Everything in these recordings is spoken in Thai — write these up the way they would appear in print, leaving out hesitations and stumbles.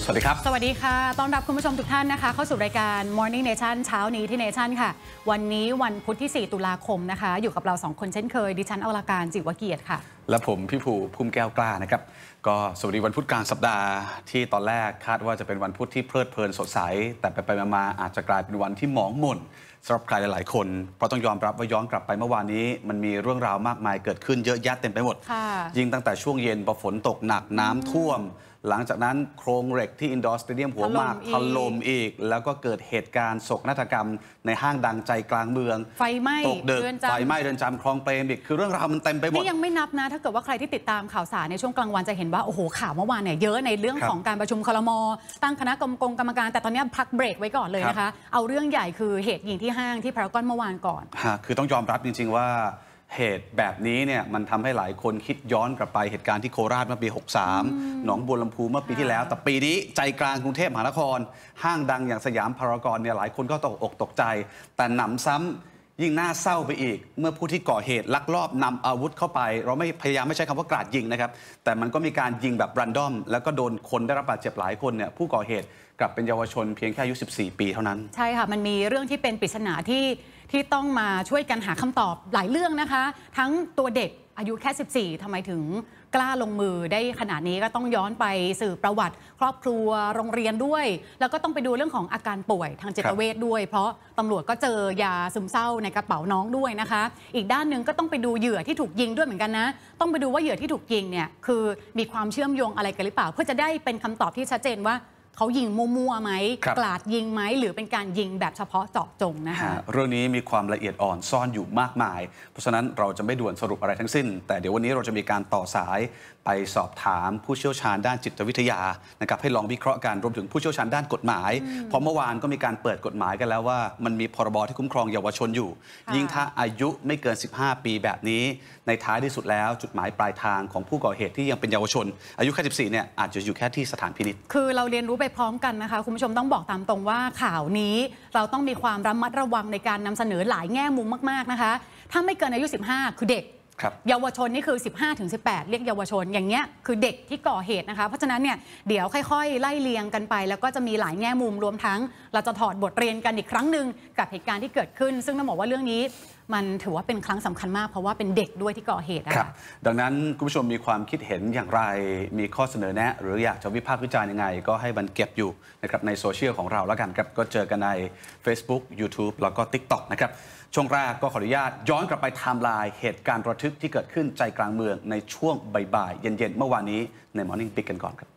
สวัสดีครับสวัสดีค่ะต้อนรับคุณผู้ชมทุกท่านนะคะเข้าสู่รายการ Morning Nation เช้านี้ที่ Nation ค่ะวันนี้วันพุธที่ 4 ตุลาคมนะคะอยู่กับเรา2คนเช่นเคยดิฉันอวการจิวเกียรติค่ะและผมพี่ภูพุ่มแก้วกล้านะครับก็สวัสดีวันพุธกลางสัปดาห์ที่ตอนแรกคาดว่าจะเป็นวันพุธที่เพลิดเพลินสดใสแต่ไปมาอาจจะกลายเป็นวันที่หมองหม่นสำหรับใครหลายๆคนเพราะต้องยอมรับว่าย้อนกลับไปเมื่อวานนี้มันมีเรื่องราวมากมายเกิดขึ้นเยอะแยะเต็มไปหมดยิ่งตั้งแต่ช่วงเย็นพอฝนตกหนักน้ำท่วมหลังจากนั้นโครงเหล็กที่อินดอร์สเตเดียมหัวหมากถล่มอีกแล้วก็เกิดเหตุการณ์โศกนาฏกรรมในห้างดังใจกลางเมืองไฟไหม้ตกดึกไฟไหม้เรือนจำคลองเปรมอีกคือเรื่องราวมันเต็มไปหมดนี่ยังไม่นับนะถ้าเกิดว่าใครที่ติดตามข่าวสารในช่วงกลางวันจะเห็นว่าโอ้โหข่าวเมื่อวานเนี่ยเยอะในเรื่องของการประชุมครม.ตั้งคณะกรรมการแต่ตอนนี้พักเบรกไว้ก่อนเลยนะคะเอาเรื่องใหญ่คือเหตุยิงที่ห้างที่พารากอนเมื่อวานก่อนคือต้องยอมรับจริงๆว่าเหตุแบบนี้เนี่ยมันทำให้หลายคนคิดย้อนกลับไปเหตุการณ์ที่โคราชเมื่อปี63หนองบัวลำพูเมื่อปีที่แล้วแต่ปีนี้ใจกลางกรุงเทพมหานครห้างดังอย่างสยามพารากอนเนี่ยหลายคนก็ตกอกตกใจแต่หนำซ้ำยิ่งน่าเศร้าไปอีกเมื่อผู้ที่ก่อเหตุลักลอบนำอาวุธเข้าไปเราไม่พยายามไม่ใช้คำว่ากราดยิงนะครับแต่มันก็มีการยิงแบบรันดอมแล้วก็โดนคนได้รับบาดเจ็บหลายคนเนี่ยผู้ก่อเหตุกลับเป็นเยาวชนเพียงแค่อายุ14 ปีเท่านั้นใช่ค่ะมันมีเรื่องที่เป็นปริศนาที่ต้องมาช่วยกันหาคำตอบหลายเรื่องนะคะทั้งตัวเด็กอายุแค่14ทำไมถึงกล้าลงมือได้ขนาดนี้ก็ต้องย้อนไปสืบประวัติครอบครัวโรงเรียนด้วยแล้วก็ต้องไปดูเรื่องของอาการป่วยทางจิตเวชด้วยเพราะตำรวจก็เจอยาซึมเศร้าในกระเป๋าน้องด้วยนะคะอีกด้านหนึ่งก็ต้องไปดูเหยื่อที่ถูกยิงด้วยเหมือนกันนะต้องไปดูว่าเหยื่อที่ถูกยิงเนี่ยคือมีความเชื่อมโยงอะไรกันหรือเปล่าเพื่อจะได้เป็นคำตอบที่ชัดเจนว่าเขายิงมั่วๆไหมกลาดยิงไหมหรือเป็นการยิงแบบเฉพาะเจาะจงนะคะเรื่องนี้มีความละเอียดอ่อนซ่อนอยู่มากมายเพราะฉะนั้นเราจะไม่ด่วนสรุปอะไรทั้งสิ้นแต่เดี๋ยววันนี้เราจะมีการต่อสายไปสอบถามผู้เชี่ยวชาญด้านจิตวิทยานะครับให้ลองวิเคราะห์กันรวมถึงผู้เชี่ยวชาญด้านกฎหมายเพราะเมื่อวานก็มีการเปิดกฎหมายกันแล้วว่ามันมีพรบที่คุ้มครองเยาวชนอยู่ยิ่งถ้าอายุไม่เกิน15 ปีแบบนี้ในท้ายที่สุดแล้วจุดหมายปลายทางของผู้ก่อเหตุที่ยังเป็นเยาวชนอายุแค่14เนี่ยอาจจะอยู่แค่ที่สถานพินิจคือเราเรียนรู้ไปพร้อมกันนะคะคุณผู้ชมต้องบอกตามตรงว่าข่าวนี้เราต้องมีความระมัดระวังในการนำเสนอหลายแง่มุมมากๆนะคะถ้าไม่เกินอายุ15คือเด็กเยาวชนนี่คือ 15-18 เรียกเยาวชนอย่างเงี้ยคือเด็กที่ก่อเหตุนะคะเพราะฉะนั้นเนี่ยเดี๋ยวค่อยๆไล่เลียงกันไปแล้วก็จะมีหลายแง่มุมรวมทั้งเราจะถอดบทเรียนกันอีกครั้งหนึ่งกับเหตุการณ์ที่เกิดขึ้นซึ่งต้องบอกว่าเรื่องนี้มันถือว่าเป็นครั้งสำคัญมากเพราะว่าเป็นเด็กด้วยที่ก่อเหตุครับดังนั้นคุณผู้ชมมีความคิดเห็นอย่างไรมีข้อเสนอแนะหรืออยากจะวิพากษ์วิจารณ์ยังไงก็ให้มันเก็บอยู่นะครับในโซเชียลของเราแล้วกันครับก็เจอกันใน Facebook YouTube แล้วก็ TikTok นะครับช่วงแรกก็ขออนุญาตย้อนกลับไปไทม์ไลน์เหตุการณ์ระทึกที่เกิดขึ้นใจกลางเมืองในช่วงบ่ายๆเย็นๆเมื่อวานนี้ใน Morning Big กันก่อนครับ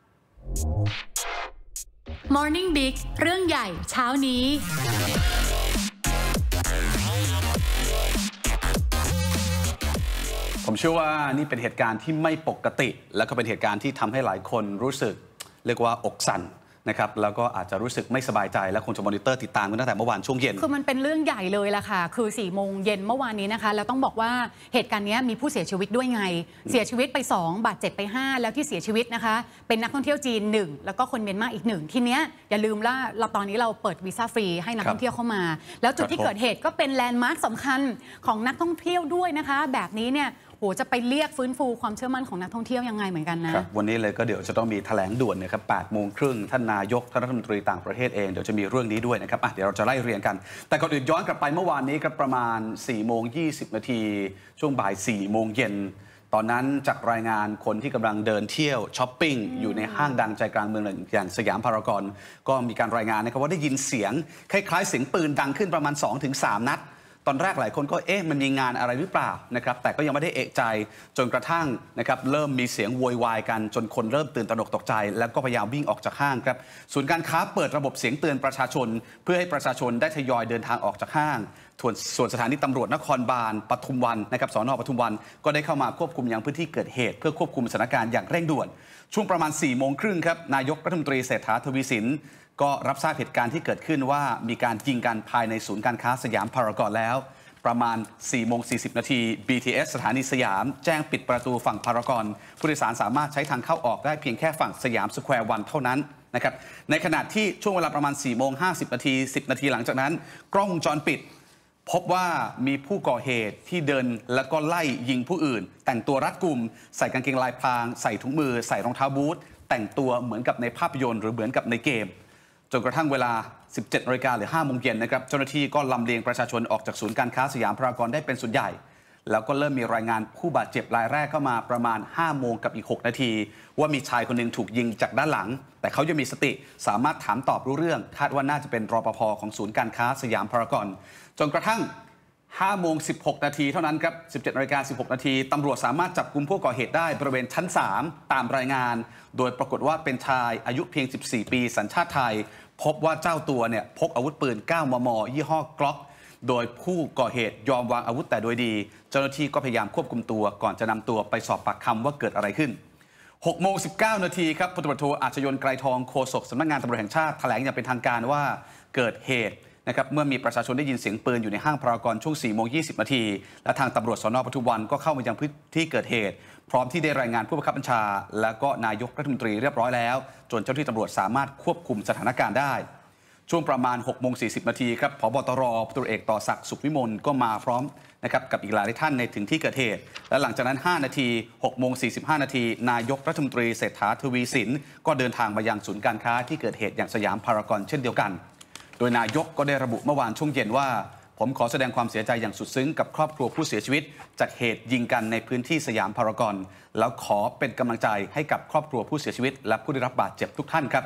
Morning Big เรื่องใหญ่เช้านี้ผมเชื่อว่านี่เป็นเหตุการณ์ที่ไม่ปกติและก็เป็นเหตุการณ์ที่ทำให้หลายคนรู้สึกเรียกว่าอกสั่นนะครับแล้วก็อาจจะรู้สึกไม่สบายใจและคงจะมอนิเตอร์ติดตามกันตั้งแต่เมื่อวานช่วงเย็นคือมันเป็นเรื่องใหญ่เลยล่ะค่ะคือ4 โมงเย็นเมื่อวานนี้นะคะแล้วต้องบอกว่าเหตุการณ์นี้มีผู้เสียชีวิตด้วยไงเสียชีวิตไป2บาดเจ็บไป5แล้วที่เสียชีวิตนะคะเป็นนักท่องเที่ยวจีน1แล้วก็คนเมียนมาอีก1ทีเนี้ยอย่าลืมว่าตอนนี้เราเปิดวีซ่าฟรีให้นักท่องเที่ยวเข้ามาแล้วจุดที่เกิดเหตุก็เป็นแลนด์มาร์คสำคัญของนักท่องเที่ยวด้วยนะคะแบบนี้เนี่ยโหจะไปเรียกฟื้นฟูความเชื่อมั่นของนักท่องเที่ยวยังไงเหมือนกันนะวันนี้เลยก็เดี๋ยวจะต้องมีแถลงด่วนนะครับ8 โมงครึ่งท่านนายกท่านรัฐมนตรีต่างประเทศเองเดี๋ยวจะมีเรื่องนี้ด้วยนะครับเดี๋ยวเราจะไล่เรียงกันแต่ก่อนอื่นย้อนกลับไปเมื่อวานนี้ครับประมาณ4 โมง 20 นาทีช่วงบ่าย4 โมงเย็นตอนนั้นจากรายงานคนที่กำลังเดินเที่ยวช้อปปิ้งอยู่ในห้างดังใจกลางเมืองอย่างสยามพารากอนก็มีการรายงานนะครับว่าได้ยินเสียงคล้ายๆเสียงปืนดังขึ้นประมาณ 2-3 นัดตอนแรกหลายคนก็มันมีงานอะไรหรือเปล่านะครับแต่ก็ยังไม่ได้เอะใจจนกระทั่งนะครับเริ่มมีเสียงโวยวายกันจนคนเริ่มตื่นตระหนกตกใจแล้วก็พยายามวิ่งออกจากห้างครับศูนย์การค้าเปิดระบบเสียงเตือนประชาชนเพื่อให้ประชาชนได้ทยอยเดินทางออกจากห้างส่วนสถานีตำรวจนครบาลปทุมวันนะครับสน.ปทุมวันก็ได้เข้ามาควบคุมยังพื้นที่เกิดเหตุเพื่อควบคุมสถานการณ์อย่างเร่งด่วนช่วงประมาณ4 โมงครึ่งครับนายกรัฐมนตรีเศรษฐาทวีสินก็รับทราบเหตุการณ์ที่เกิดขึ้นว่ามีการยิงกันภายในศูนย์การค้าสยามพารากอนแล้วประมาณ4 โมง 40 นาที BTS สถานีสยามแจ้งปิดประตูฝั่งพารากอนผู้โดยสารสามารถใช้ทางเข้าออกได้เพียงแค่ฝั่งสยามสแควร์วันเท่านั้นนะครับในขณะที่ช่วงเวลาประมาณ4 โมง 50 นาที10 นาทีหลังจากนั้นกล้องวงจรปิด พบว่ามีผู้ก่อเหตุที่เดินแล้วก็ไล่ยิงผู้อื่นแต่งตัวรัดกุมใส่กางเกงลายพรางใส่ถุงมือใส่รองเท้าบูทแต่งตัวเหมือนกับในภาพยนตร์หรือเหมือนกับในเกมจนกระทั่งเวลา 17 นาฬิกาหรือ 5 โมงเย็นนะครับเจ้าหน้าที่ก็ลำเลียงประชาชนออกจากศูนย์การค้าสยามพารากอนได้เป็นส่วนใหญ่แล้วก็เริ่มมีรายงานผู้บาดเจ็บรายแรกเข้ามาประมาณ 5 โมงกับอีก 6 นาทีว่ามีชายคนหนึ่งถูกยิงจากด้านหลังแต่เขายังมีสติสามารถถามตอบรู้เรื่องคาดว่าน่าจะเป็นรปภ.ของศูนย์การค้าสยามพารากอนจนกระทั่ง 5 โมง 16 นาทีเท่านั้นครับ 17 นาฬิกา 16 นาทีตำรวจสามารถจับกุมผู้ก่อเหตุได้บริเวณชั้น 3 ตามรายงานโดยปรากฏว่าเป็นชายอายุเพียง 14 ปีสัญชาติไทยพบว่าเจ้าตัวเนี่ยพกอาวุธปืน 9 มม. ยี่ห้อกล็อกโดยผู้ก่อเหตุยอมวางอาวุธแต่โดยดีเจ้าหน้าที่ก็พยายามควบคุมตัวก่อนจะนำตัวไปสอบปากคำว่าเกิดอะไรขึ้น 6 โมง 19 นาทีครับพลตำรวจโทอาชญน ไกรทองโฆษกสำนักงานตำรวจแห่งชาติแถลงอย่างเป็นทางการว่าเกิดเหตุนะครับเมื่อมีประชาชนได้ยินเสียงปืนอยู่ในห้างพารากอนช่วง 4 โมง 20 นาทีและทางตำรวจสน.ปทุมวันก็เข้ามายังพื้นที่เกิดเหตุพร้อมที่ได้รายงานผู้บังคับบัญชาและก็นายกรัฐมนตรีเรียบร้อยแล้วจนเจ้าหน้าที่ตำรวจสามารถควบคุมสถานการณ์ได้ช่วงประมาณ 6 โมง 40 นาทีครับผบ.ตร.พลตำรวจเอกต่อศักดิ์สุขวิมลก็มาพร้อมนะครับกับอีกหลายท่านในถึงที่เกิดเหตุและหลังจากนั้น 5 นาที 6 โมง 45 นาทีนายกรัฐมนตรีเศรษฐาทวีสินก็เดินทางมายังศูนย์การค้าที่เกิดเหตุอย่างสยามพารากอนเช่นเดียวกันโดยนายกก็ได้ระบุเมื่อวานช่วงเย็นว่าผมขอแสดงความเสียใจอย่างสุดซึ้งกับครอบครัวผู้เสียชีวิตจากเหตุยิงกันในพื้นที่สยามพารากอนแล้วขอเป็นกำลังใจให้กับครอบครัวผู้เสียชีวิตและผู้ได้รับบาดเจ็บทุกท่านครับ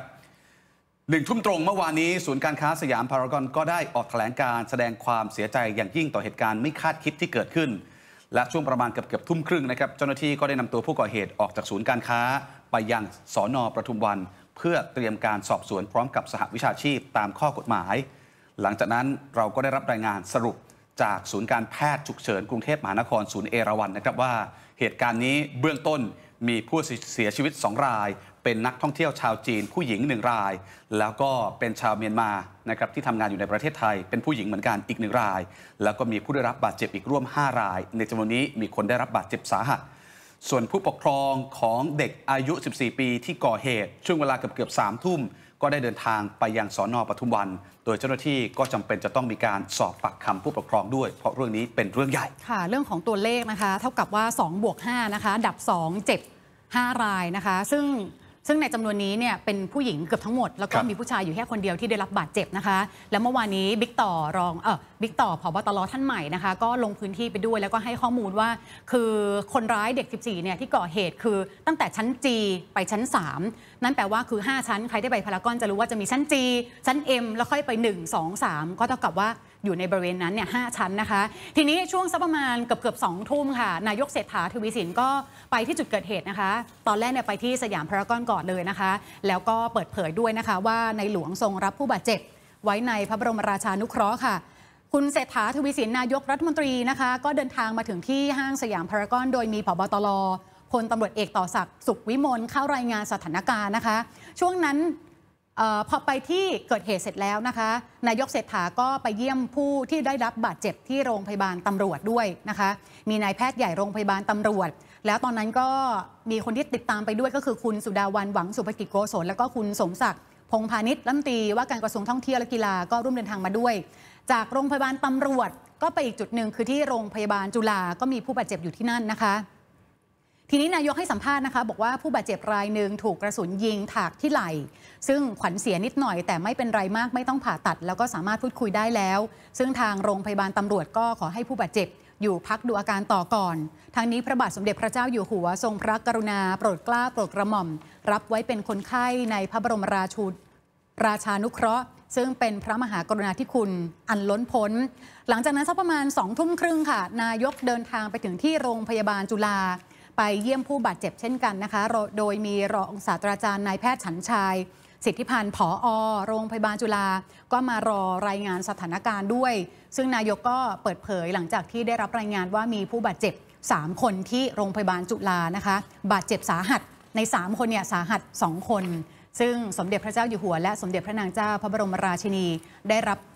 1 ทุ่มตรงเมื่อวานนี้ศูนย์การค้าสยามพารากอนก็ได้ออกแถลงการแสดงความเสียใจอย่างยิ่งต่อเหตุการณ์ไม่คาดคิดที่เกิดขึ้นและช่วงประมาณเกือบทุ่มครึ่งนะครับเจ้าหน้าที่ก็ได้นำตัวผู้ก่อเหตุออกจากศูนย์การค้าไปยังสน.ปทุมวันเพื่อเตรียมการสอบสวนพร้อมกับสหวิชาชีพตามข้อกฎหมายหลังจากนั้นเราก็ได้รับรายงานสรุปจากศูนย์การแพทย์ฉุกเฉินกรุงเทพมหานครศูนย์เอราวัณนะครับว่าเหตุการณ์นี้เบื้องต้นมีผู้เสียชีวิต2 รายเป็นนักท่องเที่ยวชาวจีนผู้หญิง1 รายแล้วก็เป็นชาวเมียนมานะครับที่ทำงานอยู่ในประเทศไทยเป็นผู้หญิงเหมือนกันอีก1 รายแล้วก็มีผู้ได้รับบาดเจ็บอีกร่วม5 รายในจำนวนนี้มีคนได้รับบาดเจ็บสาหัสส่วนผู้ปกครองของเด็กอายุ 14 ปีที่ก่อเหตุช่วงเวลาเกือบ 3 ทุ่มก็ได้เดินทางไปยังสน.ปทุมวันโดยเจ้าหน้าที่ก็จำเป็นจะต้องมีการสอบปากคำผู้ปกครองด้วยเพราะเรื่องนี้เป็นเรื่องใหญ่ค่ะเรื่องของตัวเลขนะคะเท่ากับว่า2+5นะคะดับ2เจ็บ5 รายนะคะซึ่งในจำนวนนี้เนี่ยเป็นผู้หญิงเกือบทั้งหมดแล้วก็มีผู้ชายอยู่แค่คนเดียวที่ได้รับบาดเจ็บนะคะแล้วเมื่อวานนี้บิ๊กต่อผบ.ตร.ท่านใหม่นะคะก็ลงพื้นที่ไปด้วยแล้วก็ให้ข้อมูลว่าคือคนร้ายเด็ก14เนี่ยที่ก่อเหตุคือตั้งแต่ชั้น G ไปชั้น 3นั่นแปลว่าคือ5 ชั้นใครได้ไปพารากอนจะรู้ว่าจะมีชั้น G ชั้น M แล้วค่อยไป1 2 3ก็เท่ากับว่าอยู่ในบริเวณนั้นเนี่ย5 ชั้นนะคะทีนี้ช่วงสักประมาณเกือบ2 ทุ่มค่ะนายกเศรษฐาทวีสินก็ไปที่จุดเกิดเหตุนะคะตอนแรกเนี่ยไปที่สยามพารากอนก่อนเลยนะคะแล้วก็เปิดเผยด้วยนะคะว่าในหลวงทรงรับผู้บาดเจ็บไว้ในพระบรมราชานุเคราะห์ค่ะคุณเศรษฐาทวีสินนายกรัฐมนตรีนะคะก็เดินทางมาถึงที่ห้างสยามพารากอนโดยมีผบ.ตร.พลตำรวจเอกต่อศักดิ์สุขวิมลเข้ารายงานสถานการณ์นะคะช่วงนั้นพอไปที่เกิดเหตุเสร็จแล้วนะคะนายกเศรษฐาก็ไปเยี่ยมผู้ที่ได้รับบาดเจ็บที่โรงพยาบาลตำรวจด้วยนะคะมีนายแพทย์ใหญ่โรงพยาบาลตำรวจแล้วตอนนั้นก็มีคนที่ติดตามไปด้วยก็คือคุณสุดาวันหวังสุภกิจโกศลแล้วก็คุณสมศักดิ์พงษ์พาณิชย์รัฐมนตรีว่าการกระทรวงท่องเที่ยวและกีฬาก็ร่วมเดินทางมาด้วยจากโรงพยาบาลตำรวจก็ไปอีกจุดหนึ่งคือที่โรงพยาบาลจุฬาก็มีผู้บาดเจ็บอยู่ที่นั่นนะคะทีนี้นายกให้สัมภาษณ์นะคะบอกว่าผู้บาดเจ็บรายหนึ่งถูกกระสุนยิงถากที่ไหล่ซึ่งขวัญเสียนิดหน่อยแต่ไม่เป็นไรมากไม่ต้องผ่าตัดแล้วก็สามารถพูดคุยได้แล้วซึ่งทางโรงพยาบาลตำรวจก็ขอให้ผู้บาดเจ็บอยู่พักดูอาการต่อก่อนทางนี้พระบาทสมเด็จพระเจ้าอยู่หัวทรงพระกรุณาโปรดเกล้าโปรดกระหม่อมรับไว้เป็นคนไข้ในพระบรมราชานุเคราะห์ซึ่งเป็นพระมหากรุณาธิคุณอันล้นพ้นหลังจากนั้นสักประมาณ2 ทุ่มครึ่งค่ะนายกเดินทางไปถึงที่โรงพยาบาลจุฬาไปเยี่ยมผู้บาดเจ็บเช่นกันนะคะโดยมีรองศาสตราจารย์นายแพทย์ฉันชัยสิทธิพันธ์ผอ.โรงพยาบาลจุฬาก็มารอรายงานสถานการณ์ด้วยซึ่งนายกก็เปิดเผยหลังจากที่ได้รับรายงานว่ามีผู้บาดเจ็บ3 คนที่โรงพยาบาลจุฬานะคะบาดเจ็บสาหัสใน3 คนเนี่ยสาหัส2 คนซึ่งสมเด็จพระเจ้าอยู่หัวและสมเด็จพระนางเจ้าพระบรมราชินีได้รับ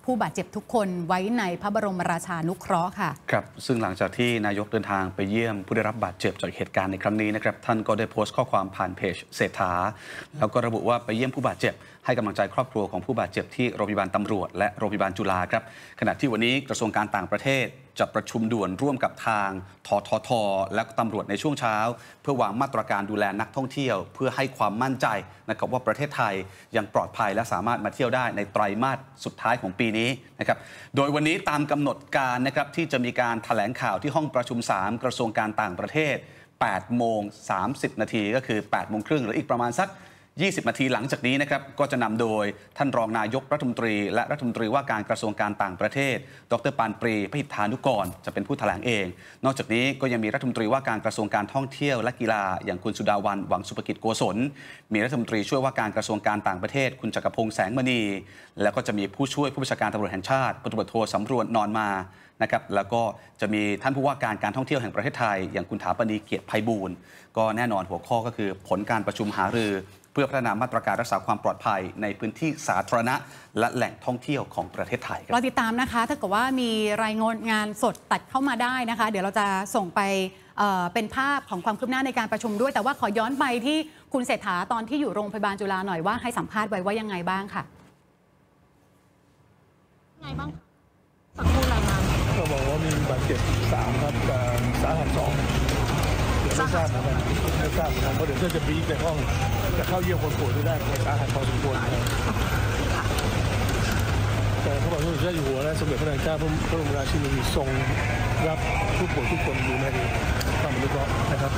ผู้บาดเจ็บทุกคนไว้ในพระบรมราชานุเคราะห์ค่ะครับซึ่งหลังจากที่นายกเดินทางไปเยี่ยมผู้ได้รับบาดเจ็บจากเหตุการณ์ในครั้งนี้นะครับท่านก็ได้โพสต์ข้อความผ่านเพจเศรษฐาแล้วก็ระบุว่าไปเยี่ยมผู้บาดเจ็บให้กำลังใจครอบครัวของผู้บาดเจ็บที่โรงพยาบาลตำรวจและโรงพยาบาลจุฬาครับขณะที่วันนี้กระทรวงการต่างประเทศจะประชุมด่วนร่วมกับทางททและตำรวจในช่วงเช้าเพื่อวางมาตรการดูแลนักท่องเที่ยวเพื่อให้ความมั่นใจนะครับว่าประเทศไทยยังปลอดภัยและสามารถมาเที่ยวได้ในไตรมาสสุดท้ายของปีนี้นะครับโดยวันนี้ตามกำหนดการนะครับที่จะมีการแถลงข่าวที่ห้องประชุม3กระทรวงการต่างประเทศ8 โมง 30 นาทีก็คือ8 โมงครึ่งหรืออีกประมาณสัก20 นาทีหลังจากนี้นะครับก็จะนำโดยท่านรองนายกรัฐมนตรีและรัฐมนตรีว่าการกระทรวงการต่างประเทศดร.ปานปรีพหิทธานุกรจะเป็นผู้แถลงเองนอกจากนี้ก็ยังมีรัฐมนตรีว่าการกระทรวงการท่องเที่ยวและกีฬาอย่างคุณสุดาวันหวังสุภกิจโกศลมีรัฐมนตรีช่วยว่าการกระทรวงการต่างประเทศคุณจักรพงษ์แสงมณีแล้วก็จะมีผู้ช่วยผู้บัญชาการตำรวจแห่งชาติพลตำรวจโทสำรวจนอนมานะครับแล้วก็จะมีท่านผู้ว่าการท่องเที่ยวแห่งประเทศไทยอย่างคุณถาปณีเกียรติไพบูลย์ก็แน่นอนหัวข้อก็คือผลการประชุมหารือเพื่อพัฒนามาตรการรักษาความปลอดภัยในพื้นที่สาธารณะและแหล่งท่องเที่ยวของประเทศไทยเราติดตามนะคะถ้าเกิดว่ามีรายงานสดตัดเข้ามาได้นะคะเดี๋ยวเราจะส่งไปเป็นภาพของความคืบหน้าในการประชุมด้วยแต่ว่าขอย้อนไปที่คุณเศรษฐาตอนที่อยู่โรงพยาบาลจุฬาหน่อยว่าให้สัมภาษณ์ไว้ว่ายังไงบ้างค่ะไงบ้างสักครู่รายงานก็บอกว่ามีบาดเจ็บ3ครับสาหัส2ไม่ทราบเหมือนกันเพราะเดี๋ยวจะบีบในห้องจะเข้าเยี่ยมคนป่วยไม่ได้สาหัสพอสมควรแต่เขาบอกว่าสมเด็จพระอยู่หัวและสมเด็จพระนางเจ้าพระบรมราชินีทรงรับผู้ป่วยทุกคนอยู่ในความอนุเคราะห์นะครับ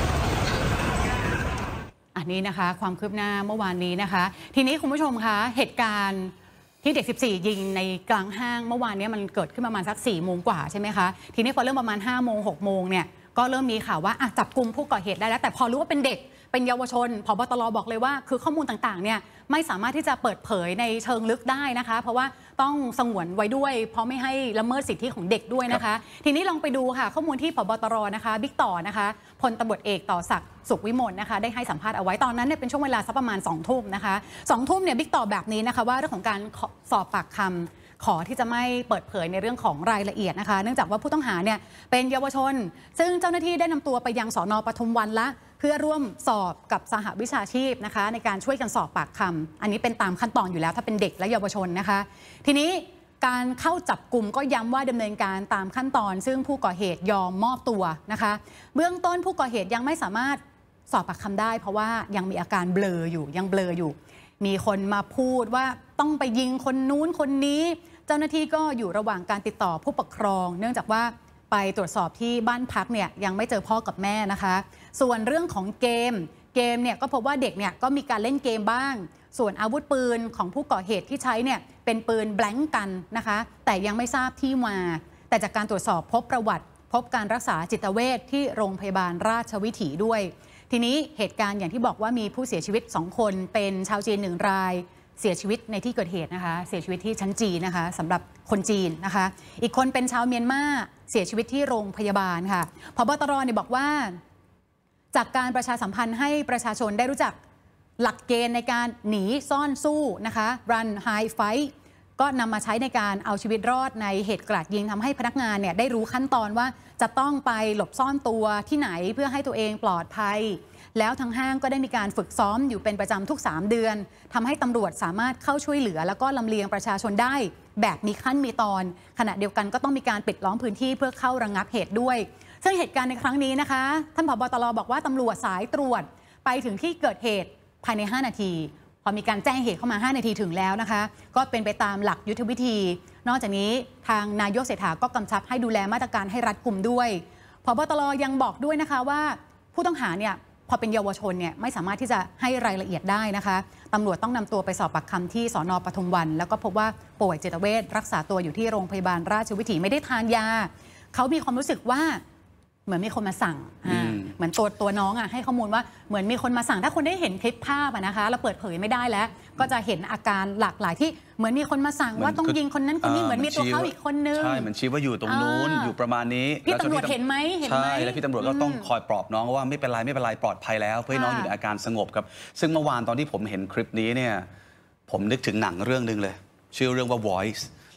อันนี้นะคะความคืบหน้าเมื่อวานนี้นะคะทีนี้คุณผู้ชมคะเหตุการณ์ที่เด็ก14ยิงในกลางห้างเมื่อวานนี้มันเกิดขึ้นประมาณสัก4 โมงกว่าใช่ไหมคะทีนี้พอเริ่มประมาณ5 โมง 6 โมงเนี่ยก็เริ่มมีข่าวว่าจับกุมผู้ก่อเหตุได้แล้วแต่พอรู้ว่าเป็นเด็กเป็นเยาวชนผบ.ตร.บอกเลยว่าคือข้อมูลต่างๆเนี่ยไม่สามารถที่จะเปิดเผยในเชิงลึกได้นะคะเพราะว่าต้องสงวนไว้ด้วยเพราะไม่ให้ละเมิดสิทธิของเด็กด้วยนะคะทีนี้ลองไปดูค่ะข้อมูลที่ผบ.ตร.นะคะบิ๊กต่อนะคะพลตำรวจเอกต่อศักดิ์สุขวิมลนะคะได้ให้สัมภาษณ์เอาไว้ตอนนั้นเนี่ยเป็นช่วงเวลาสักประมาณ2 ทุ่มนะคะ2 ทุ่มเนี่ยบิ๊กต่อแบบนี้นะคะว่าเรื่องของการสอบปากคำขอที่จะไม่เปิดเผยในเรื่องของรายละเอียดนะคะเนื่องจากว่าผู้ต้องหาเนี่ยเป็นเยาวชนซึ่งเจ้าหน้าที่ได้นำตัวไปยังสน.ปทุมวันละเพื่อร่วมสอบกับสหวิชาชีพนะคะในการช่วยกันสอบปากคำอันนี้เป็นตามขั้นตอนอยู่แล้วถ้าเป็นเด็กและเยาวชนนะคะทีนี้การเข้าจับกลุ่มก็ย้ำว่าดำเนินการตามขั้นตอนซึ่งผู้ก่อเหตุยอมมอบตัวนะคะเบื้องต้นผู้ก่อเหตุยังไม่สามารถสอบปากคำได้เพราะว่ายังมีอาการเบลออยู่มีคนมาพูดว่าต้องไปยิงคนนู้นคนนี้เจ้าหน้าที่ก็อยู่ระหว่างการติดต่อผู้ปกครองเนื่องจากว่าไปตรวจสอบที่บ้านพักเนี่ยยังไม่เจอพ่อกับแม่นะคะส่วนเรื่องของเกมเนี่ยก็พบว่าเด็กเนี่ยก็มีการเล่นเกมบ้างส่วนอาวุธปืนของผู้ก่อเหตุที่ใช้เนี่ยเป็นปืนแบล็งกันนะคะแต่ยังไม่ทราบที่มาแต่จากการตรวจสอบพบประวัติพบการรักษาจิตเวชที่โรงพยาบาลราชวิถีด้วยทีนี้เหตุการณ์อย่างที่บอกว่ามีผู้เสียชีวิต2 คนเป็นชาวจีน1 รายเสียชีวิตในที่เกิดเหตุนะคะเสียชีวิตที่ชั้นจีนนะคะสำหรับคนจีนนะคะอีกคนเป็นชาวเมียนมาเสียชีวิตที่โรงพยาบาลค่ะผบ.ตร.เนี่ยบอกว่าจากการประชาสัมพันธ์ให้ประชาชนได้รู้จักหลักเกณฑ์ในการหนีซ่อนสู้นะคะ Run Hide Fight ก็นำมาใช้ในการเอาชีวิตรอดในเหตุกราดยิงทำให้พนักงานเนี่ยได้รู้ขั้นตอนว่าจะต้องไปหลบซ่อนตัวที่ไหนเพื่อให้ตัวเองปลอดภัยแล้วทางห้างก็ได้มีการฝึกซ้อมอยู่เป็นประจำทุก3 เดือนทำให้ตำรวจสามารถเข้าช่วยเหลือแล้วก็ลำเลียงประชาชนได้แบบมีขั้นมีตอนขณะเดียวกันก็ต้องมีการปิดล้อมพื้นที่เพื่อเข้าระงับเหตุด้วยซึ่งเหตุการณ์ในครั้งนี้นะคะท่านผบ.ตร.บอกว่าตำรวจสายตรวจไปถึงที่เกิดเหตุภายใน5 นาทีพอมีการแจ้งเหตุเข้ามา5 นาทีถึงแล้วนะคะก็เป็นไปตามหลักยุทธวิธีนอกจากนี้ทางนายกเศรษฐาก็กำชับให้ดูแลมาตรการให้รัดกุมด้วยผบ.ตร.ยังบอกด้วยนะคะว่าผู้ต้องหาเนี่ยพอเป็นเยาวชนเนี่ยไม่สามารถที่จะให้รายละเอียดได้นะคะตำรวจต้องนำตัวไปสอบปากคำที่สน.ปทุมวันแล้วก็พบว่าป่วยจิตเวชรักษาตัวอยู่ที่โรงพยาบาลราชวิถีไม่ได้ทานยาเขามีความรู้สึกว่าเหมือนมีคนมาสั่งเหมือนตัวน้องให้ข้อมูลว่าเหมือนมีคนมาสั่งถ้าคนได้เห็นคลิปภาพนะคะเราเปิดเผยไม่ได้แล้วก็จะเห็นอาการหลากหลายที่เหมือนมีคนมาสั่งว่าต้องยิงคนนั้นคนนี้เหมือนมีตัวเขาอีกคนนึงใช่เหมือนชี้ว่าอยู่ตรงนู้นอยู่ประมาณนี้พี่ตำรวจเห็นไหมใช่แล้วพี่ตำรวจก็ต้องคอยปลอบน้องว่าไม่เป็นไรปลอดภัยแล้วเพื่อให้น้องอยู่ในอาการสงบครับซึ่งเมื่อวานตอนที่ผมเห็นคลิปนี้เนี่ยผมนึกถึงหนังเรื่องนึงเลยชื่อเรื่องว่า Voice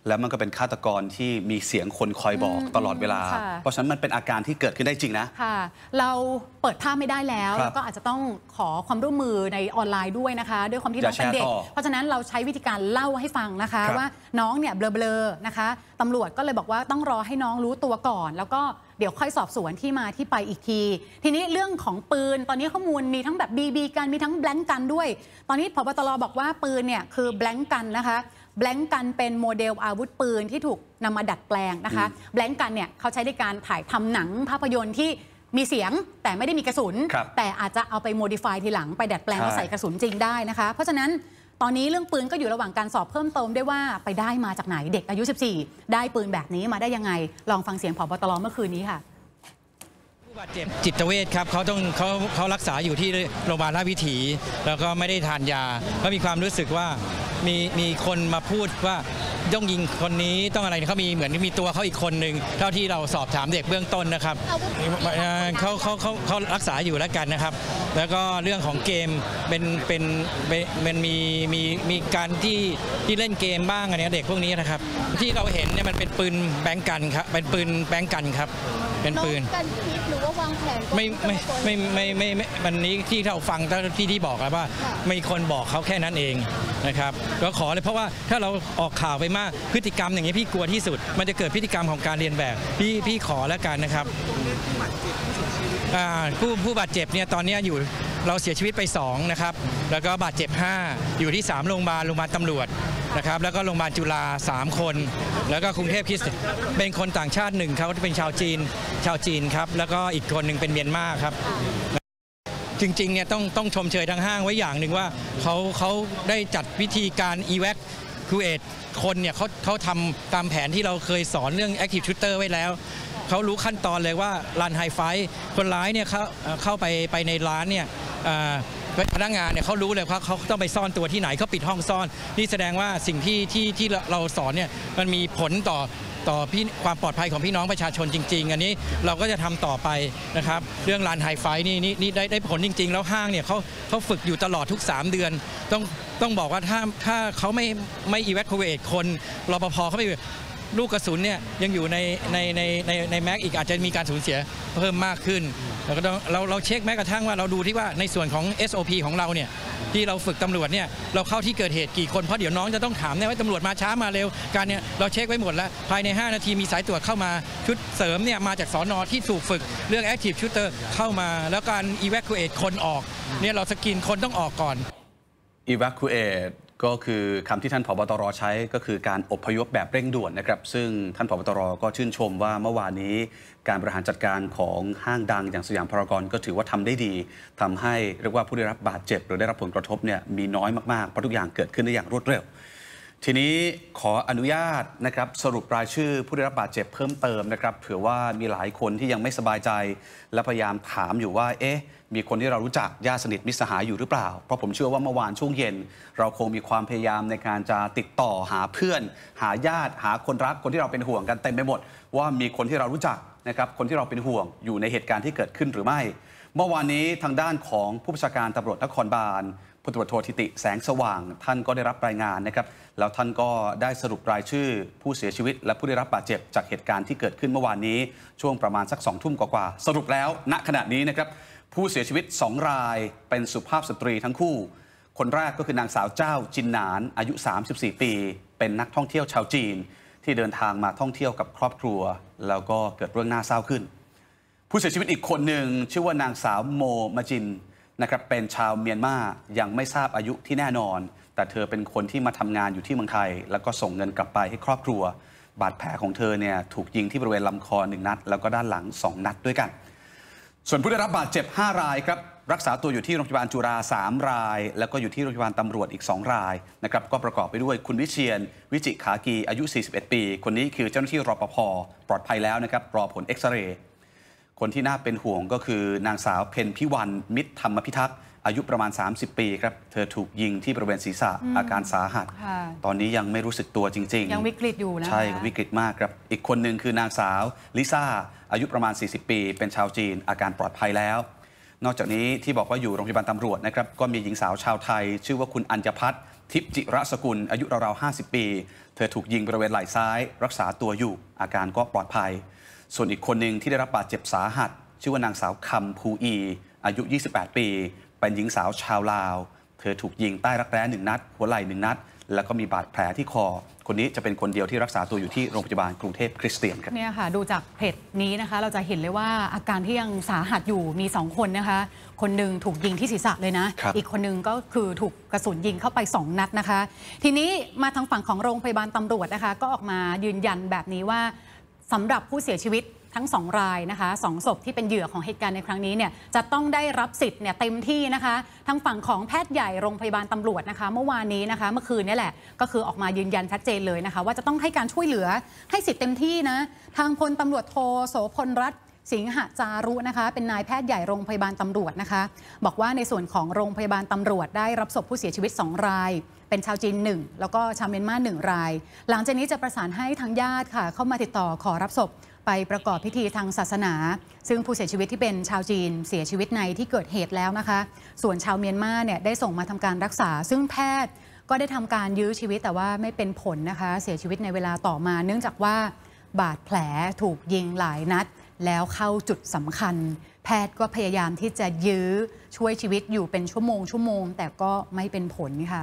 แล้วมันก็เป็นฆาตกรที่มีเสียงคนคอยบอกตลอดเวลา เพราะฉะนั้นมันเป็นอาการที่เกิดขึ้นได้จริงนะค่ะเราเปิดภาพไม่ได้แล้วแล้วก็อาจจะต้องขอความร่วมมือในออนไลน์ด้วยนะคะด้วยความที่น้องเป็นเด็กเพราะฉะนั้นเราใช้วิธีการเล่าให้ฟังนะคะว่าน้องเนี่ยเบลอๆนะคะตำรวจก็เลยบอกว่าต้องรอให้น้องรู้ตัวก่อนแล้วก็เดี๋ยวค่อยสอบสวนที่มาที่ไปอีกทีทีนี้เรื่องของปืนตอนนี้ข้อมูลมีทั้งแบบบีกันมีทั้งแบงก์กันด้วยตอนนี้ผบ.ตร.บอกว่าปืนเนี่ยคือแบงก์กันนะคะแบงก์กันเป็นโมเดลอาวุธปืนที่ถูกนำมาดัดแปลงนะคะแบงก์กันเนี่ยเขาใช้ในการถ่ายทำหนังภาพยนตร์ที่มีเสียงแต่ไม่ได้มีกระสุนแต่อาจจะเอาไปโมดิฟายทีหลังไปดัดแปลงแล้วใส่กระสุนจริงได้นะคะเพราะฉะนั้นตอนนี้เรื่องปืนก็อยู่ระหว่างการสอบเพิ่มเติมด้วยว่าไปได้มาจากไหนเด็กอายุ14ได้ปืนแบบนี้มาได้ยังไงลองฟังเสียงผบ.ตร.เมื่อคืนนี้ค่ะผู้บาดเจ็บจิตเวชครับเขารักษาอยู่ที่โรงพยาบาลราชวิถีแล้วก็ไม่ได้ทานยาก็มีความรู้สึกว่ามีคนมาพูดว่าต้องยิงคนนี้ต้องอะไรเขามีเหมือนมีตัวเขาอีกคนหนึ่งเท่าที่เราสอบถามเด็กเบื้องต้นนะครับเขารักษาอยู่แล้วกันนะครับแล้วก็เรื่องของเกมเป็นมีการที่เล่นเกมบ้างอะไรเด็กพวกนี้นะครับที่เราเห็นเนี่ยมันเป็นปืนแบงก์กันครับเป็นปืนแบงก์กันครับเป็นปืนการคิดหรือว่าวางแผนไม่วันนี้ที่เราฟังที่บอกแล้วว่ามีคนบอกเขาแค่นั้นเองนะครับก็ขอเลยเพราะว่าถ้าเราออกข่าวไปมากพฤติกรรมอย่างนี้พี่กลัวที่สุดมันจะเกิดพฤติกรรมของการเรียนแบบพี่ขอแล้วกันนะครับผู้บาดเจ็บเนี่ยตอนนี้อยู่เราเสียชีวิตไป2นะครับแล้วก็บาดเจ็บ5อยู่ที่3โรงพยาบาลตำรวจนะครับแล้วก็โรงพยาบาลจุฬา3คนแล้วก็กรุงเทพคริสต์เป็นคนต่างชาติ1เขาเป็นชาวจีนครับแล้วก็อีกคนหนึ่งเป็นเมียนมาครับจริงๆเนี่ยต้องชมเชยทางห้างไว้อย่างหนึ่งว่าเขาได้จัดวิธีการ evacuate คนเนี่ยเขาทำตามแผนที่เราเคยสอนเรื่อง active shooter ไว้แล้วเขารู้ขั้นตอนเลยว่ารันไฮไฟคนร้ายเนี่ยเข้าไปในร้านเนี่ยพนักงานเนี่ยเขารู้เลยว่าเขาต้องไปซ่อนตัวที่ไหนเขาปิดห้องซ่อนนี่แสดงว่าสิ่งที่เราสอนเนี่ยมันมีผลต่อความปลอดภัยของพี่น้องประชาชนจริงๆอันนี้เราก็จะทำต่อไปนะครับเรื่องรันไฮไฟนี่ได้ผลจริงๆแล้วห้างเนี่ยเขาฝึกอยู่ตลอดทุก3เดือนต้องบอกว่าถ้าเขาไม่evacuateคนรปภเขาไม่ลูกกระสุนเนี่ยยังอยู่ในแม็กอีกอาจจะมีการสูญเสียเพิ่มมากขึ้นแล้วก็เราเช็คแม้กระทั่งว่าเราดูที่ว่าในส่วนของ SOP ของเราเนี่ยที่เราฝึกตำรวจเนี่ยเราเข้าที่เกิดเหตุกี่คนเพราะเดี๋ยวน้องจะต้องถามว่าตำรวจมาช้ามาเร็วการเนี่ยเราเช็คไว้หมดแล้วภายใน5นาทีมีสายตรวจเข้ามาชุดเสริมเนี่ยมาจากสน.ที่ถูกฝึกเรื่อง Active Shooter เข้ามาแล้วการ evacuate คนออกเนี่ยเราสกรีนคนต้องออกก่อน evacuateก็คือคำที่ท่านผบ.ตร.ใช้ก็คือการอพยพแบบเร่งด่วนนะครับซึ่งท่านผบ.ตร.ก็ชื่นชมว่าเมื่อวานนี้การบริหารจัดการของห้างดังอย่างสยามพารากอนก็ถือว่าทำได้ดีทำให้เรียกว่าผู้ได้รับบาดเจ็บหรือได้รับผลกระทบเนี่ยมีน้อยมากๆเพราะทุกอย่างเกิดขึ้นได้อย่างรวดเร็วทีนี้ขออนุญาตนะครับสรุปรายชื่อผู้ได้รับบาดเจ็บเพิ่มเติมนะครับเผื่อว่ามีหลายคนที่ยังไม่สบายใจและพยายามถามอยู่ว่ามีคนที่เรารู้จักญาติสนิทมิตรสหายอยู่หรือเปล่าเพราะผมเชื่อว่าเมื่อวานช่วงเย็นเราคงมีความพยายามในการจะติดต่อหาเพื่อนหาญาติหาคนรักคนที่เราเป็นห่วงกันเต็มไปหมดว่ามีคนที่เรารู้จักนะครับคนที่เราเป็นห่วงอยู่ในเหตุการณ์ที่เกิดขึ้นหรือไม่เมื่อวานนี้ทางด้านของผู้บัญชาการตำรวจนครบาลพลตำรวจโทธิติแสงสว่างท่านก็ได้รับรายงานนะครับแล้วท่านก็ได้สรุปรายชื่อผู้เสียชีวิตและผู้ได้รับบาดเจ็บจากเหตุการณ์ที่เกิดขึ้นเมื่อวานนี้ช่วงประมาณสัก20:00 นกว่าสรุปแล้วณขณะนี้นะครับผู้เสียชีวิต2รายเป็นสุภาพสตรีทั้งคู่คนแรกก็คือนางสาวเจ้าจินหนานอายุ34ปีเป็นนักท่องเที่ยวชาวจีนที่เดินทางมาท่องเที่ยวกับครอบครัวแล้วก็เกิดเรื่องน่าเศร้าขึ้นผู้เสียชีวิตอีกคนหนึ่งชื่อว่านางสาวโมมาจินนะครับเป็นชาวเมียนมายังไม่ทราบอายุที่แน่นอนแต่เธอเป็นคนที่มาทำงานอยู่ที่เมืองไทยแล้วก็ส่งเงินกลับไปให้ครอบครัวบาดแผลของเธอเนี่ยถูกยิงที่บริเวณลำคอ1 นัดแล้วก็ด้านหลัง2 นัดด้วยกันส่วนผู้ได้รับบาดเจ็บ5 รายครับรักษาตัวอยู่ที่โรงพยาบาลจุฬา3 รายแล้วก็อยู่ที่โรงพยาบาลตำรวจอีก2 รายนะครับก็ประกอบไปด้วยคุณวิเชียรวิจิขากีอายุ41ปีคนนี้คือเจ้าหน้าที่รปภปลอดภัยแล้วนะครับรอผลเอ็กซเรย์คนที่น่าเป็นห่วงก็คือนางสาวเพ็ญพิวันมิตรธรรมพิทักษ์อายุประมาณ30 ปีครับเธอถูกยิงที่บริเวณศีรษะอาการสาหัสตอนนี้ยังไม่รู้สึกตัวจริงๆยังวิกฤตอยู่นะใช่วิกฤตมากครับอีกคนหนึ่งคือนางสาวลิซ่าอายุประมาณ40 ปีเป็นชาวจีนอาการปลอดภัยแล้วนอกจากนี้ที่บอกว่าอยู่โรงพยาบาลตำรวจนะครับก็มีหญิงสาวชาวไทยชื่อว่าคุณอัญญพัฒน์ทิพย์จิระสกุลอายุราวๆ50 ปีเธอถูกยิงบริเวณไหล่ซ้ายรักษาตัวอยู่อาการก็ปลอดภัยส่วนอีกคนหนึ่งที่ได้รับบาดเจ็บสาหัสชื่อว่านางสาวคำภูอีอายุ28 ปีเป็นหญิงสาวชาวลาวเธอถูกยิงใต้รักแร้1 นัดหัวไหล่1 นัดแล้วก็มีบาดแผลที่คอคนนี้จะเป็นคนเดียวที่รักษาตัวอยู่ที่โรงพยาบาลกรุงเทพคริสเตียนครับเนี่ยค่ะดูจากเพจนี้นะคะเราจะเห็นเลยว่าอาการที่ยังสาหัสอยู่มี2 คนนะคะคนหนึ่งถูกยิงที่ศีรษะเลยนะอีกคนหนึ่งก็คือถูกกระสุนยิงเข้าไป2 นัดนะคะทีนี้มาทางฝั่งของโรงพยาบาลตำรวจนะคะก็ออกมายืนยันแบบนี้ว่าสำหรับผู้เสียชีวิตทั้ง2 รายนะคะ2 ศพที่เป็นเหยื่อของเหตุการณ์ในครั้งนี้เนี่ยจะต้องได้รับสิทธิ์เนี่ยเต็มที่นะคะทางฝั่งของแพทย์ใหญ่โรงพยาบาลตำรวจนะคะเมื่อวานนี้นะคะเมื่อคืนนี่แหละก็คือออกมายืนยันชัดเจนเลยนะคะว่าจะต้องให้การช่วยเหลือให้สิทธิ์เต็มที่นะทางพลตำรวจโทโสพลรัตน์สิงหจารุนะคะเป็นนายแพทย์ใหญ่โรงพยาบาลตำรวจนะคะบอกว่าในส่วนของโรงพยาบาลตำรวจได้รับศพผู้เสียชีวิต2 รายเป็นชาวจีน1แล้วก็ชาวเมียนมา1 รายหลังจากนี้จะประสานให้ทางญาติค่ะเข้ามาติดต่อขอรับศพไปประกอบพิธีทางศาสนาซึ่งผู้เสียชีวิตที่เป็นชาวจีนเสียชีวิตในที่เกิดเหตุแล้วนะคะส่วนชาวเมียนมาเนี่ยได้ส่งมาทำการรักษาซึ่งแพทย์ก็ได้ทำการยื้อชีวิตแต่ว่าไม่เป็นผลนะคะเสียชีวิตในเวลาต่อมาเนื่องจากว่าบาดแผลถูกยิงหลายนัดแล้วเข้าจุดสำคัญแพทย์ก็พยายามที่จะยื้อช่วยชีวิตอยู่เป็นชั่วโมงแต่ก็ไม่เป็นผลค่ะ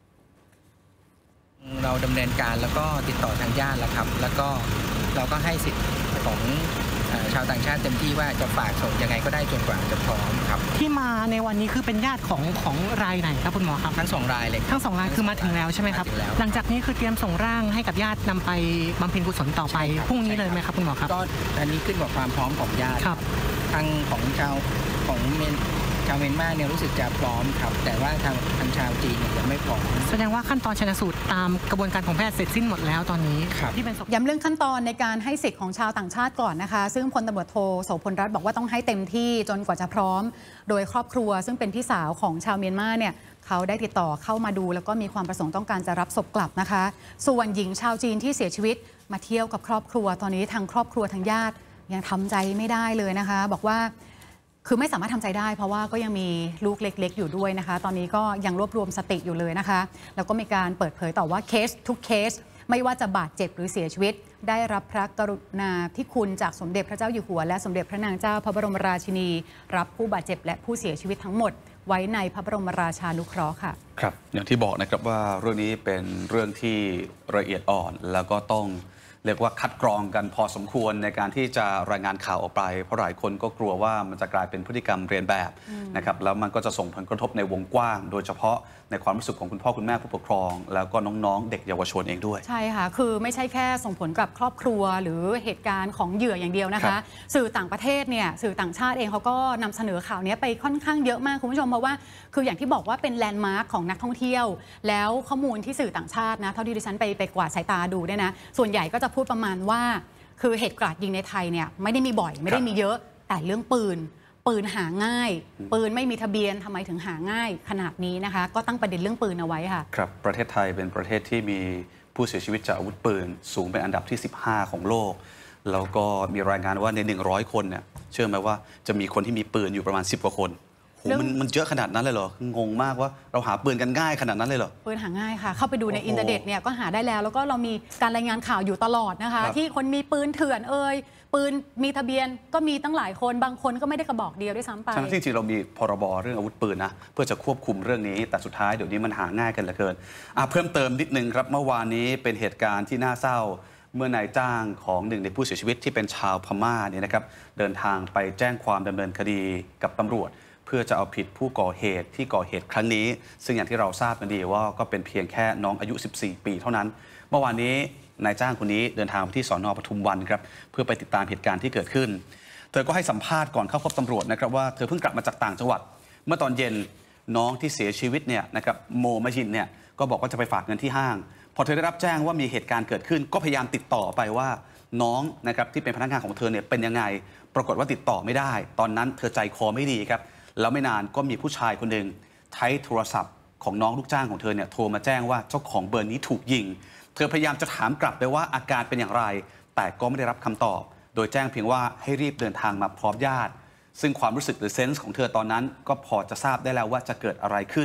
เราดำเนินการแล้วก็ติดต่อทางญาติแล้วครับแล้วก็เราก็ให้สิทธิ์ของชาวต่างชาติเต็มที่ว่าจะฝากส่งยังไงก็ได้จนกว่าจะพร้อมครับที่มาในวันนี้คือเป็นญาติของรายไหนครับคุณหมอครับทั้ง2 รายเลยทั้ง2 รายคือมาถึงแล้วใช่ไหมครับหลังจากนี้คือเตรียมส่งร่างให้กับญาตินำไปบำเพ็ญกุศลต่อไปพรุ่งนี้เลยไหมครับคุณหมอครับก็อันนี้ขึ้นกับความพร้อมของญาติครับทางของชาวเมียนมาเนี่ยรู้สึกจะพร้อมครับแต่ว่าทางชาวจีนยังไม่พร้อมแสดงว่าขั้นตอนชันสูตรตามกระบวนการของแพทย์เสร็จสิ้นหมดแล้วตอนนี้ที่เป็นย้ำเรื่องขั้นตอนในการให้สิทธิ์ของชาวต่างชาติก่อนนะคะซึ่งพลตำรวจโทโสพลรัตน์บอกว่าต้องให้เต็มที่จนกว่าจะพร้อมโดยครอบครัวซึ่งเป็นพี่สาวของชาวเมียนมาเนี่ยเขาได้ติดต่อเข้ามาดูแล้วก็มีความประสงค์ต้องการจะรับศพกลับนะคะส่วนหญิงชาวจีนที่เสียชีวิตมาเที่ยวกับครอบครัวตอนนี้ทางครอบครัวทางญาติยังทำใจไม่ได้เลยนะคะบอกว่าคือไม่สามารถทำใจได้เพราะว่าก็ยังมีลูกเล็กๆอยู่ด้วยนะคะตอนนี้ก็ยังรวบรวมสติอยู่เลยนะคะแล้วก็มีการเปิดเผยต่อว่าเคสทุกเคสไม่ว่าจะบาดเจ็บหรือเสียชีวิตได้รับพระกรุณาธิคุณจากสมเด็จพระเจ้าอยู่หัวและสมเด็จพระนางเจ้าพระบรมราชินีรับผู้บาดเจ็บและผู้เสียชีวิตทั้งหมดไว้ในพระบรมราชานุเคราะห์ค่ะครับอย่างที่บอกนะครับว่าเรื่องนี้เป็นเรื่องที่ละเอียดอ่อนแล้วก็ต้องเรียกว่าคัดกรองกันพอสมควรในการที่จะรายงานข่าวออกไปเพราะหลายคนก็กลัวว่ามันจะกลายเป็นพฤติกรรมเรียนแบบนะครับแล้วมันก็จะส่งผลกระทบในวงกว้างโดยเฉพาะในความรู้สึกของคุณพ่อคุณแม่ผู้ปกครองแล้วก็น้องๆเด็กเยาวชนเองด้วยใช่ค่ะคือไม่ใช่แค่ส่งผลกับครอบครัวหรือเหตุการณ์ของเหยื่ออย่างเดียวนะคะสื่อต่างประเทศเนี่ยสื่อต่างชาติเองเขาก็นำเสนอข่าวนี้ไปค่อนข้างเยอะมากคุณผู้ชมเพราะว่าคืออย่างที่บอกว่าเป็นแลนด์มาร์คของนักท่องเที่ยวแล้วข้อมูลที่สื่อต่างชาตินะเท่าที่ดิฉันไปกวาดสายตาดูเนี่ยนะส่วนใหญ่ก็จะพูดประมาณว่าคือเหตุกราดยิงในไทยเนี่ยไม่ได้มีบ่อยไม่ได้มีเยอะแต่เรื่องปืนหาง่ายปืนไม่มีทะเบียนทำไมถึงหาง่ายขนาดนี้นะคะก็ตั้งประเด็นเรื่องปืนเอาไว้ค่ะครับประเทศไทยเป็นประเทศที่มีผู้เสียชีวิตจากอาวุธปืนสูงเป็นอันดับที่15ของโลกแล้วก็มีรายงานว่าใน100 คนเนี่ยเชื่อไหมว่าจะมีคนที่มีปืนอยู่ประมาณ10 กว่าคนโหมันเยอะขนาดนั้นเลยเหรองงมากว่าเราหาปืนกันง่ายขนาดนั้นเลยเหรอปืนหาง่ายค่ะเข้าไปดูในอินเทอร์เน็ตเนี่ยก็หาได้แล้วก็เรามีการรายงานข่าวอยู่ตลอดนะคะที่คนมีปืนเถื่อนปืนมีทะเบียนก็มีตั้งหลายคนบางคนก็ไม่ได้กระบอกเดียวด้วยซ้ำไปจริงๆเรามีพรบเรื่องอาวุธปืนนะเพื่อจะควบคุมเรื่องนี้แต่สุดท้ายเดี๋ยวนี้มันหาง่ายกันเหลือเกินเพิ่มเติมนิดนึงครับเมื่อวานนี้เป็นเหตุการณ์ที่น่าเศร้าเมื่อนายจ้างของหนึ่งในผู้เสียชีวิตที่เป็นชาวพม่าเนี่ยนะครับเดินทางไปแจ้งความดำเนินคดีกับตำรวจเพื่อจะเอาผิดผู้ก่อเหตุที่ก่อเหตุครั้งนี้ซึ่งอย่างที่เราทราบกันดีว่าก็เป็นเพียงแค่น้องอายุ14 ปีเท่านั้นเมื่อวานนี้นายจ้างคนนี้เดินทางไปที่สน.ปทุมวันครับเพื่อไปติดตามเหตุการณ์ที่เกิดขึ้นเธอก็ให้สัมภาษณ์ก่อนเข้าพบตำรวจนะครับว่าเธอเพิ่งกลับมาจากต่างจังหวัดเมื่อตอนเย็นน้องที่เสียชีวิตเนี่ยนะครับโมมายินเนี่ยก็บอกว่าจะไปฝากเงินที่ห้างพอเธอได้รับแจ้งว่ามีเหตุการณ์เกิดขึ้นก็พยายามติดต่อไปว่าน้องนะครับที่เป็นพนักงานของเธอเนี่ยเป็นยังไงปรากฏว่าติดต่อไม่ได้ตอนนั้นเธอใจคอไม่ดีครับแล้วไม่นานก็มีผู้ชายคนหนึ่งใช้โทรศัพท์ของน้องลูกจ้างของเธอเนี่ยโทรมาแจ้งว่าเจ้าของเบอร์นี้ถูกยิงเธอพยายามจะถามกลับไปว่าอาการเป็นอย่างไรแต่ก็ไม่ได้รับคำตอบโดยแจ้งเพียงว่าให้รีบเดินทางมาพร้อมญาติซึ่งความรู้สึกหรือเซนส์ของเธอตอนนั้นก็พอจะทราบได้แล้วว่าจะเกิดอะไรขึ้น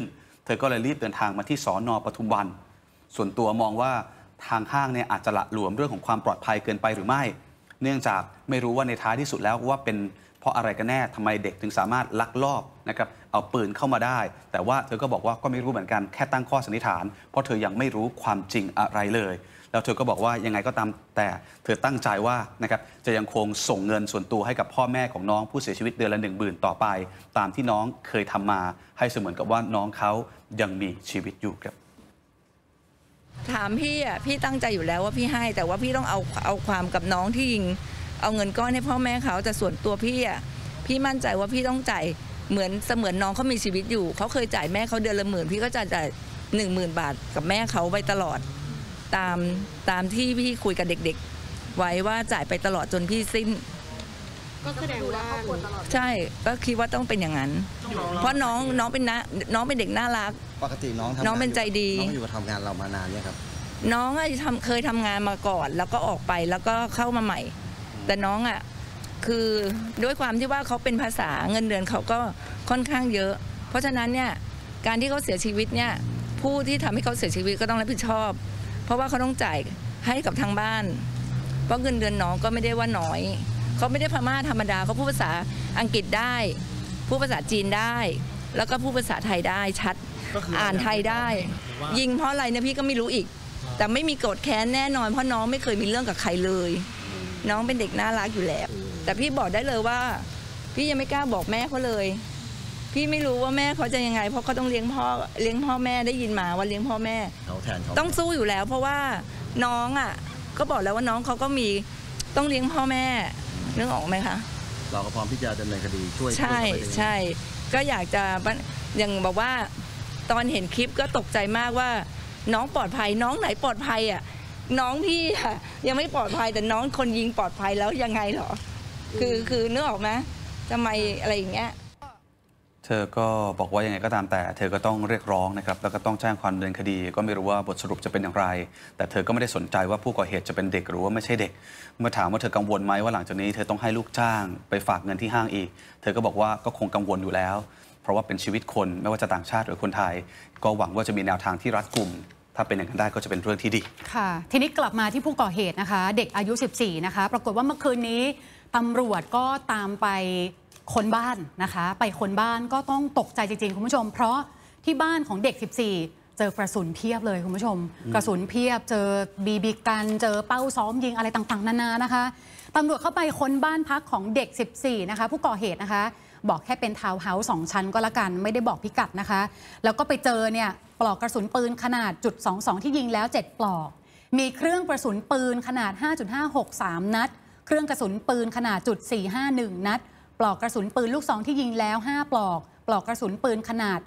เธอก็เลยรีบเดินทางมาที่สน.ปทุมวันส่วนตัวมองว่าทางห้างเนี่ยอาจจะละหลวมเรื่องของความปลอดภัยเกินไปหรือไม่เนื่องจากไม่รู้ว่าในท้ายที่สุดแล้วว่าเป็นเพราะอะไรกันแน่ทำไมเด็กถึงสามารถลักลอบนะครับเอาปืนเข้ามาได้แต่ว่าเธอก็บอกว่าก็ไม่รู้เหมือนกันแค่ตั้งข้อสันนิษฐานเพราะเธอยังไม่รู้ความจริงอะไรเลยแล้วเธอก็บอกว่ายังไงก็ตามแต่เธอตั้งใจว่านะครับจะยังคงส่งเงินส่วนตัวให้กับพ่อแม่ของน้องผู้เสียชีวิตเดือนละ10,000ต่อไปตามที่น้องเคยทำมาให้เสมือนกับว่าน้องเขายังมีชีวิตอยู่ครับถามพี่อ่ะพี่ตั้งใจอยู่แล้วว่าพี่ให้แต่ว่าพี่ต้องเอาความกับน้องที่ยิงเอาเงินก้อนให้พ่อแม่เขาแต่ส่วนตัวพี่อ่ะพี่มั่นใจว่าพี่ต้องจ่ายเหมือนน้องเขามีชีวิตอยู่เขาเคยจ่ายแม่เขาเดือนละ10,000พี่ก็จะจ่าย10,000 บาทกับแม่เขาไปตลอดตามที่พี่คุยกับเด็กๆไว้ว่าจ่ายไปตลอดจนพี่สิ้นก็แสดงว่าใช่ก็คิดว่าต้องเป็นอย่างนั้นเพราะน้องเป็นเด็กน่ารักปกติน้องเป็นใจดีน้องอยู่ทำงานเรามานานเนี่ยครับน้องเคยทำงานมาก่อนแล้วก็ออกไปแล้วก็เข้ามาใหม่แต่น้องอ่ะคือด้วยความที่ว่าเขาเป็นภาษาเงินเดือนเขาก็ค่อนข้างเยอะเพราะฉะนั้นเนี่ยการที่เขาเสียชีวิตเนี่ยผู้ที่ทำให้เขาเสียชีวิตก็ต้องรับผิดชอบเพราะว่าเขาต้องจ่ายให้กับทางบ้านเพราะเงินเดือนน้องก็ไม่ได้ว่าน้อยเขาไม่ได้พม่าธรรมดาเขาพูดภาษาอังกฤษได้พูดภาษาจีนได้แล้วก็พูดภาษาไทยได้ชัดอ่านไทยได้ยิงเพราะอะไรเนี่ยพี่ก็ไม่รู้อีกแต่ไม่มีโกรธแค้นแน่นอนเพราะน้องไม่เคยมีเรื่องกับใครเลยน้องเป็นเด็กน่ารักอยู่แล้วแต่พี่บอกได้เลยว่าพี่ยังไม่กล้าบอกแม่เขาเลยพี่ไม่รู้ว่าแม่เขาจะยังไงเพราะเขาต้องเลี้ยงพ่อแม่ได้ยินมาว่าเลี้ยงพ่อแม่ต้องสู้อยู่แล้วเพราะว่าน้องอ่ะก็บอกแล้วว่าน้องเขาก็มีต้องเลี้ยงพ่อแม่นึกออกไหมคะเราก็พร้อมที่จะดำเนินคดีช่วยใช่ก็อยากจะอย่างบอกว่าตอนเห็นคลิปก็ตกใจมากว่าน้องปลอดภัยน้องไหนปลอดภัยอ่ะน้องพี่อะยังไม่ปลอดภัยแต่น้องคนยิงปลอดภัยแล้วยังไงเหรอคือนึกออกไหมทำไมอะไรอย่างเงี้ยเธอก็บอกว่ายังไงก็ตามแต่เธอก็ต้องเรียกร้องนะครับแล้วก็ต้องแจ้งความดำเนินคดีก็ไม่รู้ว่าบทสรุปจะเป็นอย่างไรแต่เธอก็ไม่ได้สนใจว่าผู้ก่อเหตุจะเป็นเด็กหรือว่าไม่ใช่เด็กเมื่อถามว่าเธอกังวลไหมว่าหลังจากนี้เธอต้องให้ลูกจ้างไปฝากเงินที่ห้างอีกเธอก็บอกว่าก็คงกังวลอยู่แล้วเพราะว่าเป็นชีวิตคนไม่ว่าจะต่างชาติหรือคนไทยก็หวังว่าจะมีแนวทางที่รัดกุมถ้าเป็นอย่างนั้นได้ก็จะเป็นเรื่องที่ดีค่ะทีนี้กลับมาที่ผู้ก่อเหตุนะคะเด็กอายุ14นะคะปรากฏว่าเมื่อคืนนี้ตำรวจก็ตามไปค้นบ้านนะคะไปค้นบ้านก็ต้องตกใจจริงๆคุณผู้ชมเพราะที่บ้านของเด็ก14เจอกระสุนเพียบเลยคุณผู้ชมกระสุนเพียบเจอบีบีกันเจอเป้าซ้อมยิงอะไรต่างๆนานานะคะตำรวจเข้าไปค้นบ้านพักของเด็ก14นะคะผู้ก่อเหตุนะคะบอกแค่เป็นทาวน์เฮาส์2ชั้นก็แล้วกันไม่ได้บอกพิกัดนะคะแล้วก็ไปเจอเนี่ยปลอกกระสุนปืนขนาด.22ที่ยิงแล้ว7ปลอกมีเครื่องกระสุนปืนขนาด5.56 3นัดเครื่องกระสุนปืนขนาด.451นัดปลอกกระสุนปืนลูกซองที่ยิงแล้ว5ปลอกปลอกกระสุนปืนขนาด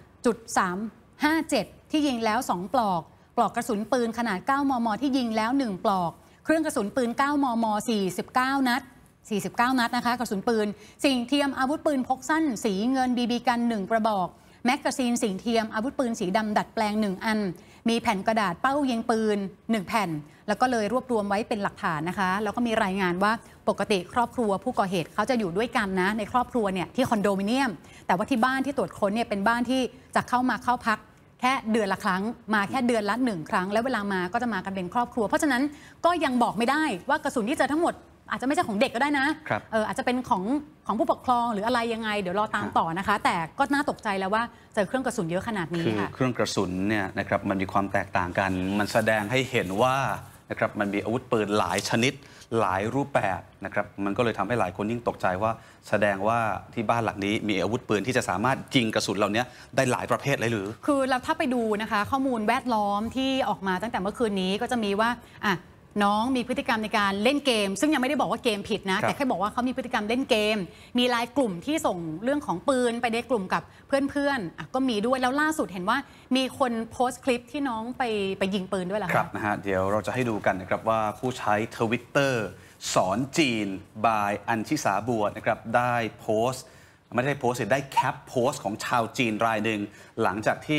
.357ที่ยิงแล้ว2ปลอกปลอกกระสุนปืนขนาด9 มมที่ยิงแล้ว1ปลอกเครื่องกระสุนปืน9 มม49นัดนะคะกระสุนปืนสิ่งเทียมอาวุธปืนพกสั้นสีเงินบีบีกัน1กระบอกแมกกาซีนสิ่งเทียมอาวุธปืนสีดำดัดแปลง1อันมีแผ่นกระดาษเป้ายิงปืน1แผ่นแล้วก็เลยรวบรวมไว้เป็นหลักฐานนะคะแล้วก็มีรายงานว่าปกติครอบครัวผู้ก่อเหตุเขาจะอยู่ด้วยกันนะในครอบครัวเนี่ยที่คอนโดมิเนียมแต่ว่าที่บ้านที่ตรวจค้นเนี่ยเป็นบ้านที่จะเข้าพักแค่เดือนละครั้งมาแค่เดือนละ1ครั้งแล้วเวลามาก็จะมากันเป็นครอบครัวเพราะฉะนั้นก็ยังบอกไม่ได้ว่ากระสุนที่เจอทั้งหมดอาจจะไม่ใช่ของเด็กก็ได้นะอาจจะเป็นของผู้ปกครองหรืออะไรยังไงเดี๋ยวรอตามต่อนะคะแต่ก็น่าตกใจแล้วว่าเจอเครื่องกระสุนเยอะขนาดนี้ค่ะเครื่องกระสุนเนี่ยนะครับมันมีความแตกต่างกันมันแสดงให้เห็นว่านะครับมันมีอาวุธปืนหลายชนิดหลายรูปแบบนะครับมันก็เลยทำให้หลายคนยิ่งตกใจว่าแสดงว่าที่บ้านหลังนี้มีอาวุธปืนที่จะสามารถยิงกระสุนเหล่านี้ได้หลายประเภทเลยหรือคือเราถ้าไปดูนะคะข้อมูลแวดล้อมที่ออกมาตั้งแต่เมื่อคืนนี้ก็จะมีว่าน้องมีพฤติกรรมในการเล่นเกมซึ่งยังไม่ได้บอกว่าเกมผิดนะแต่แค่บอกว่าเขามีพฤติกรรมเล่นเกมมีไลน์กลุ่มที่ส่งเรื่องของปืนไปในกลุ่มกับเพื่อนๆก็มีด้วยแล้วล่าสุดเห็นว่ามีคนโพสต์คลิปที่น้องไปยิงปืนด้วยเหรอครับนะฮะเดี๋ยวเราจะให้ดูกันนะครับว่าผู้ใช้ Twitter สอนจีนบายอัญชิสาบัวนะครับได้โพสต์ไม่ได้โพสต์ได้แคปโพสต์ของชาวจีนรายหนึ่งหลังจากที่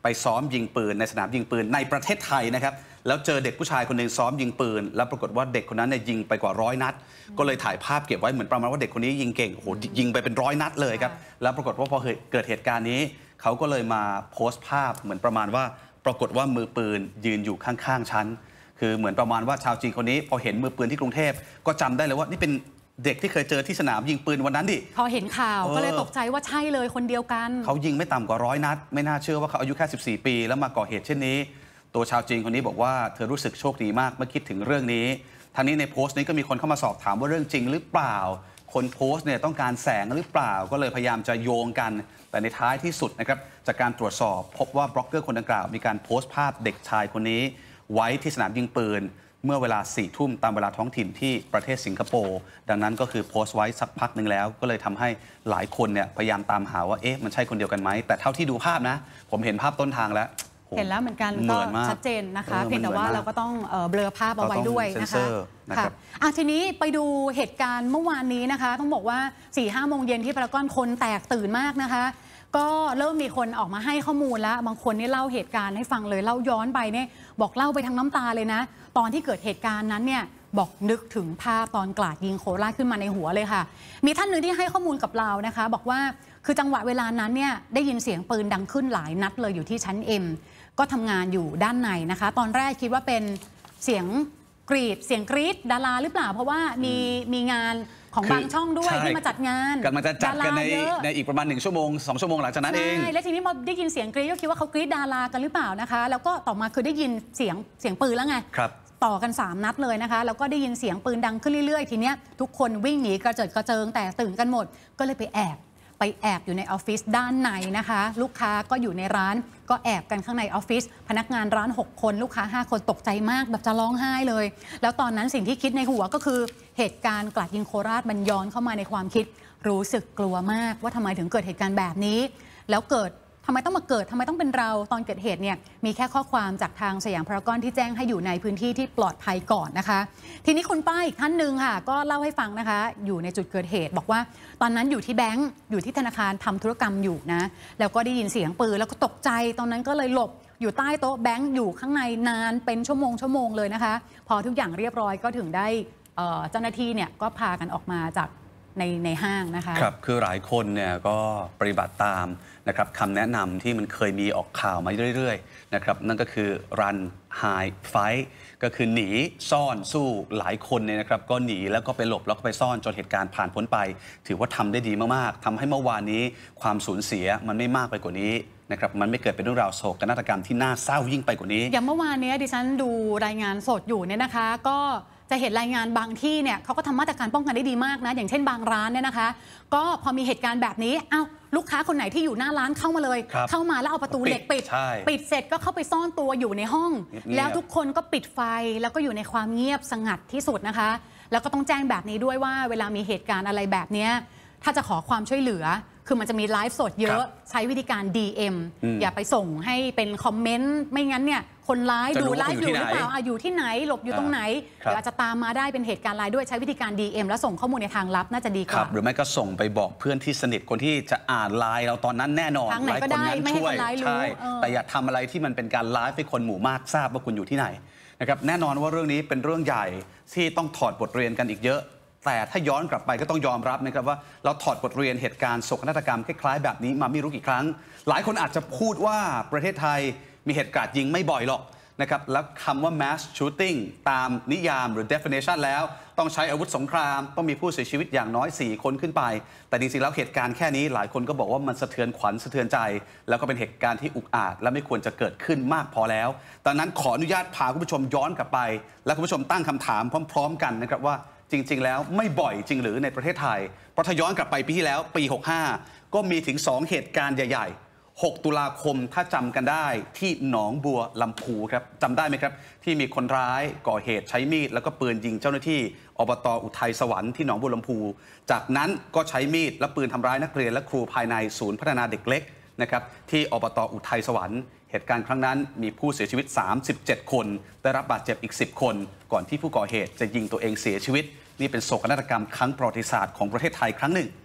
ไปซ้อมยิงปืนในสนามยิงปืนในประเทศไทยนะครับแล้วเจอเด็กผู้ชายคนหนึ่งซ้อมยิงปืนแล้วปรากฏว่าเด็กคนนั้นเนี่ยยิงไปกว่า100 นัดก็เลยถ่ายภาพเก็บไว้เหมือนประมาณว่าเด็กคนนี้ยิงเก่งโอ้โหยิงไปเป็น100 นัดเลยครับแล้วปรากฏว่าพอเกิดเหตุการณ์นี้เขาก็เลยมาโพสต์ภาพเหมือนประมาณว่าปรากฏว่ามือปืนยืนอยู่ข้างๆฉันคือเหมือนประมาณว่าชาวจีนคนนี้พอเห็นมือปืนที่กรุงเทพก็จำได้เลยว่านี่เป็นเด็กที่เคยเจอที่สนามยิงปืนวันนั้นดิพอเห็นข่าวก็เลยตกใจว่าใช่เลยคนเดียวกันเขายิงไม่ต่ำกว่า100 นัดไม่น่าเชื่อว่าเขาอายุแค่14 ปีแล้วมาก่อเหตุเช่นนี้ตัวชาวจีนคนนี้บอกว่าเธอรู้สึกโชคดีมากเมื่อคิดถึงเรื่องนี้ทางนี้ในโพสต์นี้ก็มีคนเข้ามาสอบถามว่าเรื่องจริงหรือเปล่าคนโพสต์เนี่ยต้องการแสงหรือเปล่าก็เลยพยายามจะโยงกันแต่ในท้ายที่สุดนะครับจากการตรวจสอบพบว่าบล็อกเกอร์คนดังกล่าวมีการโพสต์ภาพเด็กชายคนนี้ไว้ที่สนามยิงปืนเมื่อเวลา4 ทุ่มตามเวลาท้องถิ่นที่ประเทศสิงคโปร์ดังนั้นก็คือโพสต์ไว้สักพักหนึ่งแล้วก็เลยทำให้หลายคนเนี่ยพยายามตามหาว่าเอ๊ะมันใช่คนเดียวกันไหมแต่เท่าที่ดูภาพนะผมเห็นภาพต้นทางแล้วเห็นแล้วเหมือนกันก็ชัดเจนนะคะเพียงแต่ว่าเราก็ต้องเบลอภาพเอาไว้ด้วยนะคะค่ะทีนี้ไปดูเหตุการณ์เมื่อวานนี้นะคะต้องบอกว่า 4-5 โมงเย็นที่พารากอนคนแตกตื่นมากนะคะก็เริ่มมีคนออกมาให้ข้อมูลแล้วบางคนนี่เล่าเหตุการณ์ให้ฟังเลยเล่าย้อนไปเนี่ยบอกเล่าไปทั้งน้ำตาเลยนะตอนที่เกิดเหตุการณ์นั้นเนี่ยบอกนึกถึงภาพตอนกราดยิงโคราชขึ้นมาในหัวเลยค่ะมีท่านหนึ่งที่ให้ข้อมูลกับเรานะคะบอกว่าคือจังหวะเวลานั้นเนี่ยได้ยินเสียงปืนดังขึ้นหลายนัดเลยอยู่ที่ชั้น Mก็ทำงานอยู่ด้านในนะคะตอนแรกคิดว่าเป็นเสียงกรีดดาราหรือเปล่าเพราะว่ามีงานของบางช่องด้วยที่มาจัดงานกำลังจะจัดกันในอีกประมาณ1 ชั่วโมง 2 ชั่วโมงหลังจากนั้นเองใช่แล้วทีนี้มาได้ยินเสียงกรีดก็คิดว่าเขากรีดดารากันหรือเปล่านะคะแล้วก็ต่อมาคือได้ยินเสียงปืนแล้วไงต่อกัน3 นัดเลยนะคะแล้วก็ได้ยินเสียงปืนดังขึ้นเรื่อยๆทีเนี้ยทุกคนวิ่งหนีกระเจิดกระเจิงแต่ตื่นกันหมดก็เลยไปแอบอยู่ในออฟฟิศด้านในนะคะลูกค้าก็อยู่ในร้านก็แอบกันข้างในออฟฟิศพนักงานร้าน6 คนลูกค้า5 คนตกใจมากแบบจะร้องไห้เลยแล้วตอนนั้นสิ่งที่คิดในหัวก็คือเหตุการณ์กราดยิงโคราชมันย้อนเข้ามาในความคิดรู้สึกกลัวมากว่าทำไมถึงเกิดเหตุการณ์แบบนี้แล้วทำไมต้องมาเกิดทำไมต้องเป็นเราตอนเกิดเหตุเนี่ยมีแค่ข้อความจากทางสยามพารากอนที่แจ้งให้อยู่ในพื้นที่ที่ปลอดภัยก่อนนะคะทีนี้คุณป้าอีกท่านหนึ่งค่ะก็เล่าให้ฟังนะคะอยู่ในจุดเกิดเหตุบอกว่าตอนนั้นอยู่ที่แบงก์อยู่ที่ธนาคารทำธุรกรรมอยู่นะแล้วก็ได้ยินเสียงปืนแล้วก็ตกใจตอนนั้นก็เลยหลบอยู่ใต้โต๊ะแบงก์อยู่ข้างในนานเป็นชั่วโมงเลยนะคะพอทุกอย่างเรียบร้อยก็ถึงได้เจ้าหน้าที่เนี่ยก็พากันออกมาจากในห้างนะคะครับคือหลายคนเนี่ยก็ปฏิบัติตามนะครับคำแนะนำที่มันเคยมีออกข่าวมาเรื่อยๆนะครับนั่นก็คือ run hide fight ก็คือหนีซ่อนสู้หลายคนเนี่ยนะครับก็หนีแล้วก็ไปหลบแล้วก็ไปซ่อนจนเหตุการณ์ผ่านพ้นไปถือว่าทำได้ดีมากๆทำให้เมื่อวานนี้ความสูญเสียมันไม่มากไปกว่านี้นะครับมันไม่เกิดเป็นเรื่องราวโศกนาฏกรรมที่น่าเศร้ายิ่งไปกว่านี้อย่างเมื่อวานนี้ดิฉันดูรายงานสดอยู่เนี่ยนะคะก็จะเห็นรายงานบางที่เนี่ยเขาก็ทำมาตรการป้องกันได้ดีมากนะอย่างเช่นบางร้านเนี่ยนะคะก็พอมีเหตุการณ์แบบนี้อ้าวลูกค้าคนไหนที่อยู่หน้าร้านเข้ามาเลยเข้ามาแล้วเอาประตูเหล็กปิดเสร็จก็เข้าไปซ่อนตัวอยู่ในห้องแล้วทุกคนก็ปิดไฟแล้วก็อยู่ในความเงียบสงัดที่สุดนะคะแล้วก็ต้องแจ้งแบบนี้ด้วยว่าเวลามีเหตุการณ์อะไรแบบนี้ถ้าจะขอความช่วยเหลือคือมันจะมีไลฟ์สดเยอะใช้วิธีการ DM อย่าไปส่งให้เป็นคอมเมนต์ไม่งั้นเนี่ยคนไลฟ์ดูไลฟ์อยู่หรือเปล่าอยู่ที่ไหนหลบอยู่ตรงไหนเดี๋ยวอาจจะตามมาได้เป็นเหตุการณ์ไลน์ด้วยใช้วิธีการ DM แล้วส่งข้อมูลในทางลับน่าจะดีกว่าหรือไม่ก็ส่งไปบอกเพื่อนที่สนิทคนที่จะอ่านไลน์เราตอนนั้นแน่นอนทางไหนก็ได้ไม่ให้คนไลฟ์รู้แต่อย่าทำอะไรที่มันเป็นการไลฟ์ให้คนหมู่มากทราบว่าคุณอยู่ที่ไหนนะครับแน่นอนว่าเรื่องนี้เป็นเรื่องใหญ่ที่ต้องถอดบทเรียนกันอีกเยอะแต่ถ้าย้อนกลับไปก็ต้องยอมรับนะครับว่าเราถอดบทเรียนเหตุการณ์โศกนาฏกรรมคล้ายๆแบบนี้มาไม่รู้กี่ครั้งหลายคนอาจจะพูดว่าประเทศไทยมีเหตุการณ์ยิงไม่บ่อยหรอกนะครับแล้วคำว่า mass shooting ตามนิยามหรือ definition แล้วต้องใช้อาวุธสงครามต้องมีผู้เสียชีวิตอย่างน้อย4 คนขึ้นไปแต่จริงๆแล้วเหตุการณ์แค่นี้หลายคนก็บอกว่ามันสะเทือนขวัญสะเทือนใจแล้วก็เป็นเหตุการณ์ที่อุกอาจและไม่ควรจะเกิดขึ้นมากพอแล้วดังนั้นขออนุญาตพาคุณผู้ชมย้อนกลับไปและคุณผู้ชมตั้งคำถามพร้อมๆกันนะครับว่าจริงๆแล้วไม่บ่อยจริงหรือในประเทศไทยเพราะถ้าย้อนกลับไปปีที่แล้วปี65ก็มีถึง2เหตุการณ์ใหญ่ๆ6 ตุลาคมถ้าจำกันได้ที่หนองบัวลำพูครับจำได้ไหมครับที่มีคนร้ายก่อเหตุใช้มีดแล้วก็ปืนยิงเจ้าหน้าที่อบต.อุทัยสวรรค์ที่หนองบัวลำพูจากนั้นก็ใช้มีดและปืนทำร้ายนักเรียนและครูภายในศูนย์พัฒนาเด็กเล็กนะครับที่อบต.อุทัยสวรรค์เหตุการณ์ครั้งนั้นมีผู้เสียชีวิต37 คนได้รับบาดเจ็บอีก10 คนก่อนที่ผู้ก่อเหตุจะยิงตัวเองเสียชีวิตนี่เป็นโศกนาฏกรรมครั้งประวัติศาสตร์ของประเทศไทยครั้งหนึ่ง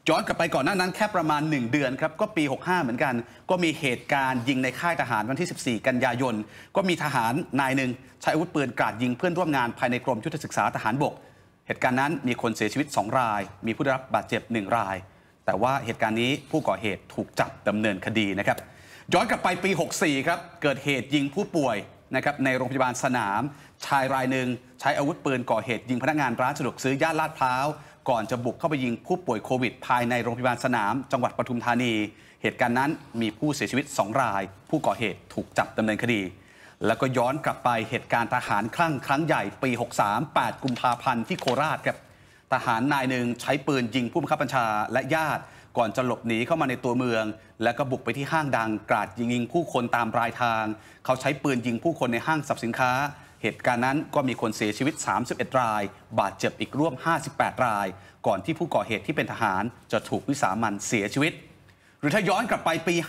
ย้อนกลับไปก่อนหน้านั้นแค่ประมาณ1 เดือนครับก็ปี 65 เหมือนกันก็มีเหตุการณ์ยิงในค่ายทหารวันที่ 14 กันยายนก็มีทหารนายหนึ่งใช้อาวุธปืนกราดยิงเพื่อนร่วมงานภายในกรมยุทธศึกษาทหารบกเหตุการณ์นั้นมีคนเสียชีวิต2 รายมีผู้ได้รับบาดเจ็บ1 รายแต่ว่าเหตุการณ์นี้ผู้ก่อเหตุถูกจับดำเนินคดีนะครับย้อนกลับไปปี 64 ครับเกิดเหตุยิงผู้ป่วยนะครับในโรงพยาบาลสนามชายรายหนึ่งใช้อาวุธปืนก่อเหตุยิงพนักงานร้านสะดวกซื้อย่านลาดพร้าวก่อนจะบุกเข้าไปยิงผู้ป่วยโควิดภายในโรงพยาบาลสนามจังหวัดปทุมธานีเหตุการณ์นั้นมีผู้เสียชีวิต2 รายผู้ก่อเหตุถูกจับดำเนินคดีแล้วก็ย้อนกลับไปเหตุการณ์ทหารคลั่งครั้งใหญ่ปี 63 8 กุมภาพันธ์ที่โคราชครับทหารนายหนึ่งใช้ปืนยิงผู้บังคับบัญชาและญาติก่อนจะหลบหนีเข้ามาในตัวเมืองแล้วก็บุกไปที่ห้างดังกราดยิงผู้คนตามรายทางเขาใช้ปืนยิงผู้คนในห้างสรรพสินค้าเหตุการณ์นั้นก็มีคนเสียชีวิต31 รายบาดเจ็บอีกร่วม58 รายก่อนที่ผู้ก่อเหตุที่เป็นทหารจะถูกวิสามัญเสียชีวิตหรือถ้าย้อนกลับไปปี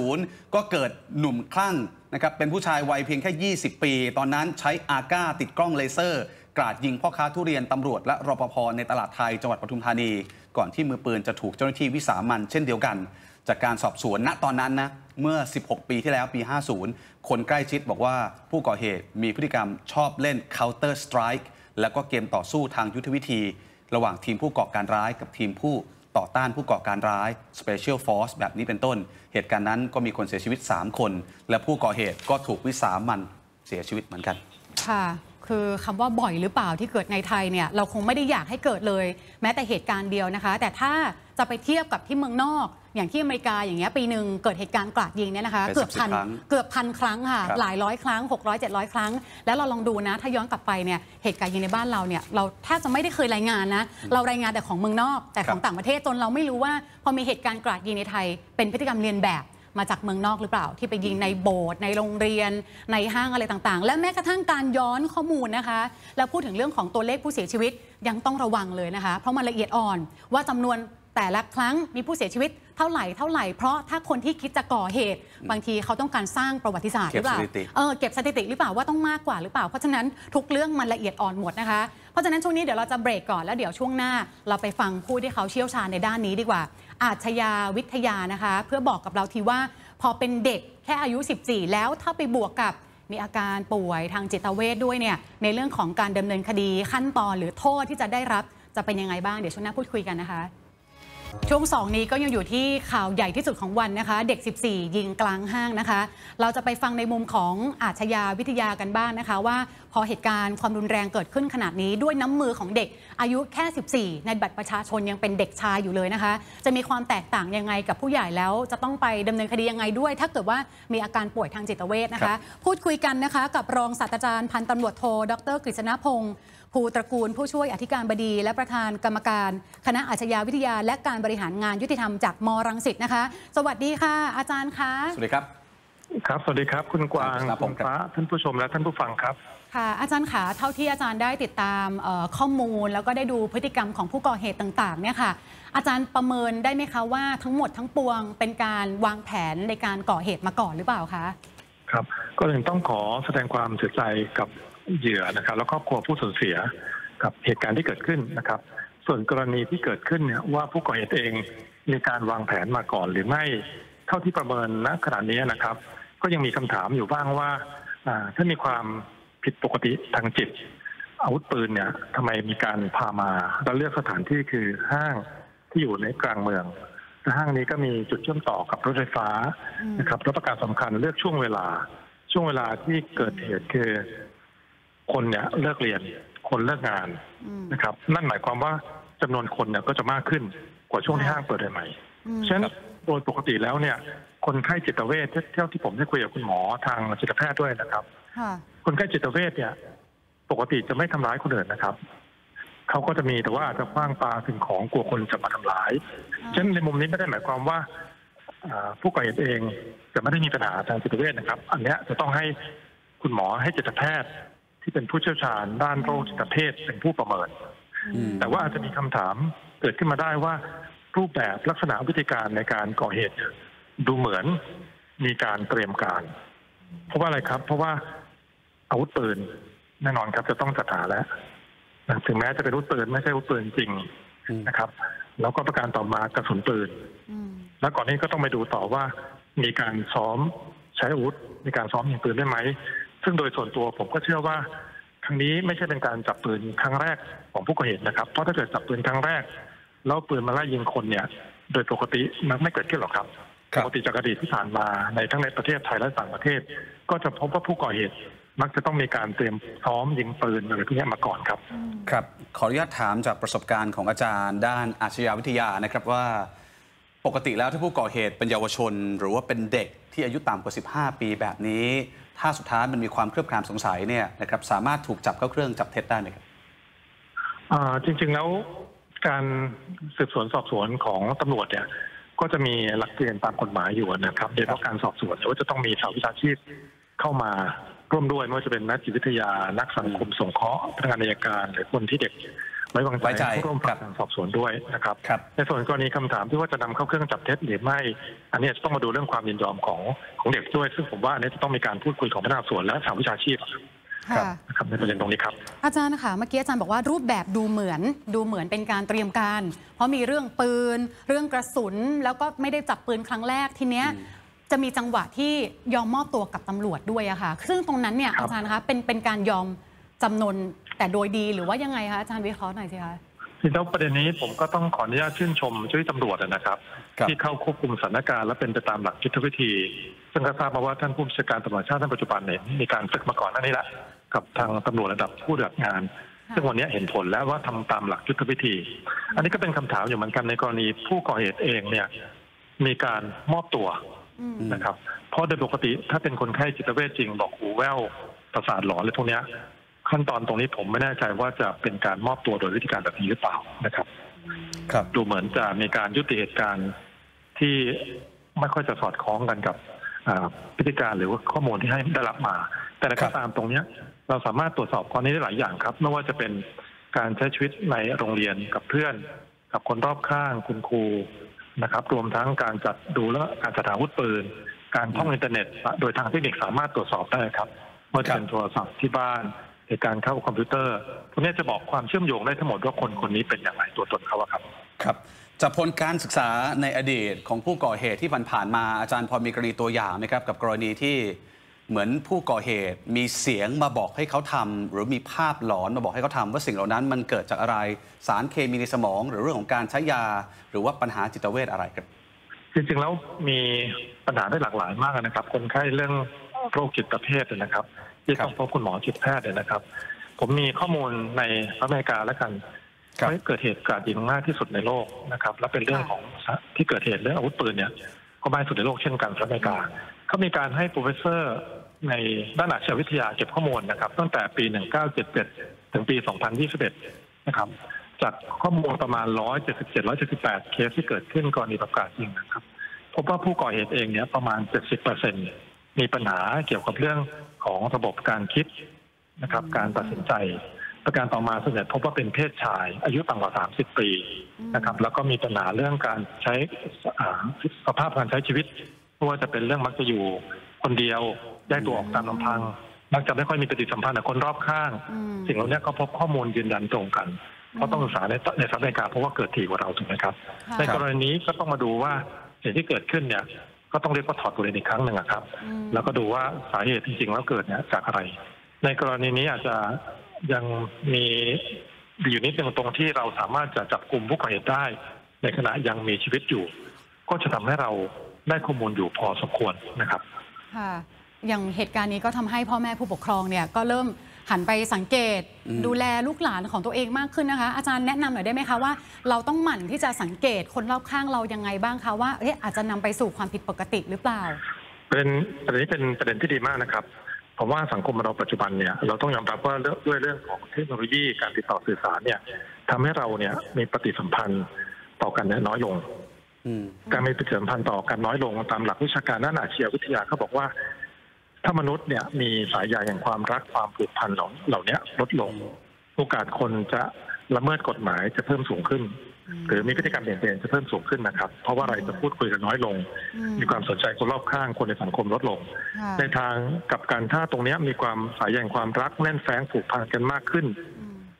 50 ก็เกิดหนุ่มคลั่งนะครับเป็นผู้ชายวัยเพียงแค่20 ปีตอนนั้นใช้อาก้าติดกล้องเลเซอร์กราดยิงพ่อค้าทุเรียนตำรวจและรปภในตลาดไทยจังหวัดปทุมธานีก่อนที่มือปืนจะถูกเจ้าหน้าที่วิสามัญเช่นเดียวกันจากการสอบสวนณตอนนั้นนะเมื่อ16 ปีที่แล้วปี 50 คนใกล้ชิดบอกว่าผู้ก่อเหตุมีพฤติกรรมชอบเล่น Counter Strike แล้วก็เกมต่อสู้ทางยุทธวิธีระหว่างทีมผู้ก่อการร้ายกับทีมผู้ต่อต้านผู้ก่อการร้าย Special Force แบบนี้เป็นต้นเหตุการณ์นั้นก็มีคนเสียชีวิต3 คนและผู้ก่อเหตุก็ถูกวิสามัญเสียชีวิตเหมือนกันค่ะคือคำว่าบ่อยหรือเปล่าที่เกิดในไทยเนี่ยเราคงไม่ได้อยากให้เกิดเลยแม้แต่เหตุการณ์เดียวนะคะแต่ถ้าจะไปเทียบกับที่เมืองนอกอย่างที่อเมริกาอย่างเงี้ยปีหนึ่งเกิดเหตุการณ์กราดยิงเนี่ยนะคะเกือบพันครั้งค่ะหลายร้อยครั้ง600-700 ครั้งแล้วเราลองดูนะถ้าย้อนกลับไปเนี่ยเหตุการณ์ยิงในบ้านเราเนี่ยเราแทบจะไม่ได้เคยรายงานนะเรารายงานแต่ของเมืองนอกแต่ของต่างประเทศจนเราไม่รู้ว่าพอมีเหตุการณ์กราดยิงในไทยเป็นพฤติกรรมเลียนแบบมาจากเมืองนอกหรือเปล่าที่ไปยิงในโบสถ์ในโรงเรียนในห้างอะไรต่างๆและแม้กระทั่งการย้อนข้อมูลนะคะแล้วพูดถึงเรื่องของตัวเลขผู้เสียชีวิตยังต้องระวังเลยนะคะเพราะมันละเอียดอ่อนว่าจำนวนแต่ละครั้งมีผู้เสียชีวิตเท่าไหร่เพราะถ้าคนที่คิดจะก่อเหตุบางทีเขาต้องการสร้างประวัติศาสตร์หรือเปล่าเก็บสถิติหรือเปล่าว่าต้องมากกว่าหรือเปล่าเพราะฉะนั้นทุกเรื่องมันละเอียดอ่อนหมดนะคะเพราะฉะนั้นช่วงนี้เดี๋ยวเราจะเบรกก่อนแล้วเดี๋ยวช่วงหน้าเราไปฟังผู้ที่เขาเชี่ยวชาญในด้านนี้ดีกว่าอาชญาวิทยานะคะเพื่อบอกกับเราทีว่าพอเป็นเด็กแค่อายุ14แล้วถ้าไปบวกกับมีอาการป่วยทางจิตเวชด้วยเนี่ยในเรื่องของการดำเนินคดีขั้นตอนหรือโทษที่จะได้รับจะเป็นยังไงบ้างเดี๋ยวช่วงหน้าพูดคุยกันนะคะช่วง2นี้ก็ยังอยู่ที่ข่าวใหญ่ที่สุดของวันนะคะเด็ก14ยิงกลางห้างนะคะเราจะไปฟังในมุมของอาชญาวิทยากันบ้างนะคะว่าพอเหตุการณ์ความรุนแรงเกิดขึ้นขนาดนี้ด้วยน้ำมือของเด็กอายุแค่14ในบัตรประชาชนยังเป็นเด็กชายอยู่เลยนะคะจะมีความแตกต่างยังไงกับผู้ใหญ่แล้วจะต้องไปดำเนินคดียังไงด้วยถ้าเกิดว่ามีอาการป่วยทางจิตเวชนะคะพูดคุยกันนะคะกับรองศาสตราจารย์พันตำรวจโทดร.กฤษณพงศ์ภูตระกูลผู้ช่วยอธิการบดีและประธานกรรมการคณะอาชญาวิทยาและการบริหารงานยุติธรรมจากม.รังสิตนะคะสวัสดีค่ะอาจารย์คะสวัสดีครับครับสวัสดีครับคุณกวางคุณฟ้าท่านผู้ชมและท่านผู้ฟังครับค่ะอาจารย์ขาเท่าที่อาจารย์ได้ติดตามข้อมูลแล้วก็ได้ดูพฤติกรรมของผู้ก่อเหตุต่างๆเนี่ยค่ะอาจารย์ประเมินได้ไหมคะว่าทั้งหมดทั้งปวงเป็นการวางแผนในการก่อเหตุมาก่อนหรือเปล่าคะครับก็เลยต้องขอแสดงความเสียใจกับเหยื่อนะครับแล้วครอบครัวผู้สูญเสียกับเหตุการณ์ที่เกิดขึ้นนะครับส่วนกรณีที่เกิดขึ้นเนี่ยว่าผู้ก่อเหตุเองมีการวางแผนมาก่อนหรือไม่เท่าที่ประเมินณขณะนี้นะครับก็ยังมีคำถามอยู่บ้างว่าถ้ามีความผิดปกติทางจิตอาวุธปืนเนี่ยทำไมมีการพามาแล้วเลือกสถานที่คือห้างที่อยู่ในกลางเมืองห้างนี้ก็มีจุดเชื่อมต่อกับรถไฟฟ้านะครับและประการสำคัญเลือกช่วงเวลาที่เกิดเหตุคือคนเนี่ยเลิกเรียนคนเลิกงานนะครับนั่นหมายความว่าจำนวนคนเนี่ยก็จะมากขึ้นกว่าช่วงที่ห้างเปิดใหม่ๆฉะนั้นโดยปกติแล้วเนี่ยคนไข้จิตเวชเท่าที่ผมได้คุยกับคุณหมอทางจิตแพทย์ด้วยนะครับคนไข้จิตเวชเนี่ยปกติจะไม่ทำร้ายคนอื่นนะครับเขาก็จะมีแต่ว่าจะขว้างปาสิ่งของกลัวคนจะมาทำร้ายฉะนั้นในมุมนี้ไม่ได้หมายความว่าผู้ก่อเหตุเองจะไม่ได้มีปัญหาทางจิตเวชนะครับอันนี้จะต้องให้คุณหมอให้จิตแพทย์ที่เป็นผู้เชี่ยวชาญด้านโรคจิตเภทเป็นผู้ประเมินแต่ว่าอาจจะมีคำถามเกิดขึ้นมาได้ว่ารูปแบบลักษณะวิธีการในการก่อเหตุดูเหมือนมีการเตรียมการเพราะว่าอะไรครับเพราะว่าอาวุธปืนแน่นอนครับจะต้องจัดหาแล้วถึงแม้จะเป็นอาวุธปืนไม่ใช่อาวุธปืนจริงนะครับแล้วก็ประการต่อมากระสุนปืนแล้วก่อนนี้ก็ต้องไปดูต่อว่ามีการซ้อมใช้อาวุธมีการซ้อมยิงปืนได้ไหมซึ่งโดยส่วนตัวผมก็เชื่อว่าครั้งนี้ไม่ใช่เป็นการจับปืนครั้งแรกของผู้ก่อเหตุนะครับเพราะถ้าเกิดจับปืนครั้งแรกแล้วปืนมาไล่ยิงคนเนี่ยโดยปกติมันไม่เกิดขึ้นหรอกครับปกติจากอดีตที่ผ่านมาในทั้งในประเทศไทยและต่างประเทศก็จะพบว่าผู้ก่อเหตุมักจะต้องมีการเตรียมซ้อมยิงปืนอะไรพวกนี้มาก่อนครับครับขออนุญาตถามจากประสบการณ์ของอาจารย์ด้านอาชญาวิทยานะครับว่าปกติแล้วถ้าผู้ก่อเหตุเป็นเยาวชนหรือว่าเป็นเด็กที่อายุต่ำกว่า15 ปีแบบนี้ถ้าสุดท้ายมันมีความเคลือบแคลงสงสัยเนี่ยนะครับสามารถถูกจับเข้าเครื่องจับเท็จได้ไหมครับจริงๆแล้วการสืบสวนสอบสวนของตำรวจเนี่ยก็จะมีหลักเกณฑ์ตามกฎหมายอยู่นะครับโดยเฉพาะการสอบสวนว่าจะต้องมีสาววิชาชีพเข้ามาร่วมด้วยไม่ว่าจะเป็นนักจิตวิทยานักสังคมสงเคราะห์พนักงานอัยการหรือคนที่เด็กไว้วางใจร่วมการสอบสวนด้วยนะครับในส่วนกรณีคำถามที่ว่าจะนำเข้าเครื่องจับเท็จหรือไม่อันนี้จะต้องมาดูเรื่องความยินยอมของเด็กด้วยซึ่งผมว่าอันนี้จะต้องมีการพูดคุยของพนักงานสอบสวนและสาววิชาชีพครับในประเด็นตรงนี้ครับอาจารย์นะคะเมื่อกี้อาจารย์บอกว่ารูปแบบดูเหมือนเป็นการเตรียมการเพราะมีเรื่องปืนเรื่องกระสุนแล้วก็ไม่ได้จับปืนครั้งแรกทีเนี้ยจะมีจังหวะที่ยอมมอบตัวกับตำรวจด้วยอะค่ะซึ่งตรงนั้นเนี่ยอาจารย์คะเป็นการยอมจำนนแต่โดยดีหรือว่ายังไงคะอาจารย์วิเคราะห์หน่อยสิคะที่แล้วประเด็นนี้ผมก็ต้องขออนุญาตชื่นชมเจ้าหน้าที่ตำรวจนะครับที่เข้าควบคุมสถานการณ์และเป็นไปตามหลักยุทธวิธีซึ่งก็ทราบมาว่าท่านผู้บัญชาการตำรวจชาติท่านปัจจุบันเนี่ยมีการฝึกมาก่อนหน้านี้แหละกับทางตำรวจระดับผู้ปฏิบัติงานซึ่งวันนี้เห็นผลแล้วว่าทำตามหลักยุทธวิธี อันนี้ก็เป็นคำถามอยู่เหมือนกันในกรณีผู้ก่อเหตุเองเนี่ยมีการมอบตัวนะครับเพราะโดยปกติถ้าเป็นคนไข้จิตเวชจริงบอกหูแว่วประสาทหลอนอะไรพวกนี้ขั้นตอนตรงนี้ผมไม่แน่ใจว่าจะเป็นการมอบตัวโดยวิธีการแบบนี้หรือเปล่านะครับดูเหมือนจะมีการยุติเหตุการณ์ที่ไม่ค่อยจะสอดคล้องกันกับพฤติการหรือว่าข้อมูลที่ให้ได้รับมาแต่ก็ตามตรงนี้เราสามารถตรวจสอบข้อนี้ได้หลายอย่างครับไม่ว่าจะเป็นการใช้ชีวิตในโรงเรียนกับเพื่อนกับคนรอบข้างคุณครูนะครับรวมทั้งการจัดดูและการจัดหาอาวุธปืนการท่องอินเทอร์เน็ตโดยทางเทคนิคสามารถตรวจสอบได้ครับว่าจะเป็นโทรศัพท์ที่บ้านในการเข้าคอมพิวเตอร์พวกนี้จะบอกความเชื่อมโยงได้ทั้งหมดว่าคนนี้เป็นอย่างไรตัวตนเขาครับครับจากผลการศึกษาในอดีตของผู้ก่อเหตุที่ผ่านมาอาจารย์พอมีกรณีตัวอย่างไหมครับกับกรณีที่เหมือนผู้ก่อเหตุมีเสียงมาบอกให้เขาทำหรือมีภาพหลอนมาบอกให้เขาทำว่าสิ่งเหล่านั้นมันเกิดจากอะไรสารเคมีในสมองหรือเรื่องของการใช้ยาหรือว่าปัญหาจิตเวชอะไรครับจริงๆแล้วมีปัญหาได้หลากหลายมากนะครับคนไข้เรื่องโรคจิตเภทนะครับที่ต้องพบคุณหมอจิตแพทย์นะครับผมมีข้อมูลในอเมริกาแล้วกันเกิดเหตุการณ์ยิงมากที่สุดในโลกนะครับและเป็นเรื่องของที่เกิดเหตุเรื่องอาวุธปืนเนี่ยก็มากที่สุดในโลกเช่นกันอเมริกาเขามีการให้โปรเฟสเซอร์ในด้านอาชญาวิทยาเก็บข้อมูลนะครับตั้งแต่ปี 1977 ถึงปี 2021 นะครับจากข้อมูลประมาณ 177-178 เคสที่เกิดขึ้นกรณีประกาศยิงนะครับพบว่าผู้ก่อเหตุเองเนี่ยประมาณ 70% มีปัญหาเกี่ยวกับเรื่องของระบบการคิดนะครับการตัดสินใจประการต่อมาส่วนใหญ่พบว่าเป็นเพศชายอายุต่ำกว่า30 ปีนะครับแล้วก็มีปัญหาเรื่องการใช้สภาพการใช้ชีวิตไม่ว่าจะเป็นเรื่องมักจะอยู่คนเดียวแยกตัวออกตามลำพังมักจะไม่ค่อยมีปฏิสัมพันธ์กับคนรอบข้างสิ่งเหล่านี้ก็พบข้อมูลยืนยันตรงกันเพราะต้องศึกษาในสหรัฐอเมริกาเพราะว่าเกิดถี่กว่าเราถูกไหมครับในกรณีนี้ก็ต้องมาดูว่าสิ่งที่เกิดขึ้นเนี่ยก็ต้องเรียกว่าถอดบทเรียนอีกครั้งหนึ่งครับแล้วก็ดูว่าสาเหตุจริงๆแล้วเกิดเนี่ยจากอะไรในกรณีนี้อาจจะยังมีอยู่นิดนึงตรงที่เราสามารถจะจับกลุ่มผู้ก่อเหตุได้ในขณะยังมีชีวิตอยู่ก็จะทำให้เราได้ข้อมูลอยู่พอสมควรนะครับค่ะอย่างเหตุการณ์นี้ก็ทำให้พ่อแม่ผู้ปกครองเนี่ยก็เริ่มหันไปสังเกตดูแลลูกหลานของตัวเองมากขึ้นนะคะอาจารย์แนะนำหน่อยได้ไหมคะว่าเราต้องหมั่นที่จะสังเกตคนรอบข้างเรายังไงบ้างคะว่าอาจจะนำไปสู่ความผิดปกติหรือเปล่าประเด็นนี้เป็นประเด็นที่ดีมากนะครับผมว่าสังคมเราปัจจุบันเนี่ยเราต้องยอมรับว่าด้วยเรื่องของเทคโนโลยีการติดต่อสื่อสารเนี่ยทำให้เราเนี่ยมีปฏิสัมพันธ์ต่อกันน้อยลงการมีปฏิสัมพันธ์ต่อกันน้อยลงตามหลักวิชาการด้านอาชญาวิทยาเขาบอกว่าถ้ามนุษย์เนี่ยมีสายใยแห่งความรักความผูกพันเหล่านี้ลดลงโอกาสคนจะละเมิดกฎหมายจะเพิ่มสูงขึ้นหรือมีพฤติกรรมเปลี่ยนแปลงจะเพิ่มสูงขึ้นนะครับเพราะว่าอะไรจะพูดคุยกันน้อยลงมีความสนใจคนรอบข้างคนในสังคมลดลงในทางกับการถ้าตรงนี้มีความสายใยแห่งความรักแน่นแฟ้งผูกพันกันมากขึ้น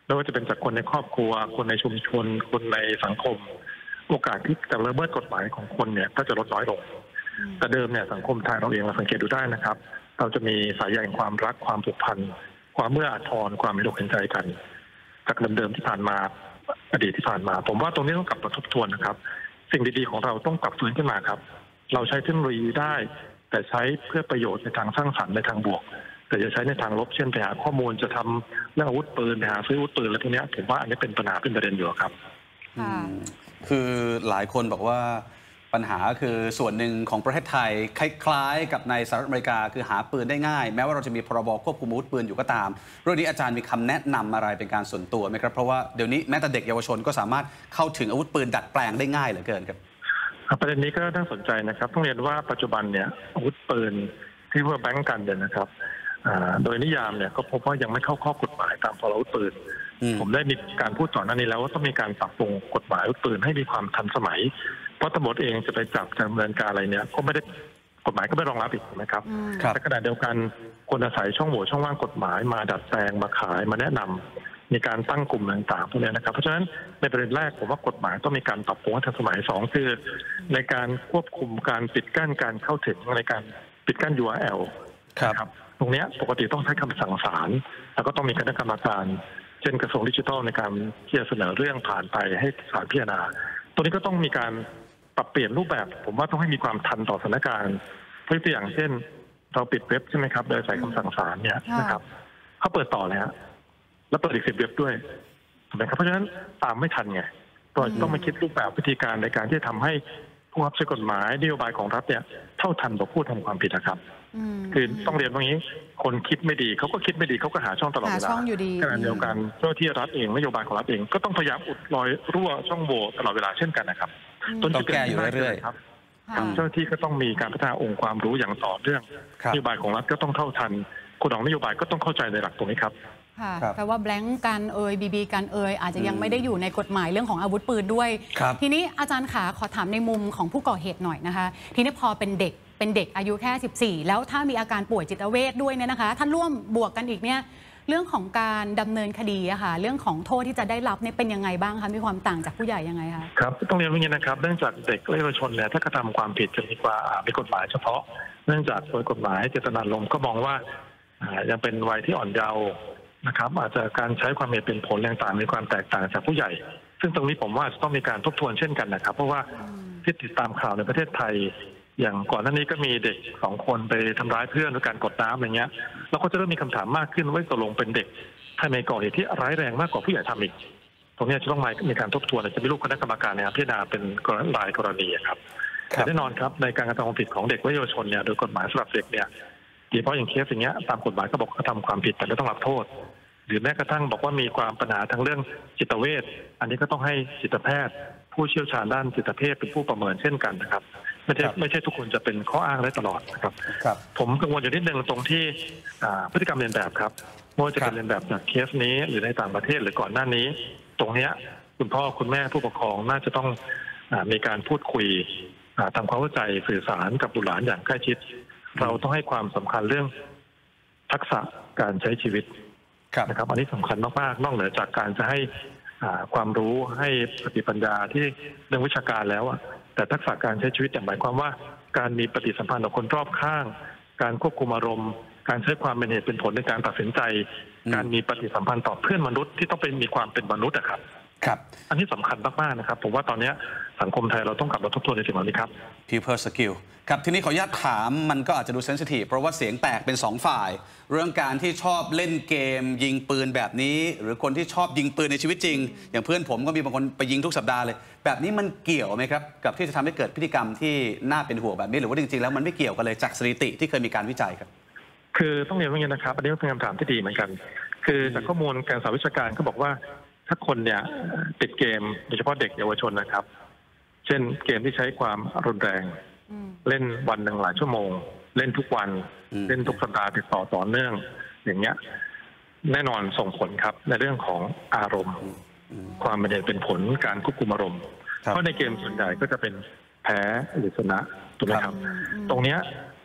ไม่ว่าจะเป็นจากคนในครอบครัวคนในชุมชนคนในสังคมโอกาสที่จะละเมิดกฎหมายของคนเนี่ยก็จะลดน้อยลงแต่เดิมเนี่ยสังคมไทยเราเองเราสังเกตดูได้นะครับเราจะมีสายใยแห่งความรักความผูกพันความเมื่ออาทรความมีอกเห็นใจกันจากเดิมๆที่ผ่านมาอดีตที่ผ่านมาผมว่าตรงนี้ต้องกลับมาทบทวนนะครับสิ่งดีๆของเราต้องกลับฟื้นขึ้นมาครับเราใช้เทคโนโลยีได้แต่ใช้เพื่อประโยชน์ในทางสร้างสรรค์ในทางบวกแต่จะใช้ในทางลบเช่นไปหาข้อมูลจะทำเรื่องอาวุธปืนไปหาซื้ออาวุธปืนอะไรพวกนี้ผมว่าอันนี้เป็นปัญหาเป็นประเด็นอยู่ครับคือหลายคนบอกว่าปัญหาคือส่วนหนึ่งของประเทศไทยคล้ายๆกับในสหรัฐอเมริกาคือหาปืนได้ง่ายแม้ว่าเราจะมีพรบควบคุมอาวุธปืนอยู่ก็ตามเรื่องนี้อาจารย์มีคำแนะนำอะไรเป็นการส่วนตัวไหมครับเพราะว่าเดี๋ยวนี้แม้แต่เด็กเยาวชนก็สามารถเข้าถึงอาวุธปืนดัดแปลงได้ง่ายเหลือเกินครับประเด็นนี้ก็น่าสนใจนะครับต้องเรียนว่าปัจจุบันเนี่ยอาวุธปืนที่ว่าแบงก์กันเนี่ยนะครับโดยนิยามเนี่ยก็พบว่ายังไม่เข้าข้อกฎหมายตามพรบอาวุธปืนผมได้มีการพูดก่อนหน้านี้แล้วว่าต้องมีการปรับปรุงกฎหมายอาวุธปืนให้มีความทันสมัยเพราะตำรวจเองจะไปจับดำเนินการอะไรเนี่ยก็ไม่ได้กฎหมายก็ไม่รองรับอีกนะครับแต่ขณะเดียวกันคนอาศัยช่องโหว่ช่องว่างกฎหมายมาดัดแปลงมาขายมาแนะนำมีการตั้งกลุ่มต่างๆพวกนี้นะครับเพราะฉะนั้นในประเด็นแรกผมว่ากฎหมายต้องมีการปรับปรุงให้ทันสมัย2คือในการควบคุมการปิดกั้นการเข้าถึงในการปิดกั้น URL ครับตรงนี้ปกติต้องใช้คำสั่งศาลแล้วก็ต้องมีคณะกรรมการเช่นกระทรวงดิจิทัลในการที่จะเสนอเรื่องผ่านไปให้ศาลพิจารณาตัวนี้ก็ต้องมีการปรับเปลี่ยนรูปแบบผมว่าต้องให้มีความทันต่อสถานการณ์ตัวอย่างเช่นเราปิดเว็บใช่ไหมครับโดยใส่คำสั่งศาลเนี่ยนะครับเขาเปิดต่อเลยฮะแล้วเปิดอีก10 เว็บด้วยถูกไหมครับเพราะฉะนั้นตามไม่ทันไงเราต้องมาคิดรูปแบบวิธีการในการที่จะทำให้ผู้บังคับใช้กฎหมายนโยบายของรัฐเนี่ยเท่าทันต่อผู้ทำความผิดนะครับคือต้องเรียนว่างี้คนคิดไม่ดีเขาก็คิดไม่ดีเขาก็หาช่องตลอดเวลาขณะเดียวกันเจ้าที่รัฐเองนโยบายของรัฐเองก็ต้องพยายามอุดรอยรั่วช่องโหว่ตลอดเวลาเช่นกันนะครับต้องแก้อยู่เรื่อยๆครับเจ้าที่ก็ต้องมีการพัฒนาองค์ความรู้อย่างต่อเนื่องนโยบายของรัฐก็ต้องเท่าทันคนของนโยบายก็ต้องเข้าใจในหลักตรงนี้ครับแปลว่าแบงก์กันบีบีกันอาจจะยังไม่ได้อยู่ในกฎหมายเรื่องของอาวุธปืนด้วยทีนี้อาจารย์ขาขอถามในมุมของผู้ก่อเหตุหน่อยนะคะทีนี้พอเป็นเด็กอายุแค่14แล้วถ้ามีอาการป่วยจิตเวชด้วยเนี่ยนะคะถ้าร่วมบวกกันอีกเนี่ยเรื่องของการดำเนินคดีอะค่ะเรื่องของโทษที่จะได้รับเนี่ยเป็นยังไงบ้างคะมีความต่างจากผู้ใหญ่ยังไงคะครับต้องเรียนว่าอย่างนี้นะครับเนื่องจากเด็กและเยาวชนเนี่ยถ้ากระทำความผิดจะมีกฎหมายเฉพาะเนื่องจากโดยกฎหมายเจตนารมณ์ก็มองว่ายังเป็นวัยที่อ่อนเยาว์นะครับอาจจะการใช้ความเหตุเป็นผลต่างๆมีความแตกต่างจากผู้ใหญ่ซึ่งตรงนี้ผมว่าจะต้องมีการทบทวนเช่นกันนะครับเพราะว่าที่ติดตามข่าวในประเทศไทยอย่างก่อนหน้านี้ก็มีเด็ก2 คนไปทำร้ายเพื่อนด้วยการกดน้ำอะไรเงี้ยแล้วก็จะเริ่มมีคำถามมากขึ้นว่าตกลงเป็นเด็กทำไมก่อเหตุที่ร้ายแรงมากกว่าผู้ใหญ่ทำอีกตรงนี้จะต้องมีการทบทวนจะมีรูปคณะกรรมการในพิจารณาเป็นรายกรณีครับแต่แน่นอนครับในการกระทำความผิดของเด็กและเยาวชนเนี่ยโดยกฎหมายสำหรับเด็กเนี่ยโดยเฉพาะอย่างเคสอย่างเงี้ยตามกฎหมายก็บอกกระทำความผิดแต่ไม่ต้องรับโทษหรือแม้กระทั่งบอกว่ามีความปัญหาทางเรื่องจิตเวชอันนี้ก็ต้องให้จิตแพทย์ผู้เชี่ยวชาญด้านจิตเภทเป็นผู้ประเมินเช่นกันนะครับไม่ใช่ทุกคนจะเป็นข้ออ้างได้ตลอดนะครับผมกังวลอยู่นิดนึงตรงที่พฤติกรรมเลียนแบบครับไม่ว่าจะเป็นเลียนแบบจากเคสนี้หรือในต่างประเทศหรือก่อนหน้านี้ตรงนี้คุณพ่อคุณแม่ผู้ปกครองน่าจะต้องมีการพูดคุยทำความเข้าใจสื่อสารกับบุตรหลานอย่างใกล้ชิดเราต้องให้ความสำคัญเรื่องทักษะการใช้ชีวิตนะครับอันนี้สำคัญมากๆนอกเหนือจากการจะให้ความรู้ให้สติปัญญาที่เรื่องวิชาการแล้วแต่ทักษะการใช้ชีวิตหมายความว่าการมีปฏิสัมพันธ์กับคนรอบข้างการควบคุมอารมณ์การใช้ความเป็นเหตุเป็นผลในการตัดสินใจการมีปฏิสัมพันธ์ต่อเพื่อนมนุษย์ที่ต้องเป็นมีความเป็นมนุษย์ครับอันนี้สำคัญมากๆนะครับผมว่าตอนนี้สังคมไทยเราต้องกลับมาทบทวนในสิ่งเหล่านี้ครับ People skill ครับทีนี้ขออนุญาตถามมันก็อาจจะดูเซนซิทีฟเพราะว่าเสียงแตกเป็น2 ฝ่ายเรื่องการที่ชอบเล่นเกมยิงปืนแบบนี้หรือคนที่ชอบยิงปืนในชีวิตจริงอย่างเพื่อนผมก็มีบางคนไปยิงทุกสัปดาห์เลยแบบนี้มันเกี่ยวไหมครับกับที่จะทำให้เกิดพฤติกรรมที่น่าเป็นห่วงแบบนี้หรือว่าจริงๆแล้วมันไม่เกี่ยวกันเลยจากสถิติที่เคยมีการวิจัยครับคือต้องเรียนว่าอย่างนี้นะครับอันนี้เป็นคำถามที่ดีเหมือนกันคือจากข้อมูลการสอบวิชาการก็บอกว่าถ้าคนเนี่ยติดเกมโดยเฉพาะเด็กเยาวชนนะครับเช่นเกมที่ใช้ความรุนแรงเล่นวันหนึ่งหลายชั่วโมงเล่นทุกวันเล่นทุกสัปดาห์ติดต่อเนื่องอย่างเงี้ยแน่นอนส่งผลครับในเรื่องของอารมณ์ความเป็นเหตุเป็นผลการควบคุมอารมณ์เพราะในเกมส่วนใหญ่ก็จะเป็นแพ้หรือชนะถูกไหมครับตรงเนี้ย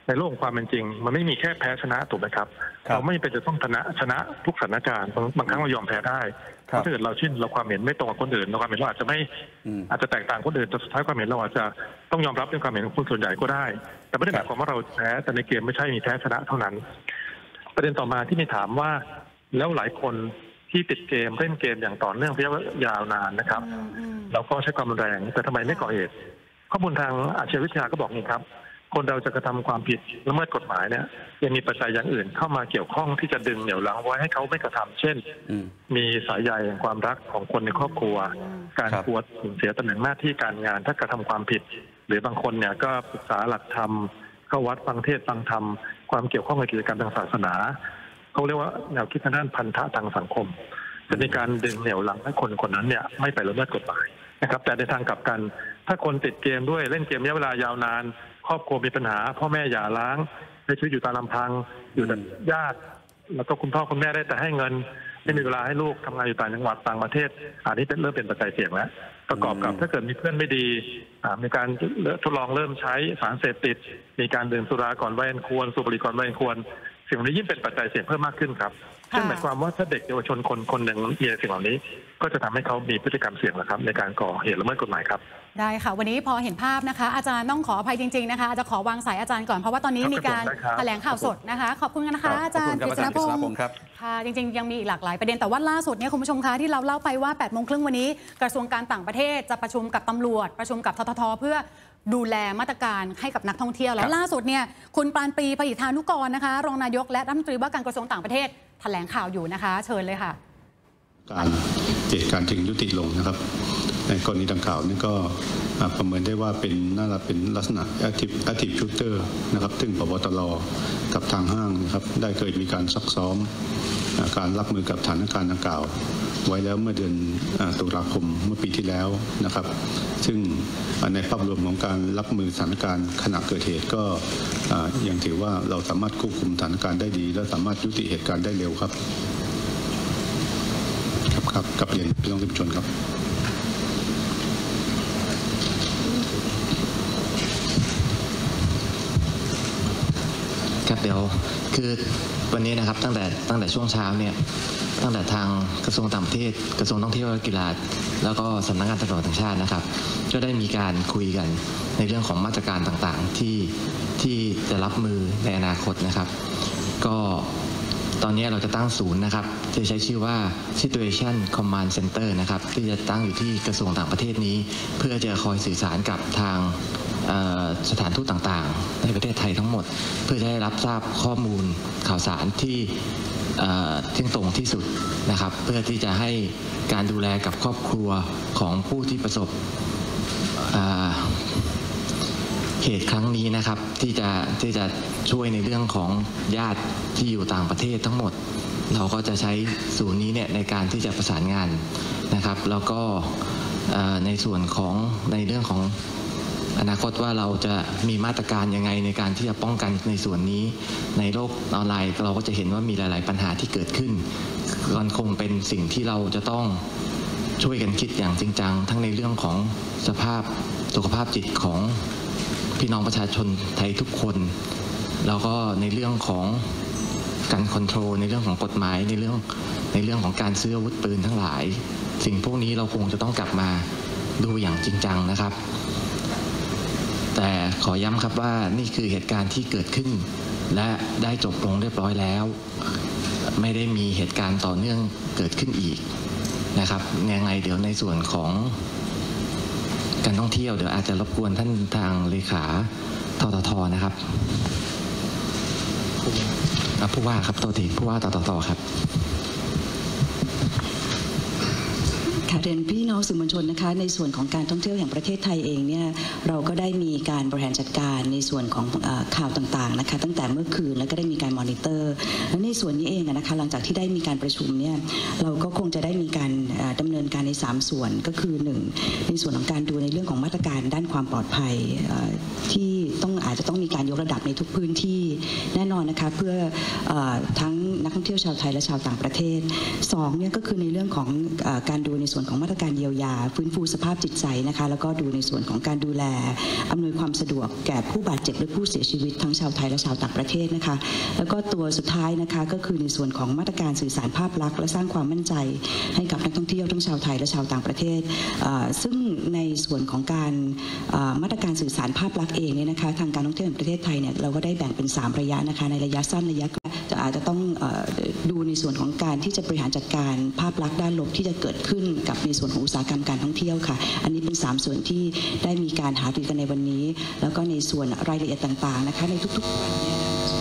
ในโลกของความเป็นจริงมันไม่มีแค่แพ้ชนะถูกไหมครับเราไม่เป็นจะต้องชนะทุกสถานการณ์บางครั้งเรายอมแพ้ได้เพราะถ้าเกิดเราความเห็นไม่ตรงกับคนอื่นเราความเห็นเราอาจจะแตกต่างคนอื่นแต่สุดท้ายความเห็นเราอาจจะต้องยอมรับในความเห็นของคนส่วนใหญ่ก็ได้แต่ไม่ได้หมายความว่าเราแพ้แต่ในเกมไม่ใช่มีแพ้ชนะเท่านั้นประเด็นต่อมาที่มีถามว่าแล้วหลายคนที่ติดเกมเล่นเกมอย่างต่อเนื่องระยะยาวนานนะครับแล้วก็ใช้ความรุนแรงแต่ทำไมไม่ก่อเหตุข้อมูลทางอาชญาวิทยาก็บอกนี่ครับคนเราจะกระทำความผิดละเมิดกฎหมายเนี่ยยังมีปัจจัยอย่างอื่นเข้ามาเกี่ยวข้องที่จะดึงเหนี่ยวรั้งไว้ให้เขาไม่กระทำเช่นมีสายใยแห่งความรักของคนในครอบครัวการกลัวสูญเสียตำแหน่งหน้าที่การงานถ้ากระทำความผิดหรือบางคนเนี่ยก็ศึกษาหลักธรรมเข้าวัดฟังเทศน์ฟังธรรมความเกี่ยวข้องกับกิจกรรมทางศาสนาเขาเรียกว่าแนวคิดทางด้านพันธะทางสังคมจะมีการดึงเหนี่ยวรั้งให้คนคนนั้นเนี่ยไม่ไปละเมิดกฎหมายนะครับแต่ในทางกลับกันถ้าคนติดเกมด้วยเล่นเกมระยะเวลายาวนานครอบครัวมีปัญหาพ่อแม่หย่าร้างใช้ชีวิตอยู่ตามลำพังอยู่แต่ญาติแล้วก็คุณพ่อคุณแม่ได้แต่ให้เงินไม่มีเวลาให้ลูกทำงานอยู่ต่างจังหวัดต่างประเทศอันนี้เริ่มเป็นปัจจัยเสี่ยงแล้วประกอบกับถ้าเกิดมีเพื่อนไม่ดีมีการทดลองเริ่มใช้สารเสพติดมีการดื่มสุราก่อนวัยอันควรสูบบุหรี่ก่อนวัยอันควรสิ่งนี้ยิ่งเป็นปัจจัยเสี่ยงเพิ่มมากขึ้นครับซึ่งหมายความว่าถ้าเด็กเยาวชนคนหนึ่งมีสิ่งเหล่านี้ก็จะทำให้เขามีพฤติกรรมเสี่ยงนะครับในการก่อเหตุละเมิดกฎหมายครับได้ค่ะวันนี้พอเห็นภาพนะคะอาจารย์ต้องขออภัยจริงๆนะคะจะขอวางสายอาจารย์ก่อนเพราะว่าตอนนี้มีการแถลงข่าวสดนะคะขอบคุณนะคะอาจารย์กฤษณพงศ์ค่ะจริงๆยังมีอีกหลากหลายประเด็นแต่ว่าล่าสุดเนี่ยคุณผู้ชมคะที่เราเล่าไปว่า 8:30 น.วันนี้กระทรวงการต่างประเทศจะประชุมกับตำรวจประชุมกับททท.เพื่อดูแลมาตรการให้กับนักท่องเที่ยวแล้วล่าสุดเนี่ยคุณปานปรีพหิทธานุกรนะคะรองนายกและรัฐมนตรีว่าการกระทรวงต่างประเทศแถลงข่าวอยู่นะคะเชิญเลยค่ะเหตุการณ์จึงยุติลงนะครับในกรณีดังกล่าวนี่ก็ประเมินได้ว่าน่าจะเป็นลักษณะ active shooter นะครับซึ่งปปตร.กับทางห้างนะครับได้เคยมีการซักซ้อมการรับมือกับสถานการณ์ดังกล่าวไว้แล้วเมื่อเดือนตุลาคมเมื่อปีที่แล้วนะครับซึ่งในภาพรวมของการรับมือสถานการณ์ขณะเกิดเหตุก็ยังถือว่าเราสามารถควบคุมสถานการณ์ได้ดีและสามารถยุติเหตุการณ์ได้เร็วครับกับเรียนพี่น้องทุกชนครับครับเดี๋ยวคือวันนี้นะครับตั้งแต่ช่วงเช้าเนี่ยตั้งแต่ทางกระทรวงต่างประเทศกระทรวงท่องเที่ยวและกีฬาแล้วก็สำนักงานตำรวจแห่งชาตินะครับก็ได้มีการคุยกันในเรื่องของมาตรการต่างๆที่จะรับมือในอนาคตนะครับก็ตอนนี้เราจะตั้งศูนย์นะครับจะใช้ชื่อว่า Situation Command Center นะครับที่จะตั้งอยู่ที่กระทรวงต่างประเทศนี้เพื่อจะคอยสื่อสารกับทางสถานทูตต่างๆในประเทศไทยทั้งหมดเพื่อจะได้รับทราบข้อมูลข่าวสารที่เที่ยงตรงที่สุดนะครับเพื่อที่จะให้การดูแลกับครอบครัวของผู้ที่ประสบเหตุครั้งนี้นะครับที่จะช่วยในเรื่องของญาติที่อยู่ต่างประเทศทั้งหมดเราก็จะใช้ศูนย์นี้เนี่ยในการที่จะประสานงานนะครับแล้วก็ในส่วนของในเรื่องของอนาคตว่าเราจะมีมาตรการยังไงในการที่จะป้องกันในส่วนนี้ในโลกออนไลน์เราก็จะเห็นว่ามีหลายๆปัญหาที่เกิดขึ้นมันคงเป็นสิ่งที่เราจะต้องช่วยกันคิดอย่างจริงจังทั้งในเรื่องของสภาพสุขภาพจิตของพี่น้องประชาชนไทยทุกคนแล้วก็ในเรื่องของการคอนโทรลในเรื่องของกฎหมายในเรื่องของการซื้ออาวุธปืนทั้งหลายสิ่งพวกนี้เราคงจะต้องกลับมาดูอย่างจริงจังนะครับแต่ขอย้ำครับว่านี่คือเหตุการณ์ที่เกิดขึ้นและได้จบลงเรียบร้อยแล้วไม่ได้มีเหตุการณ์ต่อเนื่องเกิดขึ้นอีกนะครับยังไงเดี๋ยวในส่วนของการท่องเที่ยวเดี๋ยวอาจจะรบกวนท่านทางเลขาททท.นะครับผู้ว่าครับตัวทีผู้ว่าททท.ครับเรียนพี่น้องสื่อมวลชนนะคะในส่วนของการท่องเที่ยวแห่งประเทศไทยเองเนี่ยเราก็ได้มีการบริหารจัดการในส่วนของข่าวต่างๆนะคะตั้งแต่เมื่อคืนแล้วก็ได้มีการมอนิเตอร์และในส่วนนี้เองนะคะหลังจากที่ได้มีการประชุมเนี่ยเราก็คงจะได้มีการดำเนินการใน3ส่วนก็คือ1ในส่วนของการดูในเรื่องของมาตรการด้านความปลอดภัยที่ต้องอาจจะต้องมีการยกระดับในทุกพื้นที่แน่นอนนะคะเพื่อทั้งนักท่องเที่ยวชาวไทยและชาวต่างประเทศ2เนี่ยก็คือในเรื่องของการดูในส่วนของมาตรการเยียวยาฟื้นฟูสภาพจิตใจนะคะแล้วก็ดูในส่วนของการดูแลอำนวยความสะดวกแก่ผู้บาดเจ็บและผู้เสียชีวิตทั้งชาวไทยและชาวต่างประเทศนะคะแล้วก็ตัวสุดท้ายนะคะก็คือในส่วนของมาตรการสื่อสารภาพลักษณ์และสร้างความมั่นใจให้กับนักท่องเที่ยวทั้งชาวไทยและชาวต่างประเทศซึ่งในส่วนของการมาตรการสื่อสารภาพลักษณ์เองเนี่ยนะคะทางการท่องเที่ยวแห่งประเทศไทยเนี่ยเราก็ได้แบ่งเป็น3ระยะนะคะในระยะสั้นระยะกลางอาจจะต้องดูในส่วนของการที่จะบริหารจัดการภาพลักษณ์ด้านลบที่จะเกิดขึ้นกับในส่วนของอุตสาหกรรมการท่องเที่ยวค่ะอันนี้เป็น3ส่วนที่ได้มีการหารือกันในวันนี้แล้วก็ในส่วนรายละเอียดต่างๆนะคะในทุกๆวันเนี่ย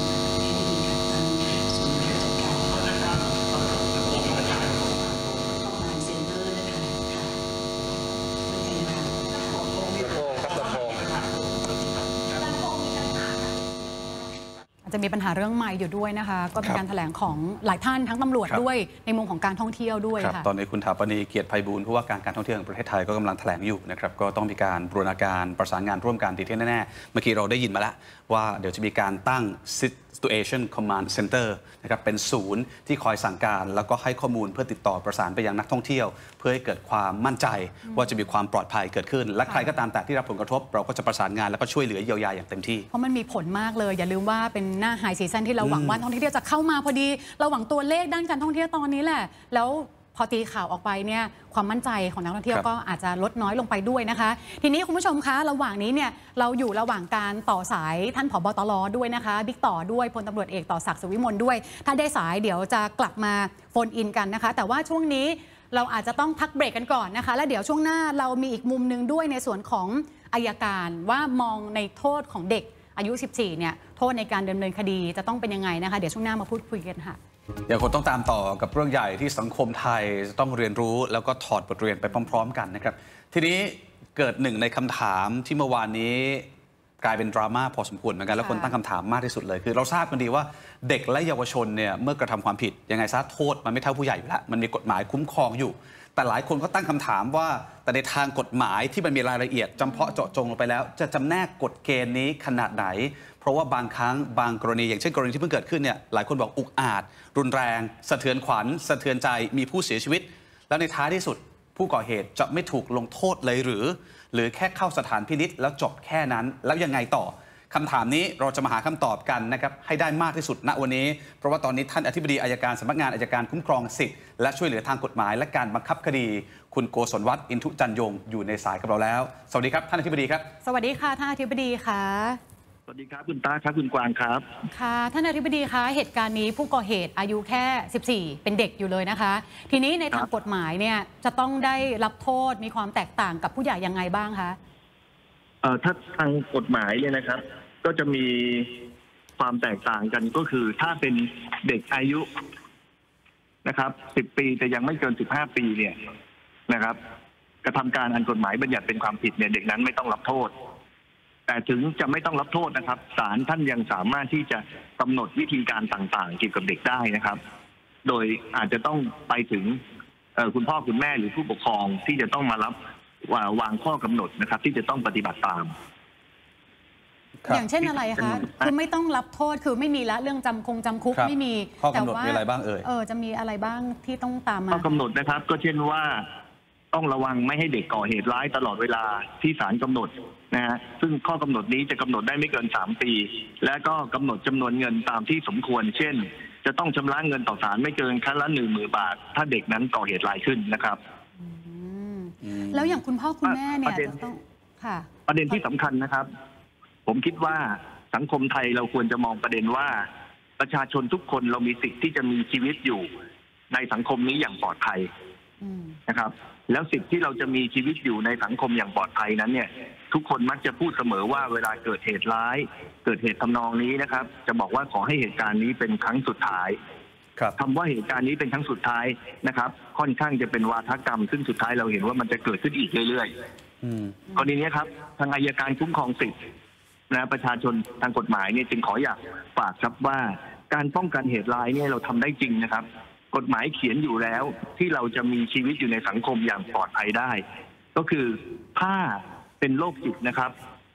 จะมีปัญหาเรื่องไมค์อยู่ด้วยนะคะก็เป็นการแถลงของหลายท่านทั้งตำรวจด้วยในมุมของการท่องเที่ยวด้วยค่ะตอนนี้คุณถาปณีเกียรติไพบูลย์ผู้ว่าการท่องเที่ยวแห่งประเทศไทยก็กำลังแถลงอยู่นะครับก็ต้องมีการบูรณาการประสานงานร่วมกันที่แน่ๆเมื่อกี้เราได้ยินมาแล้วว่าเดี๋ยวจะมีการตั้ง Situation Command Center นะครับเป็นศูนย์ที่คอยสั่งการแล้วก็ให้ข้อมูลเพื่อติดต่อประสานไปยังนักท่องเที่ยวเพื่อให้เกิดความมั่นใจว่าจะมีความปลอดภัยเกิดขึ้นและใครก็ตามแต่ที่รับผลกระทบเราก็จะประสานงานแล้วก็ช่วยเหลือเยียวยาอย่างเต็มที่เพราะมันมีผลมากเลยอย่าลืมว่าเป็นหน้าไฮซีซั่นที่เราหวังว่าท่องเที่ยวจะเข้ามาพอดีเราหวังตัวเลขด้านการท่องเที่ยวตอนนี้แหละแล้วพอตีข่าวออกไปเนี่ยความมั่นใจของนักท่องเที่ยวก็อาจจะลดน้อยลงไปด้วยนะคะทีนี้คุณผู้ชมคะระหว่างนี้เนี่ยเราอยู่ระหว่างการต่อสายท่านผบ.ตร.ด้วยนะคะบิ๊กต่อด้วยพลตำรวจเอกต่อศักดิ์สุวิมลด้วยถ้าได้สายเดี๋ยวจะกลับมาโฟนอินกันนะคะแต่ว่าช่วงนี้เราอาจจะต้องพักเบรกกันก่อนนะคะแล้วเดี๋ยวช่วงหน้าเรามีอีกมุมนึงด้วยในส่วนของอัยการว่ามองในโทษของเด็กอายุ14เนี่ยโทษในการดำเนินคดีจะต้องเป็นยังไงนะคะเดี๋ยวช่วงหน้ามาพูดคุยกันค่ะอย่างคนต้องตามต่อกับเรื่องใหญ่ที่สังคมไทยจะต้องเรียนรู้แล้วก็ถอดบทเรียนไปพร้อมๆกันนะครับทีนี้เกิดหนึ่งในคำถามที่เมื่อวานนี้กลายเป็นดราม่าพอสมควรเหมือนกันแล้วคนตั้งคำถามมากที่สุดเลยคือเราทราบกันดีว่าเด็กและเยาวชนเนี่ยเมื่อกระทำความผิดยังไงซะโทษมันไม่เท่าผู้ใหญ่อยู่แล้วมันมีกฎหมายคุ้มครองอยู่แต่หลายคนก็ตั้งคำถามว่าแต่ในทางกฎหมายที่มันมีรายละเอียดจำเพาะเจาะจงลงไปแล้วจะจำแนกกฎเกณฑ์นี้ขนาดไหนเพราะว่าบางครั้งบางกรณีอย่างเช่นกรณีที่เพิ่งเกิดขึ้นเนี่ยหลายคนบอกอุกอาจรุนแรงสะเทือนขวัญสะเทือนใจมีผู้เสียชีวิตแล้วในท้ายที่สุดผู้ก่อเหตุจะไม่ถูกลงโทษเลยหรือแค่เข้าสถานพินิจแล้วจบแค่นั้นแล้วยังไงต่อคำถามนี้เราจะมาหาคำตอบกันนะครับให้ได้มากที่สุดณวันนี้เพราะว่าตอนนี้ท่านอธิบดีอัยการสำนักงานอัยการคุ้มครองสิทธิและช่วยเหลือทางกฎหมายและการบังคับคดีคุณโกศลวัฒน์อินทุจันยงอยู่ในสายกับเราแล้วสวัสดีครับท่านอธิบดีครับสวัสดีค่ะท่านอธิบดีค่ะสวัสดีครับคุณตาครับคุณกวางครับค่ะท่านอธิบดีคะเหตุการณ์นี้ผู้ก่อเหตุอายุแค่14เป็นเด็กอยู่เลยนะคะทีนี้ในทางกฎหมายเนี่ยจะต้องได้รับโทษมีความแตกต่างกับผู้ใหญ่ยังไงบ้างคะถ้าทางกฎหมายเนี่ยนะครับก็จะมีความแตกต่างกันก็คือถ้าเป็นเด็กอายุนะครับ10 ปีแต่ยังไม่เกิน15 ปีเนี่ยนะครับกระทำการอันกฎหมายบัญญัติเป็นความผิดเนี่ยเด็กนั้นไม่ต้องรับโทษแต่ถึงจะไม่ต้องรับโทษนะครับศาลท่านยังสามารถที่จะกำหนดวิธีการต่างๆเกี่ยวกับเด็กได้นะครับโดยอาจจะต้องไปถึงคุณพ่อคุณแม่หรือผู้ปกครองที่จะต้องมารับวางข้อกำหนดนะครับที่จะต้องปฏิบัติตามอย่างเช่นอะไรคะคือไม่ต้องรับโทษคือไม่มีละเรื่องจำคุกไม่มีข้อกำหนดมีอะไรบ้างจะมีอะไรบ้างที่ต้องตามมาข้อกำหนดนะครับก็เช่นว่าต้องระวังไม่ให้เด็กก่อเหตุร้ายตลอดเวลาที่ศาลกำหนดนะฮะซึ่งข้อกำหนดนี้จะกำหนดได้ไม่เกิน3 ปีและก็กำหนดจำนวนเงินตามที่สมควรเช่นจะต้องชำระเงินต่อศาลไม่เกินครั้งละ10,000 บาทถ้าเด็กนั้นก่อเหตุร้ายขึ้นนะครับแล้วอย่างคุณพ่อคุณแม่เนี่ยจะต้องค่ะประเด็นที่สำคัญนะครับผมคิดว่าสังคมไทยเราควรจะมองประเด็นว่าประชาชนทุกคนเรามีสิทธิ์ที่จะมีชีวิตอยู่ในสังคมนี้อย่างปลอดภัยนะครับแล้วสิทธิ์ที่เราจะมีชีวิตอยู่ในสังคมอย่างปลอดภัยนั้นเนี่ยทุกคนมักจะพูดเสมอว่าเวลาเกิดเหตุร้ายเกิดเหตุทำนองนี้นะครับจะบอกว่าขอให้เหตุการณ์นี้เป็นครั้งสุดท้ายคำว่าเหตุการณ์นี้เป็นครั้งสุดท้ายนะครับค่อนข้างจะเป็นวาทกรรมซึ่งสุดท้ายเราเห็นว่ามันจะเกิดขึ้นอีกเรื่อยๆกรณีนี้ครับทางอัยการคุ้มครองสิทธินะประชาชนทางกฎหมายเนี่ยจึงขออยากฝากครับว่าการป้องกันเหตุร้ายเนี่ยเราทำได้จริงนะครับกฎหมายเขียนอยู่แล้วที่เราจะมีชีวิตอยู่ในสังคมอย่างปลอดภัยได้ก็คือถ้าเป็นโรคจิตนะครับ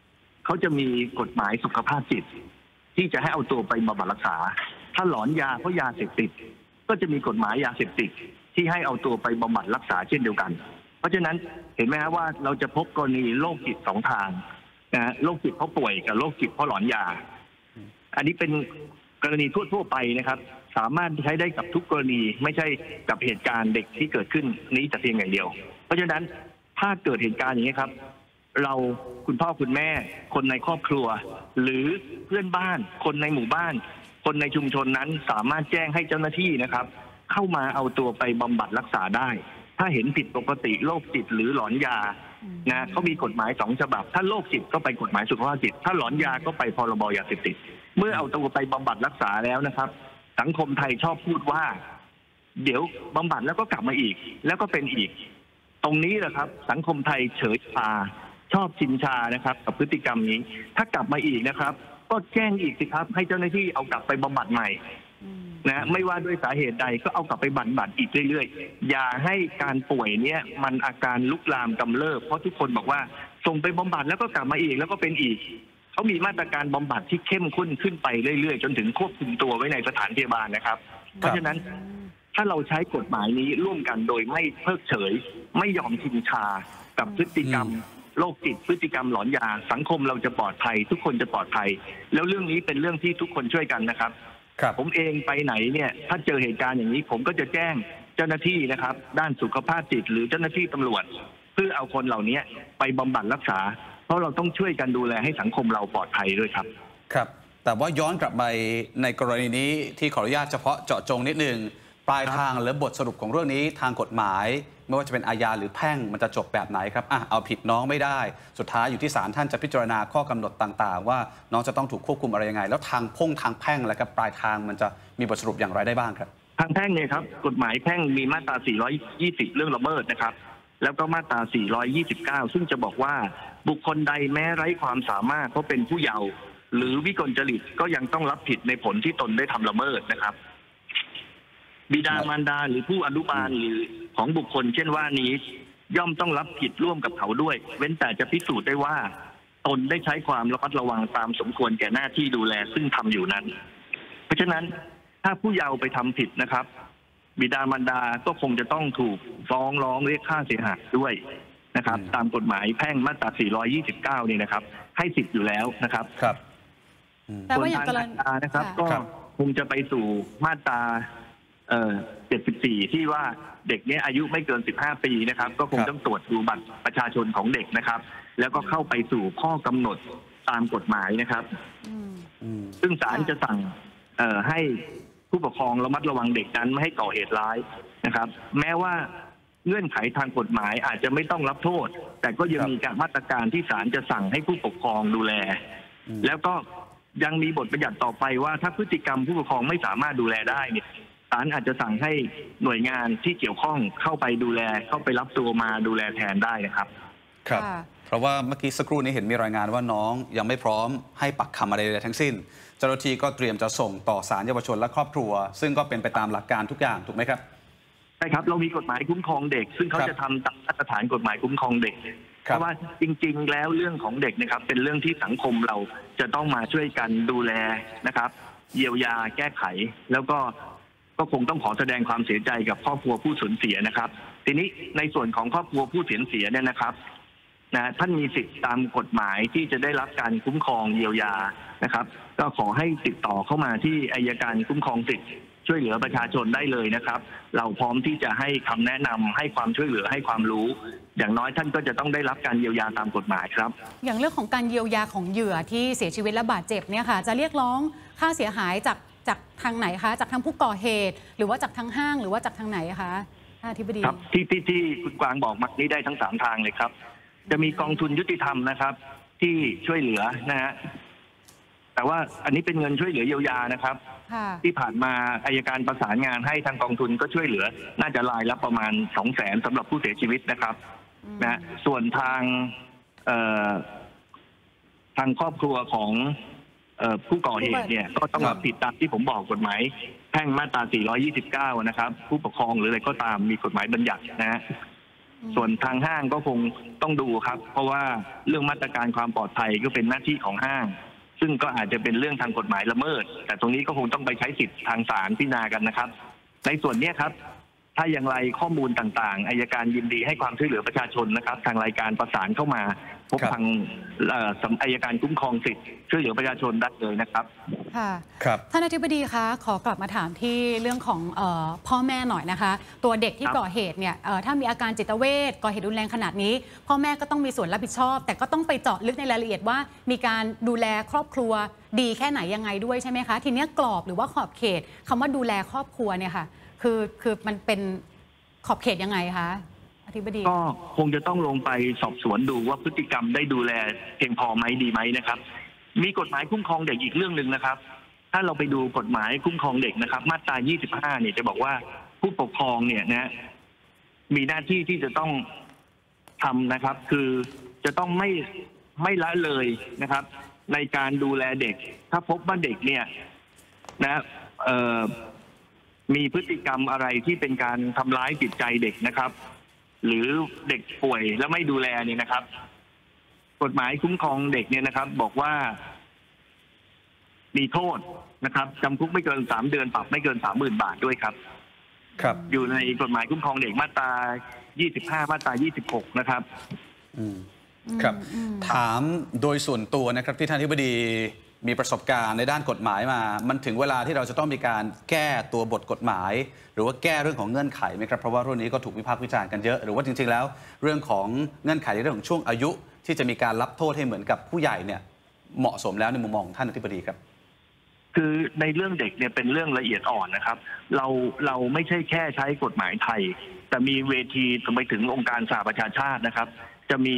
เขาจะมีกฎหมายสุขภาพจิตที่จะให้เอาตัวไปบำบัดรักษาถ้าหลอนยาเพราะยาเสพติดก็จะมีกฎหมายยาเสพติดที่ให้เอาตัวไปบำบัดรักษาเช่นเดียวกันเพราะฉะนั้นเห็นไหมครับว่าเราจะพบกรณีโรคจิตสองทางนะโรคจิตเพราะป่วยกับโรคจิตเพราะหลอนยาอันนี้เป็นกรณีทั่วไปนะครับสามารถใช้ได้กับทุกกรณีไม่ใช่กับเหตุการณ์เด็กที่เกิดขึ้นนี้แต่เพียงอย่างเดียวเพราะฉะนั้นถ้าเกิดเหตุการณ์อย่างนี้ครับเราคุณพ่อคุณแม่คนในครอบครัวหรือเพื่อนบ้านคนในหมู่บ้านคนในชุมชนนั้นสามารถแจ้งให้เจ้าหน้าที่นะครับเข้ามาเอาตัวไปบำบัดรักษาได้ถ้าเห็นผิดปกติโรคจิตหรือหลอนยานะเขามีกฎหมาย2 ฉบับถ้าโรคจิตก็ไปกฎหมายสุขภาพจิตถ้าหลอนยาก็ไปพรบยาเสพติดเมื่อเอาตัวไปบำบัดรักษาแล้วนะครับสังคมไทยชอบพูดว่าเดี๋ยวบำบัดแล้วก็กลับมาอีกแล้วก็เป็นอีกตรงนี้แหละครับสังคมไทยเฉยชาชอบชินชานะครับกับพฤติกรรมนี้ถ้ากลับมาอีกนะครับก็แจ้งอีกสิครับให้เจ้าหน้าที่เอากลับไปบำบัดใหม่นะไม่ว่าด้วยสาเหตุใดก็เอากลับไปบำบัดอีกเรื่อยๆอย่าให้การป่วยเนี่ยมันอาการลุกลามกำเริบเพราะทุกคนบอกว่าส่งไปบำบัดแล้วก็กลับมาอีกแล้วก็เป็นอีกเขามีมาตรการบำบัดที่เข้มข้นขึ้นไปเรื่อยๆจนถึงควบคุมตัวไว้ในสถานพยาบาลนะครับเพราะฉะนั้นถ้าเราใช้กฎหมายนี้ร่วมกันโดยไม่เพิกเฉยไม่ยอมชินชากับพฤติกรรมโรคจิตพฤติกรรมหลอนยาสังคมเราจะปลอดภัยทุกคนจะปลอดภัยแล้วเรื่องนี้เป็นเรื่องที่ทุกคนช่วยกันนะครับผมเองไปไหนเนี่ยถ้าเจอเหตุการณ์อย่างนี้ผมก็จะแจ้งเจ้าหน้าที่นะครับด้านสุขภาพจิตหรือเจ้าหน้าที่ตำรวจเพื่อเอาคนเหล่านี้ไปบำบัดรักษาเพราะเราต้องช่วยกันดูแลให้สังคมเราปลอดภัยด้วยครับครับแต่ว่าย้อนกลับไปในกรณีนี้ที่ขออนุญาตเฉพาะเจาะจงนิดนึงปลายทางหรือบทสรุปของเรื่องนี้ทางกฎหมายไม่ว่าจะเป็นอาญาหรือแพ่งมันจะจบแบบไหนครับเอาผิดน้องไม่ได้สุดท้ายอยู่ที่ศาลท่านจะพิจารณาข้อกำหนดต่างๆว่าน้องจะต้องถูกควบคุมอะไรยังไงแล้วทางแพ่งแล้วครับปลายทางมันจะมีบทสรุปอย่างไรได้บ้างครับทางแพ่งเนี่ยครับกฎหมายแพ่งมีมาตรา420เรื่องละเมิดนะครับแล้วก็มาตรา429ซึ่งจะบอกว่าบุคคลใดแม้ไร้ความสามารถเพราะเป็นผู้เยาว์หรือวิกลจริตก็ยังต้องรับผิดในผลที่ตนได้ทำละเมิดนะครับบิดามารดาหรือผู้อนุบาลหรือของบุคคลเช่นว่านี้ย่อมต้องรับผิดร่วมกับเขาด้วยเว้นแต่จะพิสูจน์ได้ว่าตนได้ใช้ความระมัดระวังตามสมควรแก่หน้าที่ดูแลซึ่งทำอยู่นั้นเพราะฉะนั้นถ้าผู้เยาว์ไปทำผิดนะครับบิดามารดาก็คงจะต้องถูกฟ้องร้องเรียกค่าเสียหายด้วยนะครับตามกฎหมายแพ่งมาตรา429นี่นะครับให้สิทธิ์อยู่แล้วนะครับส่วนทางอาญานะครับก็คงจะไปสู่มาตรา74ที่ว่าเด็กนี้อายุไม่เกิน15ปีนะครับก็คงต้องตรวจดูบัตรประชาชนของเด็กนะครับแล้วก็เข้าไปสู่ข้อกำหนดตามกฎหมายนะครับซึ่งศาลจะสั่งให้ผู้ปกครองระมัดระวังเด็กนั้นไม่ให้ก่อเหตุร้ายนะครับแม้ว่าเงื่อนไขทางกฎหมายอาจจะไม่ต้องรับโทษแต่ก็ยังมีการมาตรการที่ศาลจะสั่งให้ผู้ปกครองดูแลแล้วก็ยังมีบทบัญญัติต่อไปว่าถ้าพฤติกรรมผู้ปกครองไม่สามารถดูแลได้เนี่ยศาลอาจจะสั่งให้หน่วยงานที่เกี่ยวข้องเข้าไปดูแลเข้าไปรับตัวมาดูแลแทนได้นะครับครับเพราะว่าเมื่อกี้สักครู่นี้เห็นมีรายงานว่าน้องยังไม่พร้อมให้ปักคำอะไรใดทั้งสิ้นเจ้าหน้าที่ก็เตรียมจะส่งต่อศาลเยาวชนและครอบครัวซึ่งก็เป็นไปตามหลักการทุกอย่างถูกไหมครับใช่ครับเรามีกฎหมายคุ้มครองเด็กซึ่งเขาจะทำตามมาตรฐานกฎหมายคุ้มครองเด็กเพราะว่าจริงๆแล้วเรื่องของเด็กนะครับเป็นเรื่องที่สังคมเราจะต้องมาช่วยกันดูแลนะครับเยียวยาแก้ไขแล้วก็คงต้องขอแสดงความเสียใจกับครอบครัวผู้สูญเสียนะครับทีนี้ในส่วนของครอบครัวผู้สูญเสียเนี่ยนะครับท่านมีสิทธิ์ตามกฎหมายที่จะได้รับการคุ้มครองเยียวยานะครับก็ขอให้ติดต่อเข้ามาที่อัยการคุ้มครองสิทธิ์ช่วยเหลือประชาชนได้เลยนะครับเราพร้อมที่จะให้คำแนะนำให้ความช่วยเหลือให้ความรู้อย่างน้อยท่านก็จะต้องได้รับการเยียวยาตามกฎหมายครับอย่างเรื่องของการเยียวยาของเหยื่อที่เสียชีวิตและบาดเจ็บเนี่ยค่ะจะเรียกร้องค่าเสียหายจากทางไหนคะจากทางผู้ก่อเหตุหรือว่าจากทางห้างหรือว่าจากทางไหนคะท่านอธิบดีครับที่คุณกวางบอกมานี้ได้ทั้ง3ทางเลยครับจะมีกองทุนยุติธรรมนะครับที่ช่วยเหลือนะฮะแต่ว่าอันนี้เป็นเงินช่วยเหลือเยียวยานะครับที่ผ่านมาอัยการประสานงานให้ทางกองทุนก็ช่วยเหลือน่าจะรายละประมาณ200,000สำหรับผู้เสียชีวิตนะครับนะส่วนทางครอบครัวของผู้ก่อเหตุเนี่ยก็ต้องรับผิดตามที่ผมบอกกฎหมายแพ่งมาตรา429นะครับผู้ปกครองหรืออะไรก็ตามมีกฎหมายบัญญัตินะฮะส่วนทางห้างก็คงต้องดูครับ เพราะว่าเรื่องมาตรการความปลอดภัยก็เป็นหน้าที่ของห้าง ซึ่งก็อาจจะเป็นเรื่องทางกฎหมายละเมิด แต่ตรงนี้ก็คงต้องไปใช้สิทธิ์ทางศาลพิจารณากันนะครับในส่วนนี้ครับถ้าอย่างไรข้อมูลต่างๆอัยการยินดีให้ความช่วยเหลือประชาชนนะครับทางรายการประสานเข้ามาพบทางอัยการคุ้มครองสิทธิ์ช่วยเหลือประชาชนได้เลยนะครับค่ะท่านอธิบดีคะขอกลับมาถามที่เรื่องของพ่อแม่หน่อยนะคะตัวเด็กที่ก่อเหตุเนี่ยถ้ามีอาการจิตเวชก่อเหตุรุนแรงขนาดนี้พ่อแม่ก็ต้องมีส่วนรับผิดชอบแต่ก็ต้องไปเจาะลึกในรายละเอียดว่ามีการดูแลครอบครัวดีแค่ไหนยังไงด้วยใช่ไหมคะทีนี้กรอบหรือว่าขอบเขตคำว่าดูแลครอบครัวเนี่ยค่ะคือมันเป็นขอบเขตยังไงคะอธิบดีก็คงจะต้องลงไปสอบสวนดูว่าพฤติกรรมได้ดูแลเพียงพอไหมดีไหมนะครับมีกฎหมายคุ้มครองเด็กอีกเรื่องหนึ่งนะครับถ้าเราไปดูกฎหมายคุ้มครองเด็กนะครับมาตรา 25 เนี่ยจะบอกว่าผู้ปกครองเนี่ยนะมีหน้าที่ที่จะต้องทำนะครับคือจะต้องไม่ละเลยนะครับในการดูแลเด็กถ้าพบว่าเด็กเนี่ยนะมีพฤติกรรมอะไรที่เป็นการทำร้ายจิตใจเด็กนะครับหรือเด็กป่วยแล้วไม่ดูแลเนี่ยนะครับกฎหมายคุ้มครองเด็กเนี่ยนะครับบอกว่ามีโทษนะครับจำคุกไม่เกิน3 เดือนปรับไม่เกิน 30,000 บาทด้วยครับอยู่ในกฎหมายคุ้มครองเด็กมาตรา 25 มาตรา 26 นะครับครับถามโดยส่วนตัวนะครับที่ท่านอธิบดีมีประสบการณ์ในด้านกฎหมายมามันถึงเวลาที่เราจะต้องมีการแก้ตัวบทกฎหมายหรือว่าแก้เรื่องของเงื่อนไขไหมครับเพราะว่าเรื่องนี้ก็ถูกวิพากษ์วิจารณ์กันเยอะหรือว่าจริงๆแล้วเรื่องของเงื่อนไขในเรื่องของช่วงอายุที่จะมีการรับโทษให้เหมือนกับผู้ใหญ่เนี่ยเหมาะสมแล้วในมุมมองของท่านอธิบดีครับคือในเรื่องเด็กเนี่ยเป็นเรื่องละเอียดอ่อนนะครับเราไม่ใช่แค่ใช้กฎหมายไทยแต่มีเวทีไปถึงองค์การสหประชาชาตินะครับจะมี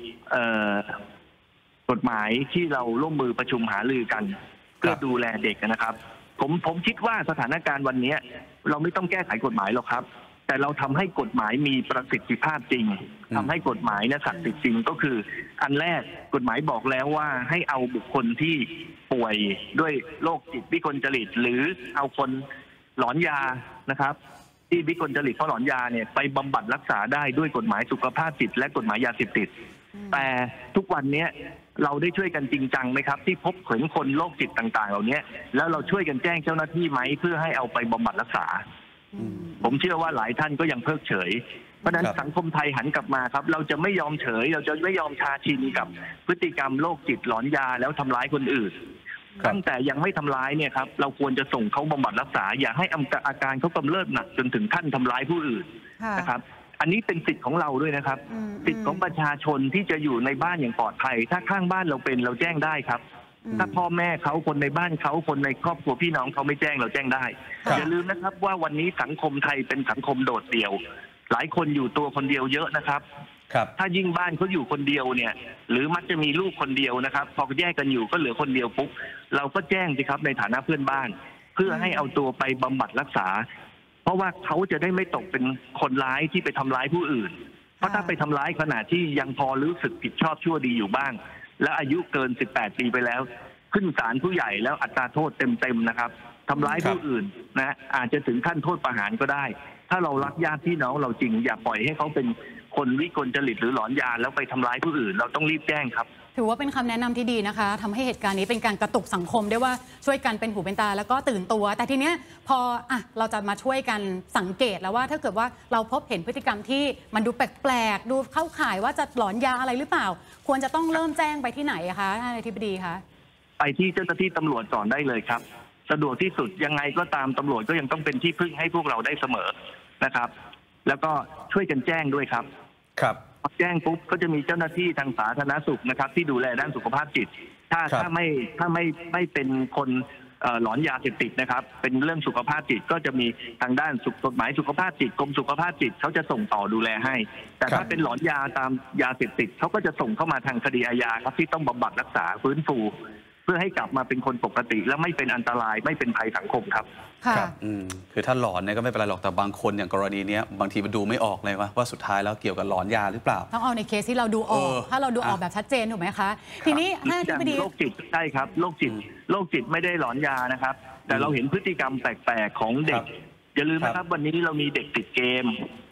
กฎหมายที่เราร่วมมือประชุมหารือกันเพื่อดูแลเด็กนะครับผมคิดว่าสถานการณ์วันนี้เราไม่ต้องแก้ไขกฎหมายหรอกครับแต่เราทำให้กฎหมายมีประสิทธิภาพจริงทำให้กฎหมายศักดิ์สิทธิ์จริงก็คืออันแรกกฎหมายบอกแล้วว่าให้เอาบุคคลที่ป่วยด้วยโรคจิตวิกลจริตหรือเอาคนหลอนยานะครับที่วิกลจริตเพราะหลอนยาเนี่ยไปบำบัดรักษาได้ด้วยกฎหมายสุขภาพจิตและกฎหมายยาเสพติดแต่ทุกวันนี้เราได้ช่วยกันจริงจังไหมครับที่พบเห็นคนโรคจิตต่างๆเหล่านี้แล้วเราช่วยกันแจ้งเจ้าหน้าที่ไหมเพื่อให้เอาไปบำบัดรักษาผมเชื่อว่าหลายท่านก็ยังเพิกเฉยเพราะฉะนั้นสังคมไทยหันกลับมาครับเราจะไม่ยอมเฉยเราจะไม่ยอมชาชินกับพฤติกรรมโรคจิตหลอนยาแล้วทำร้ายคนอื่นตั้งแต่ยังไม่ทำร้ายเนี่ยครับเราควรจะส่งเขาบำบัดรักษาอย่าให้อาการเขากำเริบหนักจนถึงขั้นทำร้ายผู้อื่นนะครับอันนี้เป็นสิทธิ์ของเราด้วยนะครับสิทธิ์ของประชาชนที่จะอยู่ในบ้านอย่างปลอดภัยถ้าข้างบ้านเราเป็นเราแจ้งได้ครับถ้าพ่อแม่เขาคนในบ้านเขาคนในครอบครัวพี่น้องเขาไม่แจ้งเราแจ้งได้อย่าลืมนะครับว่าวันนี้สังคมไทยเป็นสังคมโดดเดี่ยวหลายคนอยู่ตัวคนเดียวเยอะนะครับถ้ายิ่งบ้านเขาอยู่คนเดียวเนี่ยหรือมักจะมีลูกคนเดียวนะครับพอแยกกันอยู่ก็เหลือคนเดียวปุ๊บเราก็แจ้งสิครับในฐานะเพื่อนบ้านเพื่อให้เอาตัวไปบำบัดรักษาเพราะว่าเขาจะได้ไม่ตกเป็นคนร้ายที่ไปทำร้ายผู้อื่นเพราะถ้าไปทำร้ายขณะที่ยังพอรู้สึกผิดชอบชั่วดีอยู่บ้างและอายุเกิน18 ปีไปแล้วขึ้นศาลผู้ใหญ่แล้วอัตราโทษเต็มๆนะครับทำร้ายผู้อื่นนะอาจจะถึงขั้นโทษประหารก็ได้ถ้าเรารักญาติพี่น้องเราจริงอย่าปล่อยให้เขาเป็นคนวิกลจริตหรือหลอนยาแล้วไปทำร้ายผู้อื่นเราต้องรีบแจ้งครับถือว่าเป็นคำแนะนำที่ดีนะคะทำให้เหตุการณ์นี้เป็นการกระตุกสังคมได้ว่าช่วยกันเป็นหูเป็นตาแล้วก็ตื่นตัวแต่ทีเนี้ยพอเราจะมาช่วยกันสังเกตแล้วว่าถ้าเกิดว่าเราพบเห็นพฤติกรรมที่มันดูแปลกๆดูเข้าข่ายว่าจะหลอนยาอะไรหรือเปล่าควรจะต้องเริ่มแจ้งไปที่ไหนคะท่านอธิบดีคะไปที่เจ้าหน้าที่ตำรวจก่อนได้เลยครับสะดวกที่สุดยังไงก็ตามตำรวจก็ยังต้องเป็นที่พึ่งให้พวกเราได้เสมอนะครับแล้วก็ช่วยกันแจ้งด้วยครับแจ้งปุ๊บก็จะมีเจ้าหน้าที่ทางสาธารณสุขนะครับที่ดูแลด้านสุขภาพจิตถ้าไม่เป็นคนหลอนยาเสพติดนะครับเป็นเรื่องสุขภาพจิตก็จะมีทางด้านกฎหมายสุขภาพจิตกรมสุขภาพจิตเขาจะส่งต่อดูแลให้แต่ถ้าเป็นหลอนยาตามยาเสพติดเขาก็จะส่งเข้ามาทางคดีอาญาครับที่ต้องบำบัดรักษาฟื้นฟูเพื่อให้กลับมาเป็นคนปกติและไม่เป็นอันตรายไม่เป็นภัยสังคมครับคือถ้าหลอนเนี่ยก็ไม่เป็นไรหรอกแต่บางคนอย่างกรณีนี้บางทีมันดูไม่ออกเลยว่าสุดท้ายแล้วเกี่ยวกับหลอนยาหรือเปล่าต้องเอาในเคสที่เราดูออกถ้าเราดูออกแบบชัดเจนถูกไหมคะทีนี้ท่านอธิบดีโรคจิตใช่ครับโรคจิตไม่ได้หลอนยานะครับแต่เราเห็นพฤติกรรมแปลกๆของเด็กอย่าลืมนะครับวันนี้เรามีเด็กติดเกม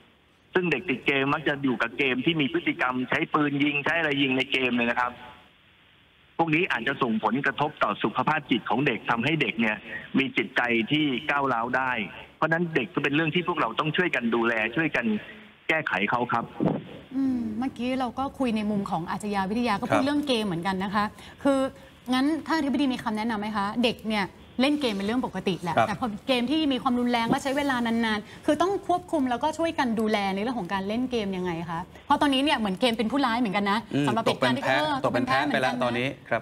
ซึ่งเด็กติดเกมมักจะอยู่กับเกมที่มีพฤติกรรมใช้ปืนยิงใช้อะไรยิงในเกมเลยนะครับพวกนี้อาจจะส่งผลกระทบต่อสุขภาพจิตของเด็กทำให้เด็กเนี่ยมีจิตใจที่ก้าวร้าวได้เพราะฉะนั้นเด็กก็เป็นเรื่องที่พวกเราต้องช่วยกันดูแลช่วยกันแก้ไขเขาครับเมื่อกี้เราก็คุยในมุมของอาชญาวิทยาก็พูดเรื่องเกมเหมือนกันนะคะคืองั้นถ้าอธิบดีมีคำแนะนำไหมคะเด็กเนี่ยเล่นเกมเป็นเรื่องปกติแหละแต่พอเกมที่มีความรุนแรงและใช้เวลานานๆคือต้องควบคุมแล้วก็ช่วยกันดูแลในเรื่องของการเล่นเกมยังไงคะเพราะตอนนี้เนี่ยเหมือนเกมเป็นผู้ร้ายเหมือนกันนะสำหรับเด็กการที่ตกเป็นแพ้ไปแล้วตอนนี้ครับ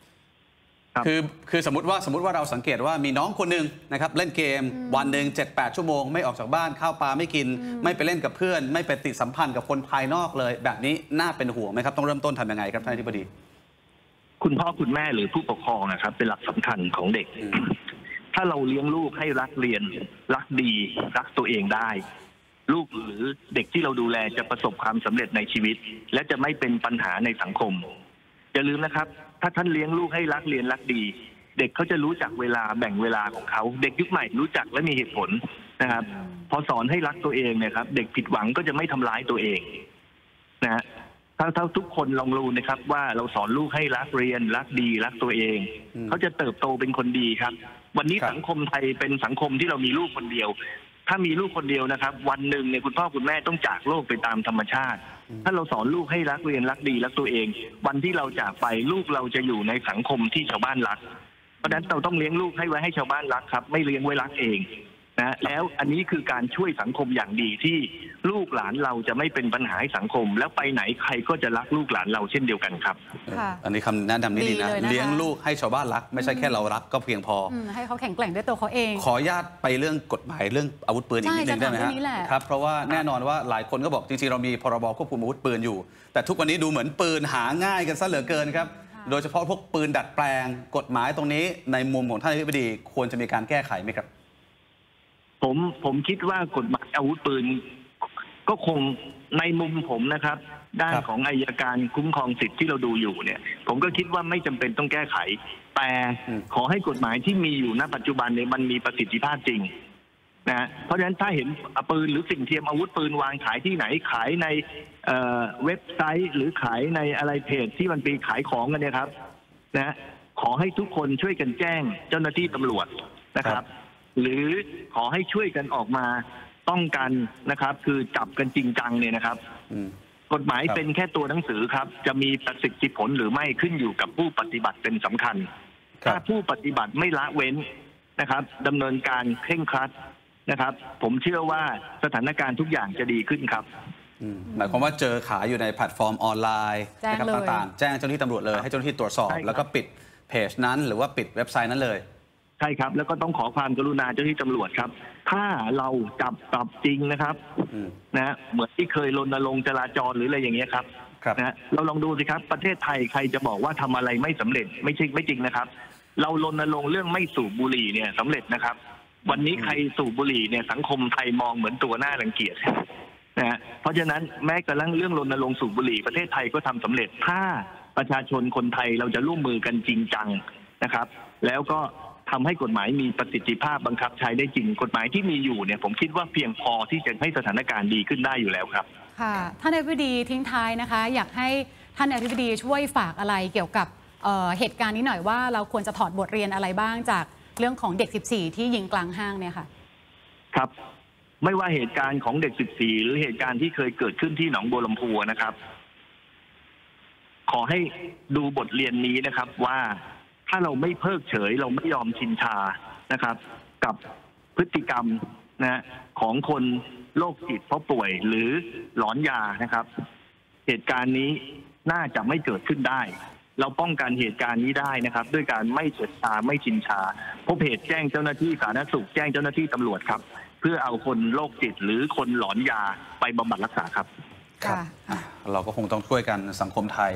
คือสมมติว่าเราสังเกตว่ามีน้องคนหนึ่งนะครับเล่นเกมวันหนึ่ง 7-8 ชั่วโมงไม่ออกจากบ้านข้าวปลาไม่กินไม่ไปเล่นกับเพื่อนไม่ไปติดสัมพันธ์กับคนภายนอกเลยแบบนี้น่าเป็นห่วงไหมครับต้องเริ่มต้นทำยังไงครับท่านอธิบดีคุณพ่อคุณแม่หรือผู้ปกครองนะครับเป็นหลักสำคัญของเด็กถ้าเราเลี้ยงลูกให้รักเรียนรักดีรักตัวเองได้ลูกหรือเด็กที่เราดูแลจะประสบความสำเร็จในชีวิตและจะไม่เป็นปัญหาในสังคมอย่าลืมนะครับถ้าท่านเลี้ยงลูกให้รักเรียนรักดีเด็กเขาจะรู้จักเวลาแบ่งเวลาของเขาเด็กยุคใหม่รู้จักและมีเหตุผลนะครับพอสอนให้รักตัวเองเนี่ยครับเด็กผิดหวังก็จะไม่ทำร้ายตัวเองนะฮะถ้าทุกคนลองรู้นะครับว่าเราสอนลูกให้รักเรียนรักดีรักตัวเองเขาจะเติบโตเป็นคนดีครับวันนี้สังคมไทยเป็นสังคมที่เรามีลูกคนเดียวถ้ามีลูกคนเดียวนะครับวันหนึ่งเนี่ยคุณพ่อคุณแม่ต้องจากโลกไปตามธรรมชาติถ้าเราสอนลูกให้รักเรียนรักดีรักตัวเองวันที่เราจากไปลูกเราจะอยู่ในสังคมที่ชาวบ้านรักเพราะฉะนั้นเราต้องเลี้ยงลูกให้ไว้ให้ชาวบ้านรักครับไม่เลี้ยงไว้รักเองนะแล้วอันนี้คือการช่วยสังคมอย่างดีที่ลูกหลานเราจะไม่เป็นปัญหาให้สังคมแล้วไปไหนใครก็จะรักลูกหลานเราเช่นเดียวกันครับอันนี้คำแนะนำนี้ดีนะเลี้ยงลูกให้ชาวบ้านรักไม่ใช่แค่เรารักก็เพียงพอให้เขาแข็งแกร่งด้วยตัวเขาเองขออนุญาตไปเรื่องกฎหมายเรื่องอาวุธปืนอีกนิดนึงได้ไหมครับเพราะว่าแน่นอนว่าหลายคนก็บอกจริงๆเรามีพรบควบคุมอาวุธปืนอยู่แต่ทุกวันนี้ดูเหมือนปืนหาง่ายกันซะเหลือเกินครับโดยเฉพาะพวกปืนดัดแปลงกฎหมายตรงนี้ในมุมของท่านอธิบดีควรจะมีการแก้ไขไหมครับผมคิดว่ากฎหมายอาวุธปืนก็คงในมุมผมนะครับด้านของอัยการคุ้มครองสิทธิ์ที่เราดูอยู่เนี่ยผมก็คิดว่าไม่จำเป็นต้องแก้ไขแต่ขอให้กฎหมายที่มีอยู่ณปัจจุบันเนี่ยมันมีประสิทธิภาพจริงนะเพราะฉะนั้นถ้าเห็นปืนหรือสิ่งเทียมอาวุธปืนวางขายที่ไหนขายในเว็บไซต์หรือขายในอะไรเพจที่มันไปขายของกันเนี่ยครับนะขอให้ทุกคนช่วยกันแจ้งเจ้าหน้าที่ตำรวจนะครับหรือขอให้ช่วยกันออกมาป้องกันนะครับคือจับกันจริงจังเนี่ยนะครับกฎหมายเป็นแค่ตัวหนังสือครับจะมีประสิทธิผลหรือไม่ขึ้นอยู่กับผู้ปฏิบัติเป็นสำคัญถ้าผู้ปฏิบัติไม่ละเว้นนะครับดำเนินการเคร่งครัดนะครับผมเชื่อว่าสถานการณ์ทุกอย่างจะดีขึ้นครับหมายความว่าเจอขายอยู่ในแพลตฟอร์มออนไลน์นะครับต่างๆแจ้งเจ้าหน้าที่ตำรวจเลยให้เจ้าหน้าที่ตรวจสอบแล้วก็ปิดเพจนั้นหรือว่าปิดเว็บไซต์นั้นเลยใช่ครับแล้วก็ต้องขอความกรุณาเจ้าหน้าที่ตำรวจครับถ้าเราจับปรับจริงนะครับนะเหมือนที่เคยรณรงค์จราจรหรืออะไรอย่างเงี้ยครับนะเราลองดูสิครับประเทศไทยใครจะบอกว่าทำอะไรไม่สำเร็จไม่จริงนะครับเรารณรงค์เรื่องไม่สูบบุหรี่เนี่ยสำเร็จนะครับวันนี้ใครสูบบุหรี่เนี่ยสังคมไทยมองเหมือนตัวหน้ารังเกียจนะเพราะฉะนั้นแม้กระทั่งเรื่องรณรงค์สูบบุหรี่ประเทศไทยก็ทำสำเร็จถ้าประชาชนคนไทยเราจะร่วมมือกันจริงจังนะครับแล้วก็ทำให้กฎหมายมีประสิทธิภาพบังคับใช้ได้จริงกฎหมายที่มีอยู่เนี่ยผมคิดว่าเพียงพอที่จะให้สถานการณ์ดีขึ้นได้อยู่แล้วครับค่ะท่านอธิบดีทิ้งท้ายนะคะอยากให้ท่านอธิบดีช่วยฝากอะไรเกี่ยวกับเหตุการณ์นี้หน่อยว่าเราควรจะถอดบทเรียนอะไรบ้างจากเรื่องของเด็ก14ที่ยิงกลางห้างเนี่ยค่ะครับไม่ว่าเหตุการณ์ของเด็ก14หรือเหตุการณ์ที่เคยเกิดขึ้นที่หนองบัวลำพูนะครับขอให้ดูบทเรียนนี้นะครับว่าถ้าเราไม่เพิกเฉยเราไม่ยอมชินชานะครับกับพฤติกรรมนะของคนโรคจิตเพราะป่วยหรือหลอนยานะครับเหตุการณ์นี้น่าจะไม่เกิดขึ้นได้เราป้องกันเหตุการณ์นี้ได้นะครับด้วยการไม่เฉยชาไม่ชินชาพบเหตุแจ้งเจ้าหน้าที่สาธารณสุขแจ้งเจ้าหน้าที่ตำรวจครับเพื่อเอาคนโรคจิตหรือคนหลอนยาไปบำบัดรักษาครับเราก็คงต้องช่วยกันสังคมไทย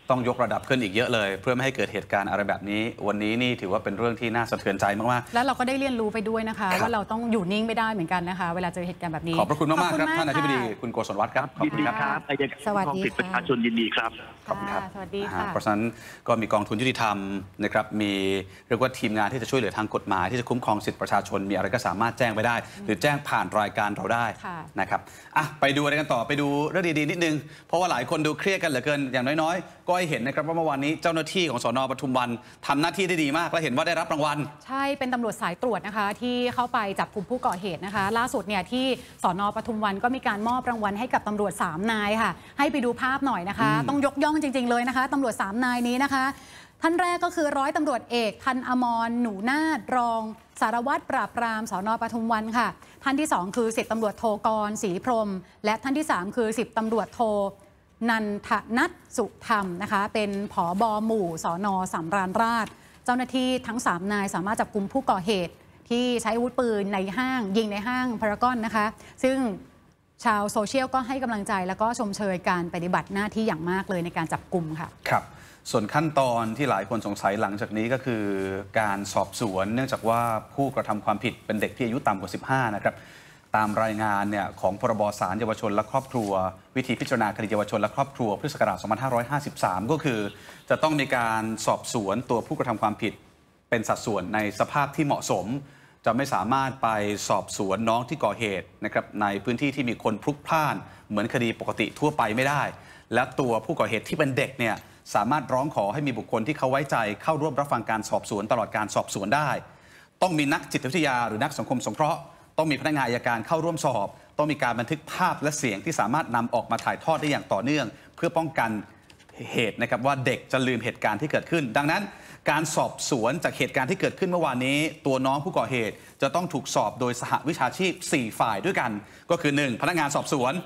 ต้องยกระดับขึ้นอีกเยอะเลยเพื่อไม่ให้เกิดเหตุการณ์อะไรแบบนี้วันนี้นี่ถือว่าเป็นเรื่องที่น่าสะเทือนใจมากๆแล้วเราก็ได้เรียนรู้ไปด้วยนะคะว่าเราต้องอยู่นิ่งไม่ได้เหมือนกันนะคะเวลาเจอเหตุการณ์แบบนี้ขอบพระคุณมากๆครับท่านอธิบดีคุณโกศลวัฒน์ครับยินดีครับอัยการคุ้มครองสิทธิประชาชนยินดีครับขอบคุณครับสวัสดีค่ะเพราะฉะนั้นก็มีกองทุนยุติธรรมนะครับมีเรียกว่าทีมงานที่จะช่วยเหลือทางกฎหมายที่จะคุ้มครองสิทธิประชาชนมีอะไรก็สามารถแจ้งไปได้หรือแจ้งผ่านรายการเราได้นะครับไปดูอะไรกันต่อไปดูเรื่องดีๆนิดนึงเพราะว่าหลายคนดูเครียดกันเหลือเกินอย่างน้อยๆก็ให้เห็นนะครับว่าเมื่อวานนี้เจ้าหน้าที่ของสน.ปทุมวันทำหน้าที่ได้ดีมากและเห็นว่าได้รับรางวัลใช่เป็นตำรวจสายตรวจนะคะที่เข้าไปจับกลุ่มผู้ก่อเหตุนะคะล่าสุดเนี่ยที่สน.ปทุมวันก็มีการมอบรางวัลให้กับตำรวจ3 นายค่ะให้ไปดูภาพหน่อยนะคะต้องยกย่องจริงๆเลยนะคะตำรวจ3 นายนี้นะคะท่านแรกก็คือร้อยตำรวจเอกทันอมรหนูนาฏรองสารวัตรปราบปรามสน.ปทุมวันค่ะท่านที่2คือ10 ตำรวจโทกรศรีพรหมและท่านที่3คือ10 ตำรวจโทนันทนัทสุธรรมนะคะเป็นผบ.หมู่สน.สำราญราษฎร์เจ้าหน้าที่ทั้ง3 นายสามารถจับกุมผู้ก่อเหตุที่ใช้อาวุธปืนในห้างยิงในห้างพารากอนนะคะซึ่งชาวโซเชียลก็ให้กำลังใจแล้วก็ชมเชยการปฏิบัติหน้าที่อย่างมากเลยในการจับกุมค่ะครับส่วนขั้นตอนที่หลายคนสงสัยหลังจากนี้ก็คือการสอบสวนเนื่องจากว่าผู้กระทำความผิดเป็นเด็กที่อายุต่ำกว่า15นะครับตามรายงานเนี่ยของพรบศาลเยาวชนและครอบครัววิธีพิจารณาคดีเยาวชนและครอบครัวพุทธศักราช 2553 ก็คือจะต้องมีการสอบสวนตัวผู้กระทำความผิดเป็นสัดส่วนในสภาพที่เหมาะสมจะไม่สามารถไปสอบสวนน้องที่ก่อเหตุนะครับในพื้นที่ที่มีคนพลุกพล่านเหมือนคดีปกติทั่วไปไม่ได้และตัวผู้ก่อเหตุที่เป็นเด็กเนี่ยสามารถร้องขอให้มีบุคคลที่เขาไว้ใจเข้าร่วมรับฟังการสอบสวนตลอดการสอบสวนได้ต้องมีนักจิตวิทยาหรือนักสังคมสงเคราะห์ต้องมีพนักงานอัยการเข้าร่วมสอบต้องมีการบันทึกภาพและเสียงที่สามารถนำออกมาถ่ายทอดได้อย่างต่อเนื่องเพื่อป้องกันเหตุนะครับว่าเด็กจะลืมเหตุการณ์ที่เกิดขึ้นดังนั้นการสอบสวนจากเหตุการณ์ที่เกิดขึ้นเมื่อวานนี้ตัวน้องผู้ก่อเหตุจะต้องถูกสอบโดยสหวิชาชีพ4 ฝ่ายด้วยกันก็คือ1พนักงานสอบสวน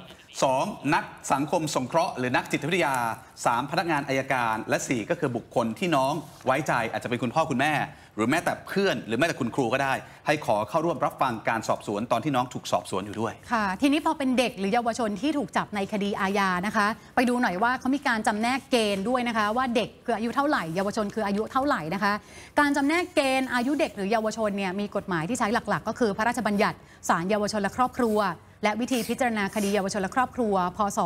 2นักสังคมสงเคราะห์หรือนักจิตวิทยา3พนักงานอัยการและ4ก็คือบุคคลที่น้องไว้ใจอาจจะเป็นคุณพ่อคุณแม่หรือแม้แต่เพื่อนหรือแม้แต่คุณครูก็ได้ให้ขอเข้าร่วมรับฟังการสอบสวนตอนที่น้องถูกสอบสวนอยู่ด้วยค่ะทีนี้พอเป็นเด็กหรือเยาวชนที่ถูกจับในคดีอาญานะคะไปดูหน่อยว่าเขามีการจำแนกเกณฑ์ด้วยนะคะว่าเด็กคืออายุเท่าไหร่เยาวชนคืออายุเท่าไหร่นะคะการจำแนกเกณฑ์อายุเด็กหรือเยาวชนเนี่ยมีกฎหมายที่ใช้หลักๆก็คือพระราชบัญญัติศาลเยาวชนและครอบครัวและวิธีพิจารณาคดีเยาวชนและครอบครัวพศ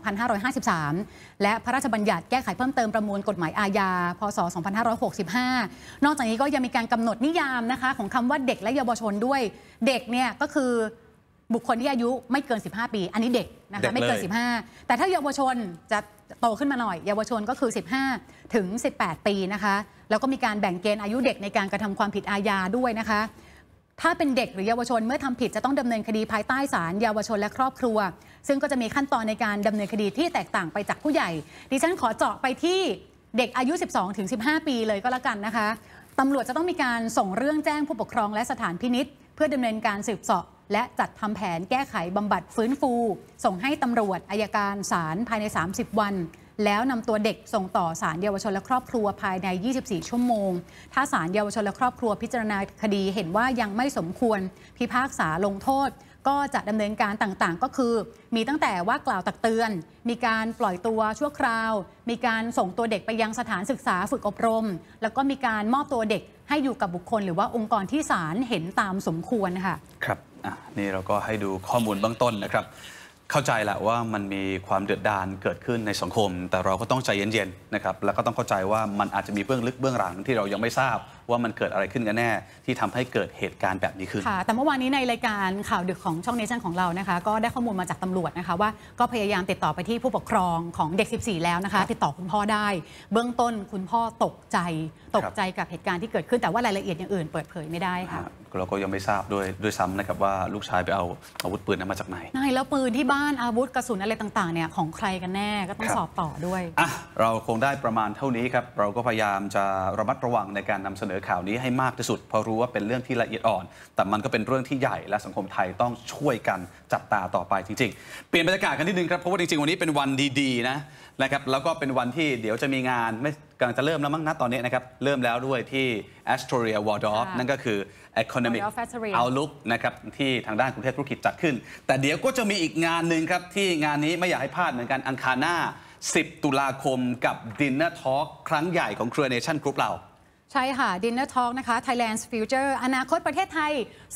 2553 และพระราชบัญญัติแก้ไขเพิ่มเติมประมวลกฎหมายอาญาพศ 2565 นอกจากนี้ก็ยังมีการกำหนดนิยามนะคะของคำว่าเด็กและเยาวชนด้วยเด็กเนี่ยก็คือบุคคลที่อายุไม่เกิน15 ปีอันนี้เด็กนะคะไม่เกิน15แต่ถ้าเยาวชนจะโตขึ้นมาหน่อยเยาวชนก็คือ15 ถึง 18 ปีนะคะแล้วก็มีการแบ่งเกณฑ์อายุเด็กในการกระทำความผิดอาญาด้วยนะคะถ้าเป็นเด็กหรือเยาวชนเมื่อทำผิดจะต้องดำเนินคดีภายใต้ศาลเยาวชนและครอบครัวซึ่งก็จะมีขั้นตอนในการดำเนินคดีที่แตกต่างไปจากผู้ใหญ่ดิฉันขอเจาะไปที่เด็กอายุ 12-15 ปีเลยก็แล้วกันนะคะตำรวจจะต้องมีการส่งเรื่องแจ้งผู้ปกครองและสถานพินิจเพื่อดำเนินการสืบเสาะและจัดทำแผนแก้ไขบำบัดฟื้นฟูส่งให้ตำรวจอัยการศาลภายใน30 วันแล้วนำตัวเด็กส่งต่อศาลเยาวชนและครอบครัวภายใน24 ชั่วโมงถ้าศาลเยาวชนและครอบครัวพิจารณาคดีเห็นว่ายังไม่สมควรพิพากษาลงโทษก็จะดำเนินการต่างๆก็คือมีตั้งแต่ว่ากล่าวตักเตือนมีการปล่อยตัวชั่วคราวมีการส่งตัวเด็กไปยังสถานศึกษาฝึกอบรมแล้วก็มีการมอบตัวเด็กให้อยู่กับบุคคลหรือว่าองค์กรที่ศาลเห็นตามสมควรค่ะครับนี่เราก็ให้ดูข้อมูลเบื้องต้นนะครับเข้าใจแหละว่ามันมีความเดือดดาลเกิดขึ้นในสังคมแต่เราก็ต้องใจเย็นๆนะครับแล้วก็ต้องเข้าใจว่ามันอาจจะมีเบื้องลึกเบื้องหลังที่เรายังไม่ทราบว่ามันเกิดอะไรขึ้นกันแน่ที่ทำให้เกิดเหตุการณ์แบบนี้ขึ้นค่ะแต่เมื่อวานนี้ในรายการข่าวดึกของช่องเนชั่นของเรานะคะก็ได้ข้อมูลมาจากตำรวจนะคะว่าก็พยายามติดต่อไปที่ผู้ปกครองของเด็ก14แล้วนะคะติดต่อคุณพ่อได้เบื้องต้นคุณพ่อตกใจกับเหตุการณ์ที่เกิดขึ้นแต่ว่ารายละเอียดอย่างอื่นเปิดเผยไม่ได้ค่ะเราก็ยังไม่ทราบด้วยซ้ำนะครับว่าลูกชายไปเอาอาวุธปืนนั้นมาจากไหนแล้วปืนที่บ้านอาวุธกระสุนอะไรต่างๆเนี่ยของใครกันแน่ก็ต้องสอบต่อด้วยเราคงได้ประมาณเท่านี้ครับเราก็พยายามจะระมัดระวังในการนำเสนอข่าวนี้ให้มากที่สุดเพราะรู้ว่าเป็นเรื่องที่ละเอียดอ่อนแต่มันก็เป็นเรื่องที่ใหญ่และสังคมไทยต้องช่วยกันจับตาต่อไปจริงๆเปลี่ยนบรรยากาศกันนิดนึงครับเพราะว่าจริงๆวันนี้เป็นวันดีๆนะครับแล้วก็เป็นวันที่เดี๋ยวจะมีงานไม่กำลังจะเริ่มแล้วมั้งนะตอนนี้นะครับเริ่มแล้วด้วยที่ Astoria Waldorf นั่นก็คือ Economic Outlook นะครับที่ทางด้านกรุงเทพธุรกิจจัดขึ้นแต่เดี๋ยวก็จะมีอีกงานหนึ่งครับที่งานนี้ไม่อยากให้พลาดเหมือนกันอังคารหน้า 10 ตุลาคมกับ Dinner Talk ครั้งใหญ่ของ True Nation Group เราใช่ค่ะ Dinner Talk นะคะ Thailand's Future อนาคตประเทศไทย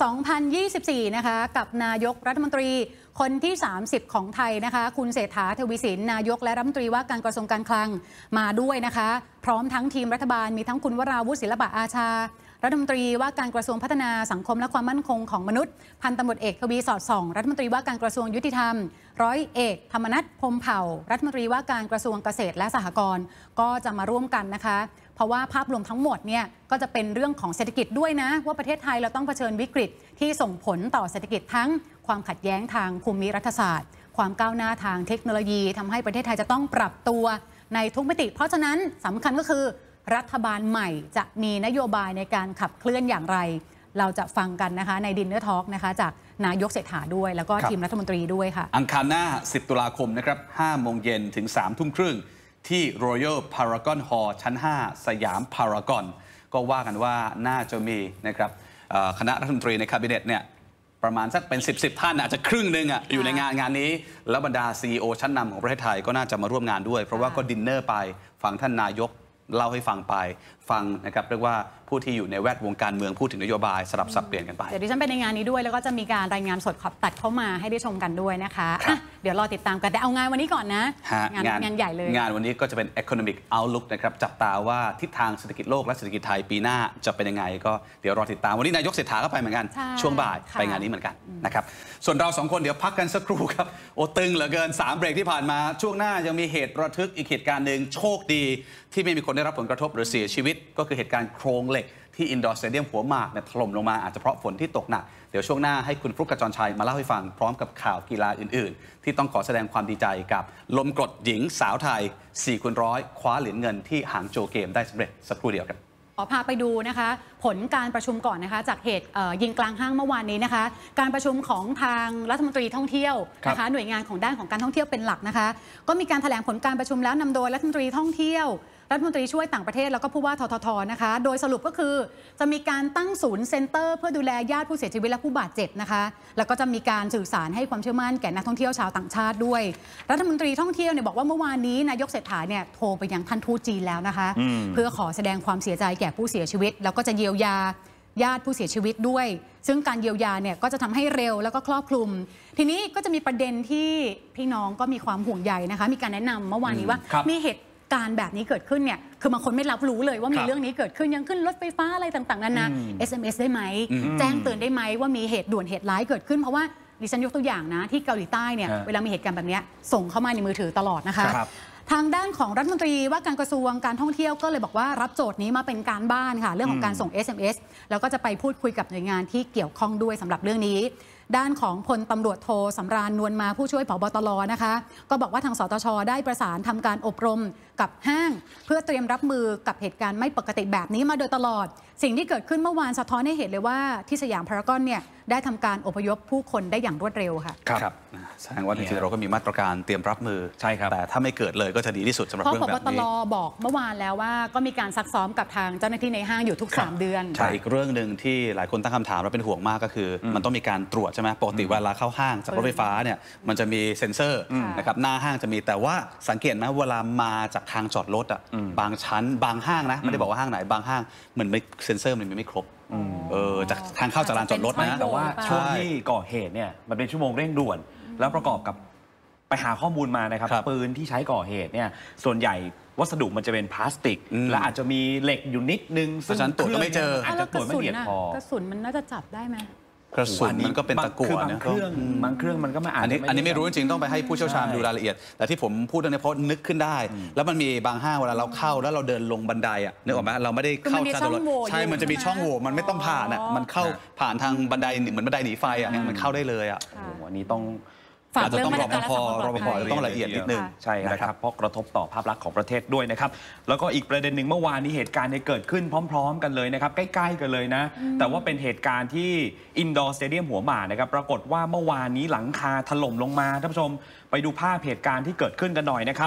2024 นะคะกับนายกรัฐมนตรีคนที่ 30 ของไทยนะคะคุณเศรษฐาทวีสินนายกและรัฐมนตรีว่าการกระทรวงการคลังมาด้วยนะคะพร้อมทั้งทีมรัฐบาลมีทั้งคุณวราวุฒิศิลปะอาชารัฐมนตรีว่าการกระทรวงพัฒนาสังคมและความมั่นคงของมนุษย์พันตำรวจเอกทวีสอดส่องรัฐมนตรีว่าการกระทรวงยุติธรรมร้อยเอกธรรมนัสพรหมเผ่ารัฐมนตรีว่าการกระทรวงเกษตรและสหกรณ์ก็จะมาร่วมกันนะคะเพราะว่าภาพรวมทั้งหมดเนี่ยก็จะเป็นเรื่องของเศรษฐกิจด้วยนะว่าประเทศไทยเราต้องเผชิญวิกฤตที่ส่งผลต่อเศรษฐกิจทั้งความขัดแย้งทางภูมิรัฐศาสตร์ความก้าวหน้าทางเทคโนโลยีทำให้ประเทศไทยจะต้องปรับตัวในทุกมิติเพราะฉะนั้นสำคัญก็คือรัฐบาลใหม่จะมีนโยบายในการขับเคลื่อนอย่างไรเราจะฟังกันนะคะใน Dinner Talk นะคะจากนายกเศรษฐาด้วยแล้วก็ทีมรัฐมนตรีด้วยค่ะอังคารหน้า 10 ตุลาคมนะครับ 5 โมงเย็นถึง 3 ทุ่มครึ่งที่ Royal Paragon Hall ชั้น 5 สยามพารากอนก็ว่ากันว่าน่าจะมีนะครับคณะรัฐมนตรีในคาบิเนตเนี่ยประมาณสักเป็น 10 ท่านอาจจะครึ่งหนึ่งอยู่ในงานนี้แล้วบรรดา CEO ชั้นนำของประเทศไทยก็น่าจะมาร่วมงานด้วยเพราะว่าก็ดินเนอร์ไปฟังท่านนายกเล่าให้ฟังไปฟังนะครับเรียกว่าผู้ที่อยู่ในแวดวงการเมืองพูดถึงนโยบายสลับสับเปลี่ยนกันไปเดี๋ยวดิฉันไปในงานนี้ด้วยแล้วก็จะมีการรายงานสดขอบตัดเข้ามาให้ได้ชมกันด้วยนะคะเดี๋ยวรอติดตามกันแต่เอางานวันนี้ก่อนนะงานใหญ่เลยงานวันนี้ก็จะเป็น Economic Outlook นะครับจับตาว่าทิศทางเศรษฐกิจโลกและเศรษฐกิจไทยปีหน้าจะเป็นยังไงก็เดี๋ยวรอติดตามวันนี้นายกเศรษฐาก็ไปเหมือนกันช่วงบ่ายไปงานนี้เหมือนกันนะครับส่วนเรา2คนเดี๋ยวพักกันสักครู่ครับโอ้ตึงเหลือเกิน3 เบรกที่ผ่านมาช่วงหน้ายังมีเหตุระทึกอีกเหตุการณ์หนึ่งโชคดีที่ไม่มีคนได้รับผลกระทบหรือเสียชีวิตก็คือเหตุการณ์โครงเหล็กที่อินดอร์สเตเดียมหัวหมากถล่มลงมาอาจจะเพราะฝนที่ตกหนักเดี๋ยวช่วงหน้าให้คุณฟลุ๊ก กจรชัยมาเล่าให้ฟังพร้อมกับข่าวกีฬาอื่นๆที่ต้องขอแสดงความดีใจกับลมกรดหญิงสาวไทย4x100คว้าเหรียญเงินที่หางโจวเกมได้สำเร็จสักครู่เดียวครับขอพาไปดูนะคะผลการประชุมก่อนนะคะจากเหตุยิงกลางห้างเมื่อวานนี้นะคะการประชุมของทางรัฐมนตรีท่องเที่ยวนะคะหน่วยงานของด้านของการท่องเที่ยวเป็นหลักนะคะก็มีการแถลงผลการประชุมแล้วนำโดยรัฐมนตรีท่องเที่ยวรัฐมนตรีช่วยต่างประเทศแล้วก็ผู้ว่าทททนะคะโดยสรุปก็คือจะมีการตั้งศูนย์เซ็นเตอร์เพื่อดูแลญาติผู้เสียชีวิตและผู้บาดเจ็บนะคะแล้วก็จะมีการสื่อสารให้ความเชื่อมั่นแก่นักท่องเที่ยวชาวต่างชาติด้วยรัฐมนตรีท่องเที่ยวเนี่ยบอกว่าเมื่อวานนี้นายกเศรษฐาเนี่ยโทรไปยังท่านทูตจีนแล้วนะคะเพื่อขอแสดงความเสียใจแก่ผู้เสียชีวิตแล้วก็จะเยียวยาญาติผู้เสียชีวิตด้วยซึ่งการเยียวยาเนี่ยก็จะทำให้เร็วแล้วก็ครอบคลุมทีนี้ก็จะมีประเด็นที่พี่น้องก็มีความห่วงใยนะคะมีการแนะนำเมื่อวานนี้ว่ามีเหตุการแบบนี้เกิดขึ้นเนี่ยคือบางคนไม่รับรู้เลยว่ามีเรื่องนี้เกิดขึ้นยังขึ้นรถไฟฟ้าอะไรต่างๆนานา SMS ได้ไหมแจ้งเตือนได้ไหมว่ามีเหตุด่วนเหตุร้ายเกิดขึ้นเพราะว่าดิฉันยกตัวอย่างนะที่เกาหลีใต้เนี่ยเวลามีเหตุการณ์แบบนี้ส่งเข้ามาในมือถือตลอดนะคะทางด้านของรัฐมนตรีว่าการกระทรวงการท่องเที่ยวก็เลยบอกว่ารับโจทย์นี้มาเป็นการบ้านค่ะเรื่องของการส่ง SMS แล้วก็จะไปพูดคุยกับหน่วยงานที่เกี่ยวข้องด้วยสำหรับเรื่องนี้ด้านของพลตำรวจโทสำราญนวลมาผู้ช่วยผบ.ตร.นะคะก็บอกว่าทางสตช.ได้ประสานทำการอบรมกับห้างเพื่อเตรียมรับมือกับเหตุการณ์ไม่ปกติแบบนี้มาโดยตลอดสิ่งที่เกิดขึ้นเมื่อวานสะท้อนให้เห็นเลยว่าที่สยามพารากอนเนี่ยได้ทำการอพยพผู้คนได้อย่างรวดเร็วค่ะครับแสดงว่าจริงๆเราก็มีมาตรการเตรียมรับมือใช่ครับแต่ถ้าไม่เกิดเลยก็จะดีที่สุดสำหรับเรื่องแบบนี้เพราะผบ.ตร.บอกเมื่อวานแล้วว่าก็มีการซักซ้อมกับทางเจ้าหน้าที่ในห้างอยู่ทุก3 เดือนใช่อีกเรื่องหนึ่งที่หลายคนตั้งคำถามและเป็นห่วงมากก็คือมันต้องมีการตรวจใช่ไหมปกติเวลาเข้าห้างจากรถไฟฟ้าเนี่ยมันจะมีเซ็นเซอร์นะครับหน้าห้างจะมีแต่ว่าสังเกตไหมเวลามาจากทางจอดรถบางชั้นบางห้างนะไม่ได้บอกว่าห้างไหนบางห้างเหมือนเซ็นเซอร์มันไม่ครบจากทางเข้าจากลานจอดรถนะแต่ว่าช่วงที่ก่อเหตุเนี่ยมันเป็นชั่วโมงเร่งด่วนแล้วประกอบกับไปหาข้อมูลมานะครับปืนที่ใช้ก่อเหตุเนี่ยส่วนใหญ่วัสดุมันจะเป็นพลาสติกและอาจจะมีเหล็กอยู่นิดนึงซึ่งตรวจก็ไม่เจออาจจะตรวจไม่ละเอียดพอกระสุนมันน่าจะจับได้ไหมกระสุนมันก็เป็นตะกั่วนะบางเครื่องมันก็ไม่อันนี้ไม่รู้จริงๆต้องไปให้ผู้เชี่ยวชาญดูรายละเอียดแต่ที่ผมพูดตรงนี้เพราะนึกขึ้นได้แล้วมันมีบางห้างเวลาเราเข้าแล้วเราเดินลงบันไดนึกออกไหมเราไม่ได้เข้าทางรถใช่มันจะมีช่องโหว่มันไม่ต้องผ่านมันเข้าผ่านทางบันไดเหมือนบันไดหนีไฟมันเข้าได้เลยอันนี้ต้องอาจจะต้องรปภต้องละเอียดนิดนึงใช่นะครับเพราะกระทบต่อภาพลักษณ์ของประเทศด้วยนะครับแล้วก็อีกประเด็นหนึ่งเมื่อวานนี้เหตุการณ์เกิดขึ้นพร้อมๆกันเลยนะครับใกล้ๆกันเลยนะแต่ว่าเป็นเหตุการณ์ที่อินดอร์สเตเดียมหัวหมากนะครับปรากฏว่าเมื่อวานนี้หลังคาถล่มลงมาท่านผู้ชมไปดูภาพเหตุการณ์ที่เกิดขึ้นกันหน่อยนะครับ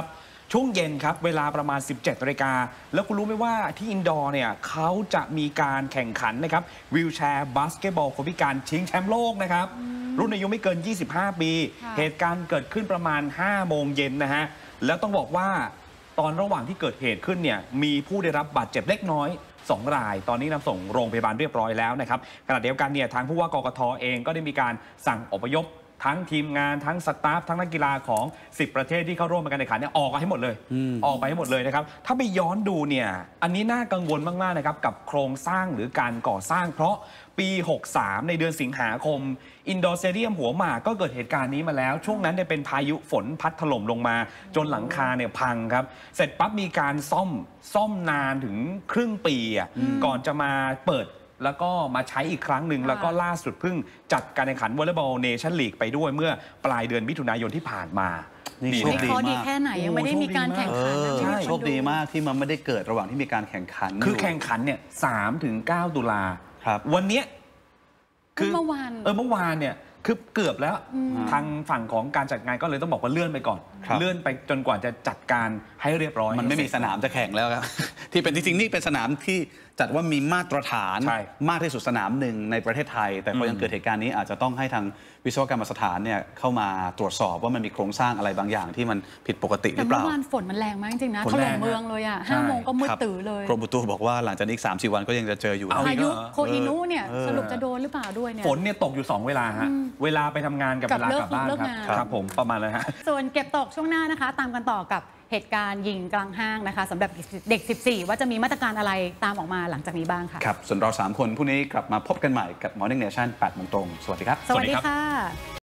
ช่วงเย็นครับเวลาประมาณ 17 นาฬิกาแล้วคุณรู้ไหมว่าที่อินดอร์เนี่ยเขาจะมีการแข่งขันนะครับวีลแชร์บาสเกตบอลคนพิการชิงแชมป์โลกนะครับรุ่นอายุไม่เกิน 25 ปี เหตุการณ์เกิดขึ้นประมาณ 5 โมงเย็นนะฮะแล้วต้องบอกว่าตอนระหว่างที่เกิดเหตุขึ้นเนี่ยมีผู้ได้รับบาดเจ็บเล็กน้อย2 รายตอนนี้นำส่งโรงพยาบาลเรียบร้อยแล้วนะครับขณะเดียวกันเนี่ยทางผู้ว่ากกท.เองก็ได้มีการสั่งอพยพทั้งทีมงานทั้งสตาฟทั้งนักกีฬาของ10 ประเทศที่เข้าร่วมการแข่งขันเนี่ยออกไปให้หมดเลยออกไปให้หมดเลยนะครับถ้าไปย้อนดูเนี่ยอันนี้น่ากังวลมากๆนะครับกับโครงสร้างหรือการก่อสร้างเพราะปี 63 ในเดือนสิงหาคมอินดอร์สเตเดียมหัวหมากก็เกิดเหตุการณ์นี้มาแล้วช่วงนั้นเนี่ยเป็นพายุฝนพัดถล่มลงมาจนหลังคาเนี่ยพังครับเสร็จปั๊บมีการซ่อมนานถึงครึ่งปีก่อนจะมาเปิดแล้วก็มาใช้อีกครั้งหนึ่งแล้วก็ล่าสุดเพิ่งจัดการแข่งขันวอลเลย์บอลเนชั่นลีกไปด้วยเมื่อปลายเดือนมิถุนายนที่ผ่านมานี่โชคดีมากแค่ไหนยังไม่ได้มีการแข่งขันโชคดีมากที่มันไม่ได้เกิดระหว่างที่มีการแข่งขันคือแข่งขันเนี่ย3 ถึง 9 ตุลาวันนี้คือเมื่อวานเนี่ยคือเกือบแล้วทางฝั่งของการจัดงานก็เลยต้องบอกว่าเลื่อนไปก่อนเลื่อนไปจนกว่าจะจัดการให้เรียบร้อยมันไม่มีสนามจะแข่งแล้วครับที่เป็นจริงๆนี่เป็นสนามที่จัดว่ามีมาตรฐานมากที่สุดสนามหนึ่งในประเทศไทยแต่พอยังเกิดเหตุการณ์นี้อาจจะต้องให้ทางวิศวกรรมสถานเนี่ยเข้ามาตรวจสอบว่ามันมีโครงสร้างอะไรบางอย่างที่มันผิดปกติหรือเปล่าแต่เมื่อวานฝนมันแรงมากจริงๆนะถล่มเมืองเลย5 โมงก็มืดตื่นเลยกรมอุตุบอกว่าหลังจากนี้อีก 3-4 วันก็ยังจะเจออยู่พายุโคฮินุเนี่ยสรุปจะโดนหรือเปล่าด้วยเนี่ยฝนเนี่ยตกอยู่2 เวลาฮะเวลาไปทำงานกับเวลากลับบ้านครับผมประมาณเลยฮะส่วนเก็บตกช่วงหน้านะคะตามกันต่อกับเหตุการณ์ยิงกลางห้างนะคะสำหรับเด็ก 14 ว่าจะมีมาตรการอะไรตามออกมาหลังจากนี้บ้างค่ะครับส่วนเรา3 คนผู้นี้กลับมาพบกันใหม่กับ Morning Nation 8 โมงตรงสวัสดีครับสวัสดีค่ะ